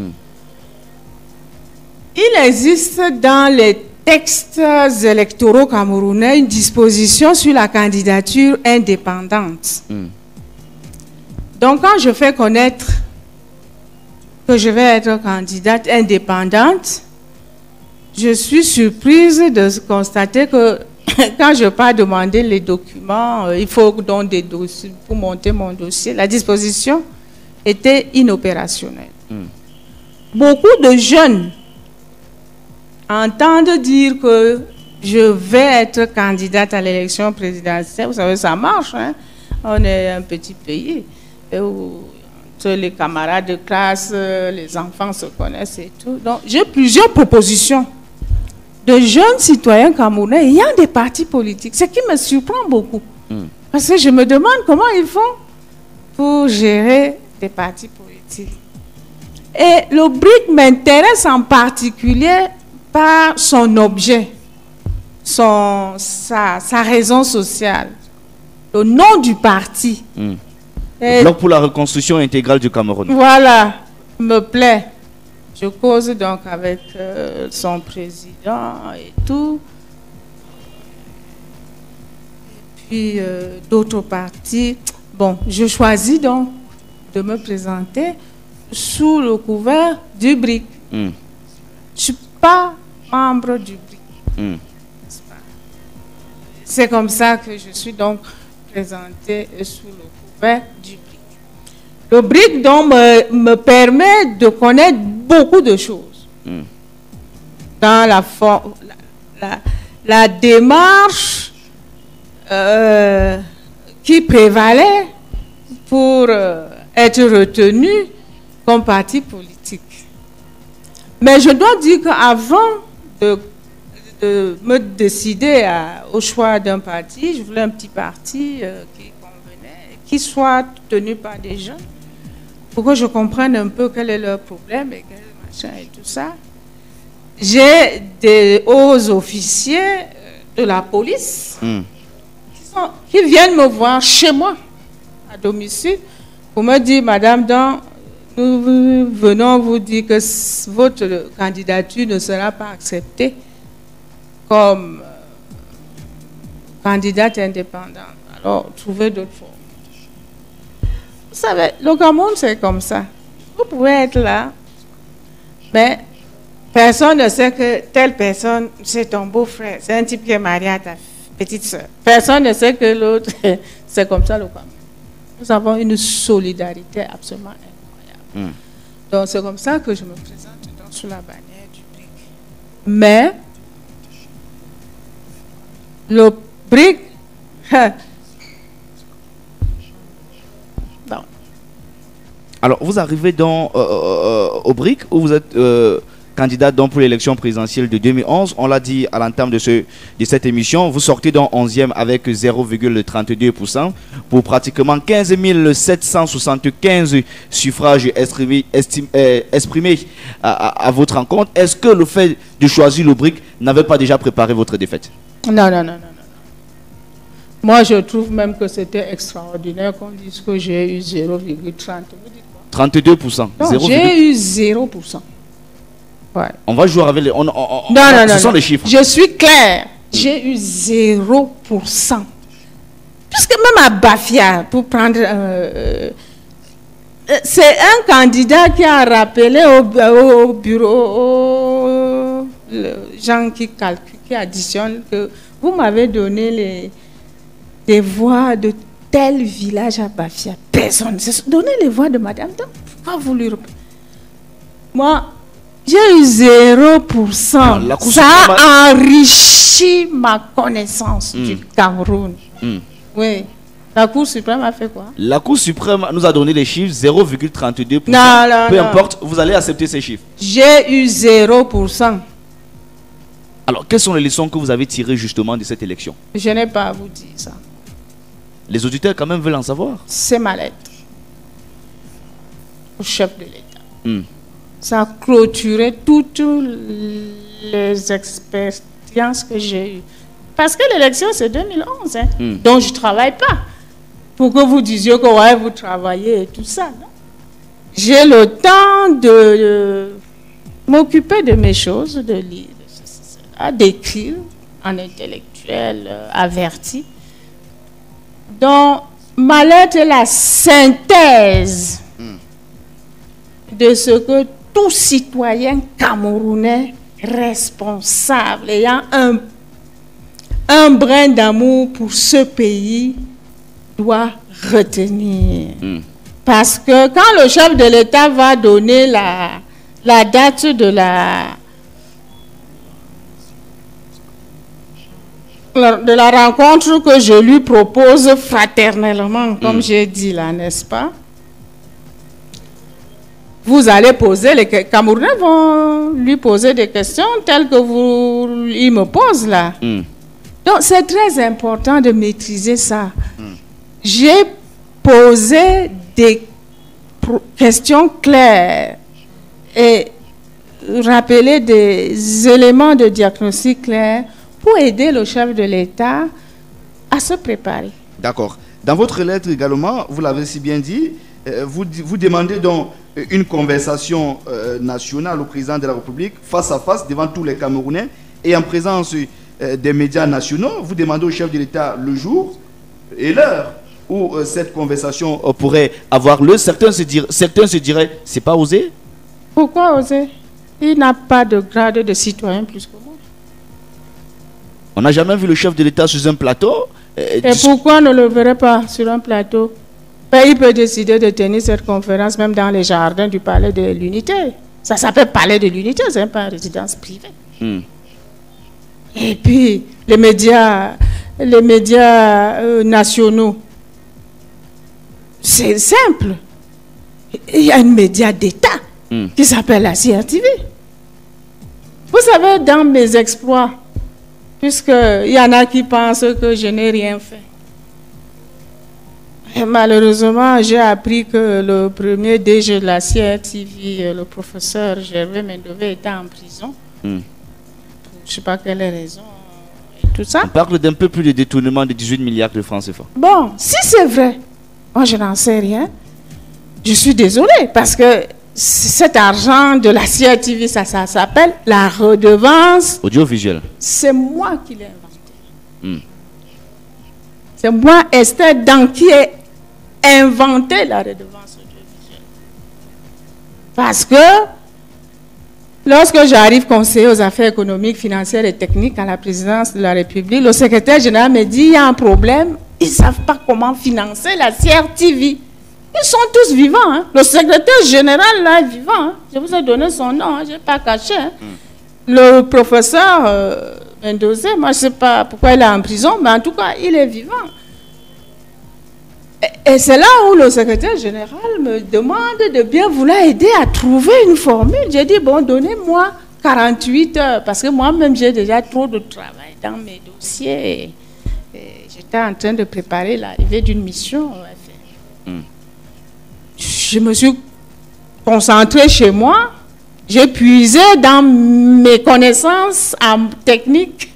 Il existe dans les textes électoraux camerounais une disposition sur la candidature indépendante. Donc, quand je fais connaître que je vais être candidate indépendante, je suis surprise de constater que quand je pars demander les documents, il faut donc des dossiers pour monter mon dossier. La disposition était inopérationnelle. Beaucoup de jeunes entendent dire que je vais être candidate à l'élection présidentielle. Vous savez, ça marche, hein? On est un petit pays où les camarades de classe, les enfants se connaissent et tout. Donc, j'ai plusieurs propositions de jeunes citoyens camerounais ayant des partis politiques, ce qui me surprend beaucoup. Parce que je me demande comment ils font pour gérer des partis politiques. Et le BRIC m'intéresse en particulier par son objet, sa raison sociale, le nom du parti. Le Bloc pour la reconstruction intégrale du Cameroun. Voilà, me plaît. Je cause donc avec son président et tout. Et puis d'autres partis. Bon, je choisis donc de me présenter sous le couvert du BRIC. Je ne suis pas membre du BRIC. C'est comme ça que je suis donc présentée sous le couvert du BRIC. Le BRIC donc me permet de connaître beaucoup de choses dans la démarche qui prévalait pour être retenu comme parti politique. Mais je dois dire qu'avant de me décider au choix d'un parti, je voulais un petit parti qui convenait, qui soit tenu par des jeunes, pour que je comprenne un peu quel est leur problème et quel machin et tout ça. J'ai des hauts officiers de la police qui viennent me voir chez moi, à domicile, pour me dire, Madame Dan, nous venons vous dire que votre candidature ne sera pas acceptée comme candidate indépendante. Alors, trouvez d'autres formes. Vous savez, le Cameroun, c'est comme ça. Vous pouvez être là, mais personne ne sait que telle personne, c'est ton beau-frère. C'est un type qui est marié à ta petite soeur. Personne ne sait que l'autre, c'est comme ça le Cameroun. Nous avons une solidarité absolument incroyable. Donc, c'est comme ça que je me présente sous la bannière du BRIC. Mais, le BRIC, bon. Alors, vous arrivez donc au BRIC où vous êtes candidate donc pour l'élection présidentielle de 2011. On l'a dit à l'entame de cette émission. Vous sortez donc 11e avec 0,32% pour pratiquement 15 775 suffrages exprimés à votre rencontre. Est-ce que le fait de choisir le BRIC n'avait pas déjà préparé votre défaite? Non. Moi, je trouve même que c'était extraordinaire qu'on dise que j'ai eu 0,30. 32%. Non, j'ai eu 0%. Ouais. On va jouer avec les... Non, ce sont les chiffres. Je suis claire. J'ai eu 0%. Puisque même à Bafia, pour prendre... c'est un candidat qui a rappelé au bureau, les gens qui calculent, qui additionnent, que vous m'avez donné les voix de tel village à Bafia. Personne. Donnez les voix de Madame. Donc, pourquoi vous lui... Moi, j'ai eu 0%. La Cour Ça suprême a enrichi ma connaissance du Cameroun. Oui. La Cour suprême a fait quoi? La Cour suprême nous a donné les chiffres 0,32%. Non, Peu non. importe, vous allez accepter ces chiffres. J'ai eu 0%. Alors, quelles sont les leçons que vous avez tirées justement de cette élection? Je n'ai pas à vous dire ça. Les auditeurs quand même veulent en savoir. C'est ma lettre au chef de l'État. Hmm. Ça a clôturé toutes les expériences que j'ai eues. Parce que l'élection, c'est 2011, hein. Donc je ne travaille pas. Pour que vous disiez que ouais, vous travaillez et tout ça. Non? J'ai le temps de m'occuper de mes choses, de lire, d'écrire en intellectuel averti. Donc, ma lettre est la synthèse de ce que tout citoyen camerounais responsable, ayant un brin d'amour pour ce pays, doit retenir. Parce que quand le chef de l'État va donner la date de la rencontre que je lui propose fraternellement, comme j'ai dit là, n'est-ce pas? Vous allez poser, les Camerounais vont lui poser des questions telles que il me pose là. Donc c'est très important de maîtriser ça. J'ai posé des questions claires et rappeler des éléments de diagnostic clairs pour aider le chef de l'État à se préparer. D'accord. Dans votre lettre également, vous l'avez si bien dit, vous demandez donc une conversation nationale au président de la République, face à face, devant tous les Camerounais, et en présence des médias nationaux. Vous demandez au chef de l'État le jour et l'heure où cette conversation pourrait avoir lieu. Certains se diraient, c'est pas osé? Pourquoi oser? Il n'a pas de grade de citoyen plus que moi. On n'a jamais vu le chef de l'État sur un plateau. Et pourquoi on ne le verrait pas sur un plateau? Ben, il peut décider de tenir cette conférence même dans les jardins du palais de l'Unité. Ça s'appelle palais de l'Unité, c'est pas une résidence privée. Et puis, les médias nationaux, c'est simple. Il y a un média d'État qui s'appelle la CRTV. Vous savez, dans mes exploits, puisqu'il y en a qui pensent que je n'ai rien fait. Et malheureusement, j'ai appris que le premier DG de la CRTV, le professeur Gervais Mendové, était en prison. Je ne sais pas quelle est la raison. Et tout ça. On parle d'un peu plus de détournement de 18 milliards de francs CFA. Bon, si c'est vrai, moi je n'en sais rien. Je suis désolée parce que cet argent de la CRTV, ça s'appelle la redevance audiovisuelle. C'est moi qui l'ai inventé. C'est moi, Esther Dan, qui ai inventé la redevance audiovisuelle. Parce que lorsque j'arrive conseiller aux affaires économiques, financières et techniques à la présidence de la République, le secrétaire général me dit, il y a un problème, ils ne savent pas comment financer la CRTV. Ils sont tous vivants. Hein. Le secrétaire général là est vivant. Hein. Je vous ai donné son nom, hein. Je n'ai pas caché. Hein. Le professeur Mendozé, moi je ne sais pas pourquoi il est en prison, mais en tout cas, il est vivant. Et c'est là où le secrétaire général me demande de bien vouloir aider à trouver une formule. J'ai dit, bon, donnez-moi 48 heures, parce que moi-même, j'ai déjà trop de travail dans mes dossiers. Et j'étais en train de préparer l'arrivée d'une mission. Je me suis concentrée chez moi. J'ai puisé dans mes connaissances en technique.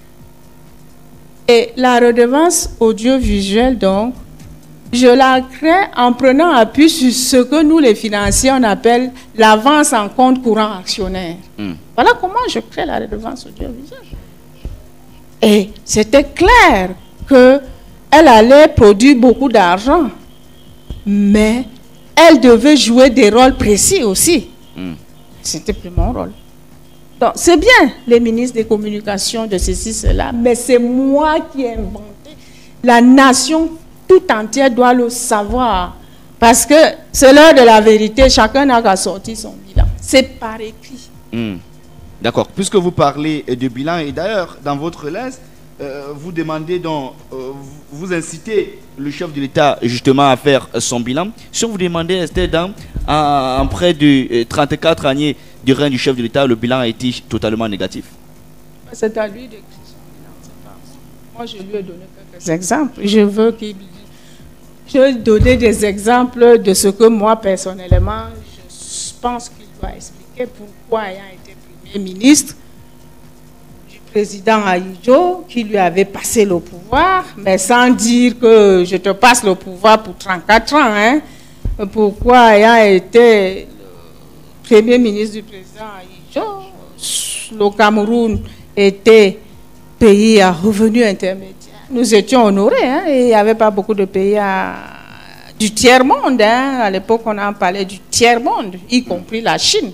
Et la redevance audiovisuelle, donc, je la crée en prenant appui sur ce que nous, les financiers, on appelle l'avance en compte courant actionnaire. Voilà comment je crée la redevance audiovisuelle. Et c'était clair qu'elle allait produire beaucoup d'argent, mais elle devait jouer des rôles précis aussi. C'était plus mon rôle. Donc, c'est bien les ministres des communications, de ceci, cela, mais c'est moi qui ai inventé. La nation tout entière doit le savoir. Parce que c'est l'heure de la vérité, chacun n'a qu'à sortir son bilan. C'est par écrit. D'accord. Puisque vous parlez de bilan, et d'ailleurs, dans votre lettre, vous demandez donc, vous incitez le chef de l'État justement à faire son bilan. Si vous demandez, Esther Dan, en près de 34 années du règne du chef de l'État, le bilan a été totalement négatif. C'est à lui d'écrire son bilan, c'est pas moi. Moi, je lui ai donné quelques exemples. Je veux donner des exemples de ce que moi, personnellement, je pense qu'il doit expliquer pourquoi, ayant été Premier ministre, président Ahidjo, qui lui avait passé le pouvoir, mais sans dire que je te passe le pouvoir pour 34 ans. Hein. Pourquoi, ayant été le premier ministre du président Ahidjo, le Cameroun était pays à revenu intermédiaire. Nous étions honorés, hein, et il n'y avait pas beaucoup de pays du tiers-monde. Hein. À l'époque, on en parlait du tiers-monde, y compris la Chine.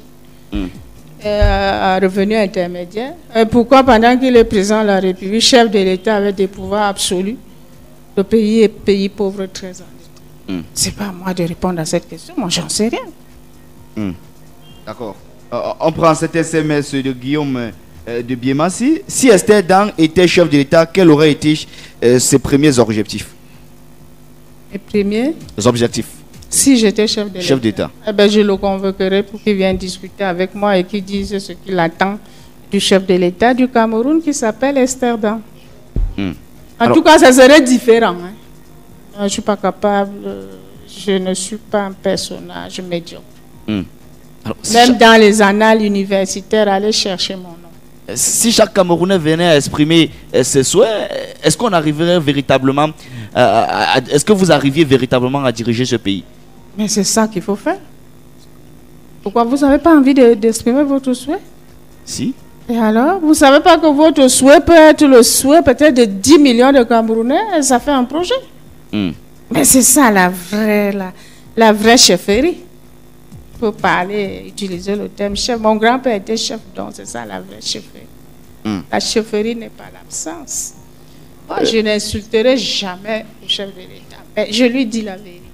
À revenu intermédiaire. Pourquoi, pendant qu'il est président de la République, chef de l'État avec des pouvoirs absolus, le pays est pays pauvre très endetté? C'est pas à moi de répondre à cette question, moi j'en sais rien. D'accord. On prend cet SMS de Guillaume de Biemassi. Si Esther Dan était chef de l'État, quels auraient été ses premiers objectifs? Les premiers objectifs. Si j'étais chef d'État, eh ben, je le convoquerais pour qu'il vienne discuter avec moi et qu'il dise ce qu'il attend du chef de l'État du Cameroun qui s'appelle Esther Dan. En tout cas, ça serait différent. Hein. Je ne suis pas capable, je ne suis pas un personnage médiocre. Alors, même dans les annales universitaires, allez chercher mon nom. Si chaque Camerounais venait à exprimer ses souhaits, est-ce qu'on arriverait véritablement, est-ce que vous arriviez véritablement à diriger ce pays? Mais c'est ça qu'il faut faire. Pourquoi vous n'avez pas envie d'exprimer votre souhait? Si. Et alors, vous ne savez pas que votre souhait peut être le souhait peut-être de 10 millions de Camerounais, et ça fait un projet. Mais c'est ça la vraie chefferie. Pour parler, utiliser le terme chef. Mon grand-père était chef, donc c'est ça la vraie chefferie. La chefferie n'est pas l'absence. Moi, je n'insulterai jamais le chef de l'État, mais je lui dis la vérité.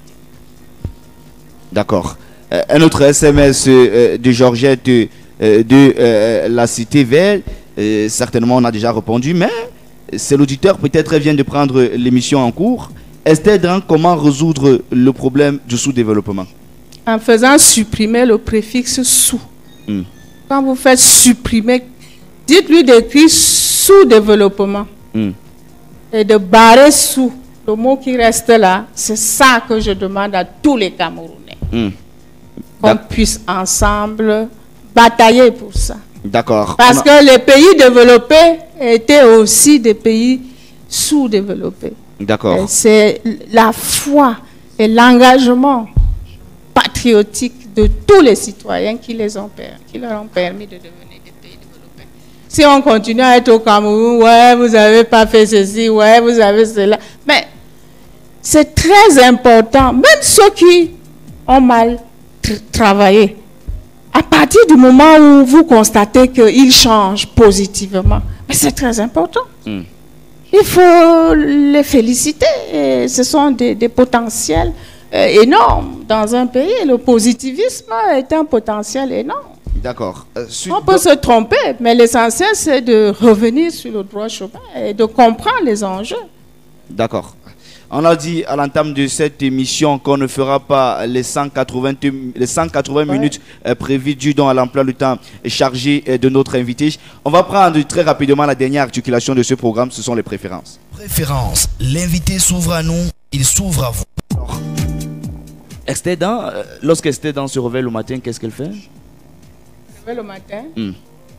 D'accord. Un autre SMS de Georgette de la Cité Verte. Certainement, on a déjà répondu, mais c'est l'auditeur, peut-être vient de prendre l'émission en cours. Esther Dan, comment résoudre le problème du sous-développement? En faisant supprimer le préfixe sous. Quand vous faites supprimer, dites-lui d'écrire sous-développement. Et de barrer sous. Le mot qui reste là, c'est ça que je demande à tous les Camerounais. Qu'on puisse ensemble batailler pour ça. D'accord. Parce que les pays développés étaient aussi des pays sous-développés. D'accord. C'est la foi et l'engagement patriotique de tous les citoyens qui leur ont permis de devenir des pays développés. Si on continue à être au Cameroun, ouais, vous n'avez pas fait ceci, ouais, vous avez cela. Mais c'est très important, même ceux qui ont mal travaillé, à partir du moment où vous constatez qu'ils changent positivement, mais c'est très important. Il faut les féliciter. Et ce sont des potentiels énormes dans un pays. Le positivisme est un potentiel énorme. D'accord. On peut se tromper, mais l'essentiel, c'est de revenir sur le droit chemin et de comprendre les enjeux. D'accord. On a dit à l'entame de cette émission qu'on ne fera pas les 180 minutes prévues dû à l'emploi du temps chargé de notre invité. On va prendre très rapidement la dernière articulation de ce programme, ce sont les préférences. Préférence, l'invité s'ouvre à nous, il s'ouvre à vous. Alors, Esther Dan, lorsque Esther Dan se réveille le matin, qu'est-ce qu'elle fait? Se réveille le matin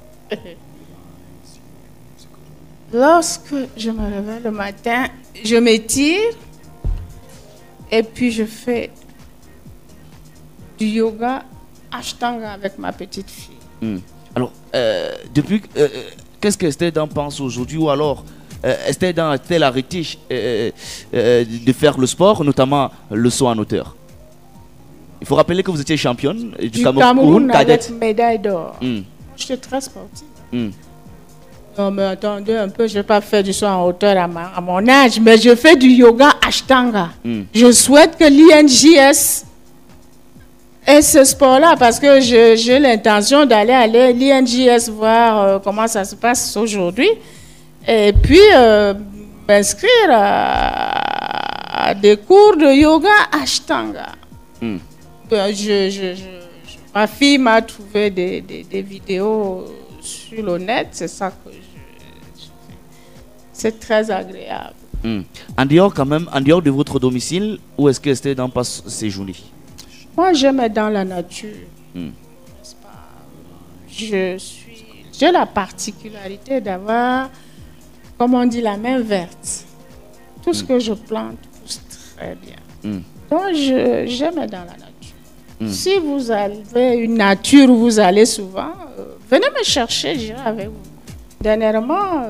Lorsque je me réveille le matin, je m'étire et puis je fais du yoga Ashtanga avec ma petite fille. Alors, depuis, qu'est-ce que Esther Dan pense aujourd'hui? Ou alors, Esther Dan a-t-elle arrêté de faire le sport, notamment le saut en hauteur? Il faut rappeler que vous étiez championne du Cameroun cadette. Avec médaille d'or. J'étais très sportive. Non, mais attendez un peu, je ne vais pas faire du saut en hauteur à mon âge, mais je fais du yoga Ashtanga. Je souhaite que l'INJS ait Mais ce sport-là, parce que j'ai l'intention d'aller à l'INJS voir comment ça se passe aujourd'hui, et puis m'inscrire à des cours de yoga Ashtanga. Ma fille m'a trouvé des vidéos sur le net, c'est ça que je fais. C'est très agréable. En dehors quand même, en dehors de votre domicile, où est-ce que Esther Dan passe ses journées? Moi, j'aime être dans la nature. N'est-ce pas? J'ai la particularité d'avoir, comme on dit, la main verte. Tout ce que je plante pousse très bien. Donc, j'aime être dans la nature. Si vous avez une nature où vous allez souvent, venez me chercher, j'irai avec vous. Dernièrement,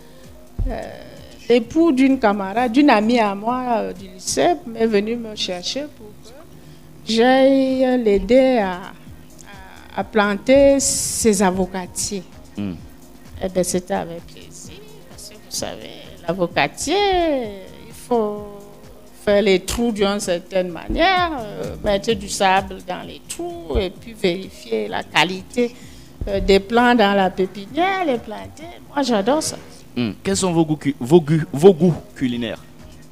l'époux d'une camarade, d'une amie à moi du lycée, m'est venu me chercher pour que j'aille l'aider à planter ses avocatiers. Eh bien, c'était avec plaisir, parce que vous savez, l'avocatier, il faut faire les trous d'une certaine manière, mettre du sable dans les trous et puis vérifier la qualité des plants dans la pépinière, les planter. Moi, j'adore ça. Quels sont vos goûts culinaires?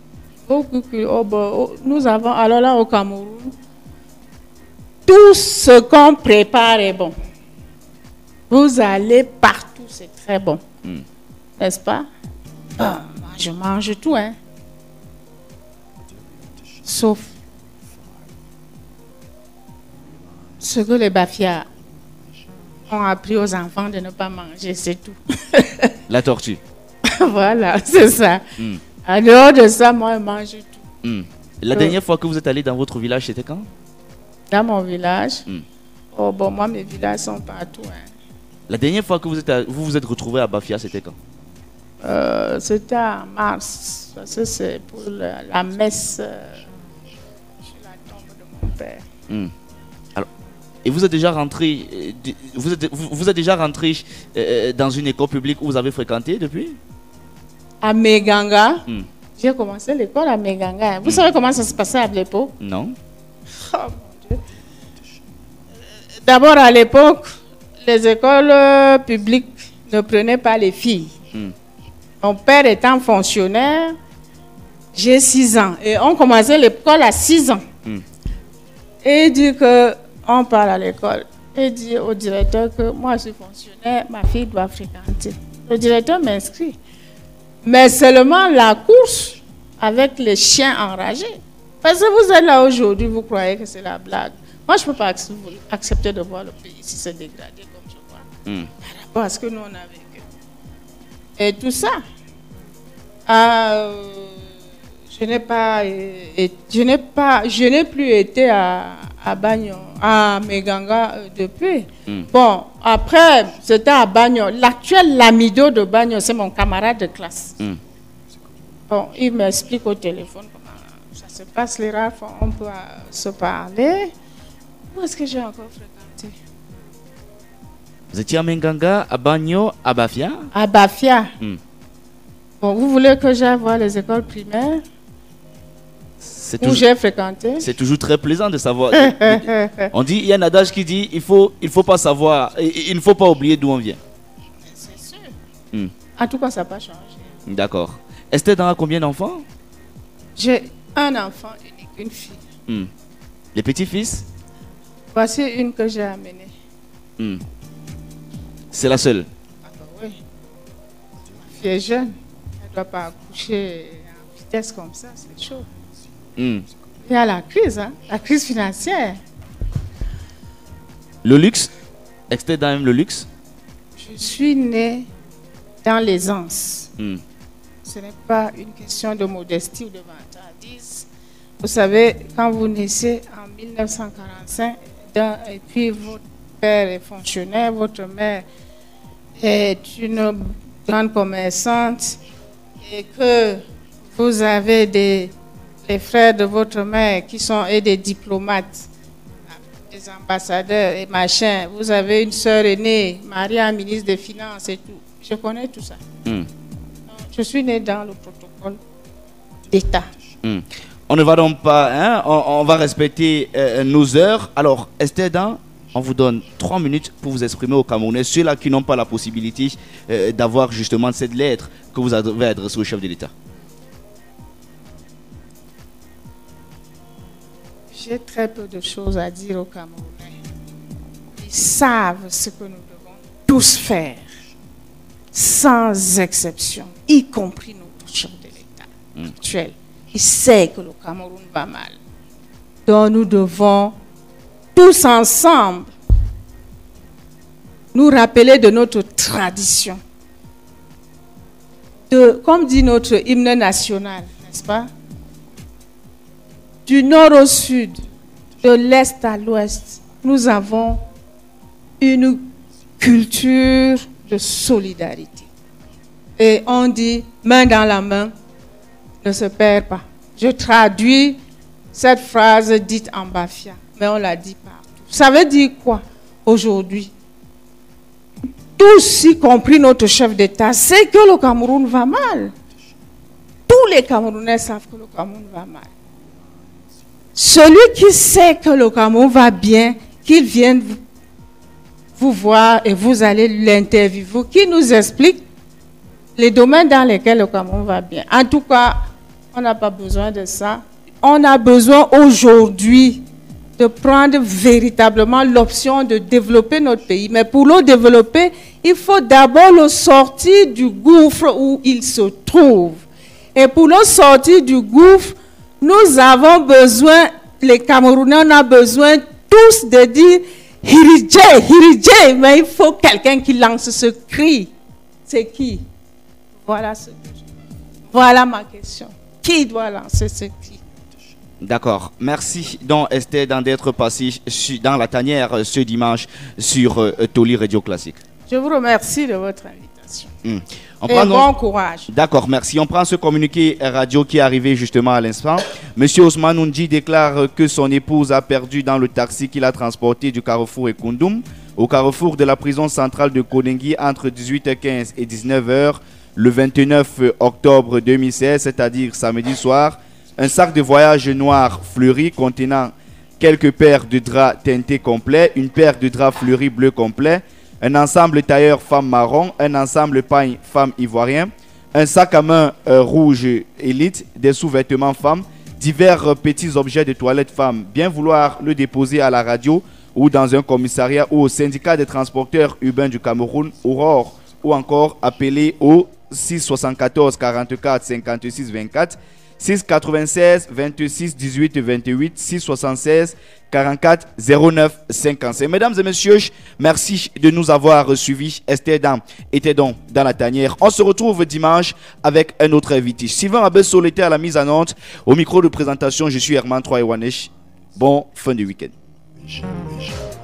Nous avons, alors là au Cameroun, tout ce qu'on prépare est bon. Vous allez partout, c'est très bon. N'est-ce pas? Moi, je mange tout, hein. Sauf ce que les Bafias ont appris aux enfants de ne pas manger, c'est tout. La tortue. Voilà, c'est ça. En dehors de ça, moi, je mange tout. La dernière fois que vous êtes allé dans votre village, c'était quand? Dans mon village? Moi, mes villages sont partout. Hein. La dernière fois que vous vous êtes retrouvé à Bafia, c'était quand? C'était en mars. Parce que c'est pour la messe sur la tombe de mon père. Alors, et vous êtes déjà rentré, vous êtes déjà rentré dans une école publique où vous avez fréquenté depuis? À Meganga. J'ai commencé l'école à Meganga. Vous savez comment ça se passait à l'époque? Non. Oh mon Dieu. D'abord, à l'époque, les écoles publiques ne prenaient pas les filles. Mon père étant fonctionnaire, j'ai 6 ans. Et on commençait l'école à 6 ans. Et il dit qu'on part à l'école. Et il dit au directeur que moi, je suis fonctionnaire, ma fille doit fréquenter. Le directeur m'inscrit. Mais seulement la course avec les chiens enragés. Parce que vous êtes là aujourd'hui, vous croyez que c'est la blague. Moi, je ne peux pas accepter de voir le pays si c'est dégradé comme je vois. Par rapport à ce que nous, on a vécu. Et tout ça, je n'ai plus été à Bagno, à Meganga depuis. Bon, après, c'était à Bagno. L'actuel Lamido de Bagno, c'est mon camarade de classe. Bon, il m'explique au téléphone comment ça se passe, les rares fois on peut se parler. Où est-ce que j'ai encore fréquenté? Vous étiez à Menganga, à Bagno, à Bafia? À Bafia. Bon, vous voulez que j'aille voir les écoles primaires où j'ai fréquenté? C'est toujours très plaisant de savoir. On dit, il y a un adage qui dit, il faut pas savoir, il ne faut pas oublier d'où on vient. C'est sûr. En tout cas, ça n'a pas changé. D'accord. Esther Dan a combien d'enfants? J'ai un enfant unique, une fille. Les petits-fils? Voici une que j'ai amenée. C'est la seule? Ah bah oui. Ma fille est jeune. Elle ne doit pas accoucher en vitesse comme ça, c'est chaud. Il y a la crise, hein? La crise financière. Le luxe? Esther Dan aime le luxe? Je suis née dans l'aisance. Ce n'est pas une question de modestie ou de vantardise. Vous savez, quand vous naissez en 1945, et puis votre père est fonctionnaire, votre mère est une grande commerçante, et que vous avez les frères de votre mère qui sont des diplomates, des ambassadeurs et machin, vous avez une sœur aînée, Maria, ministre des Finances et tout. Je connais tout ça. Je suis née dans le protocole d'État. On ne va donc pas, hein, on va respecter nos heures. Alors, Esther Dan, on vous donne 3 minutes pour vous exprimer aux Camerounais, ceux-là qui n'ont pas la possibilité d'avoir justement cette lettre que vous avez adressée au chef de l'État. J'ai très peu de choses à dire aux Camerounais. Ils savent ce que nous devons tous faire, sans exception, y compris notre chef de l'État actuel. Il sait que le Cameroun va mal. Donc nous devons tous ensemble nous rappeler de notre tradition. Comme dit notre hymne national, n'est-ce pas? Du nord au sud, de l'est à l'ouest, nous avons une culture de solidarité. Et on dit, main dans la main, ne se perd pas. Je traduis cette phrase dite en Bafia, mais on la dit partout. Ça veut dire quoi aujourd'hui? Tous, y compris notre chef d'État, sait que le Cameroun va mal. Tous les Camerounais savent que le Cameroun va mal. Celui qui sait que le Cameroun va bien, qu'il vienne vous voir et vous allez l'interviewer, qui nous explique les domaines dans lesquels le Cameroun va bien. En tout cas, on n'a pas besoin de ça. On a besoin aujourd'hui de prendre véritablement l'option de développer notre pays. Mais pour le développer, il faut d'abord le sortir du gouffre où il se trouve. Et pour le sortir du gouffre, nous avons besoin, les Camerounais, on a besoin tous de dire « Hiridje, Hiridje », mais il faut quelqu'un qui lance ce cri. C'est qui? Voilà ma question. Qui doit lancer ce cri? D'accord. Merci donc Esther Dan d'être passé dans la tanière ce dimanche sur Toli Radio Classique. Je vous remercie de votre invitation. Bon courage. D'accord, merci. On prend ce communiqué radio qui est arrivé justement à l'instant. Monsieur Ousmane Oundji déclare que son épouse a perdu dans le taxi qu'il a transporté du carrefour Ekundum au carrefour de la prison centrale de Konengi entre 18h15 et 19h le 29 octobre 2016, c'est-à-dire samedi soir. Un sac de voyage noir fleuri contenant quelques paires de draps teintés complets, une paire de draps fleuris bleu complet, un ensemble tailleur femme marron, un ensemble pagne femme ivoirien, un sac à main rouge élite, des sous-vêtements femmes, divers petits objets de toilette femmes. Bien vouloir le déposer à la radio ou dans un commissariat ou au syndicat des transporteurs urbains du Cameroun, Aurore, ou encore appeler au 674 44 56 24, 696 26 18 28, 676 44 09 55. Mesdames et messieurs, merci de nous avoir suivis. Esther Dan était donc dans la tanière. On se retrouve dimanche avec un autre invité. Sylvain Abesso était à la mise en onde. Au micro de présentation, je suis Herman Troy Wanesh. Bon fin de week-end.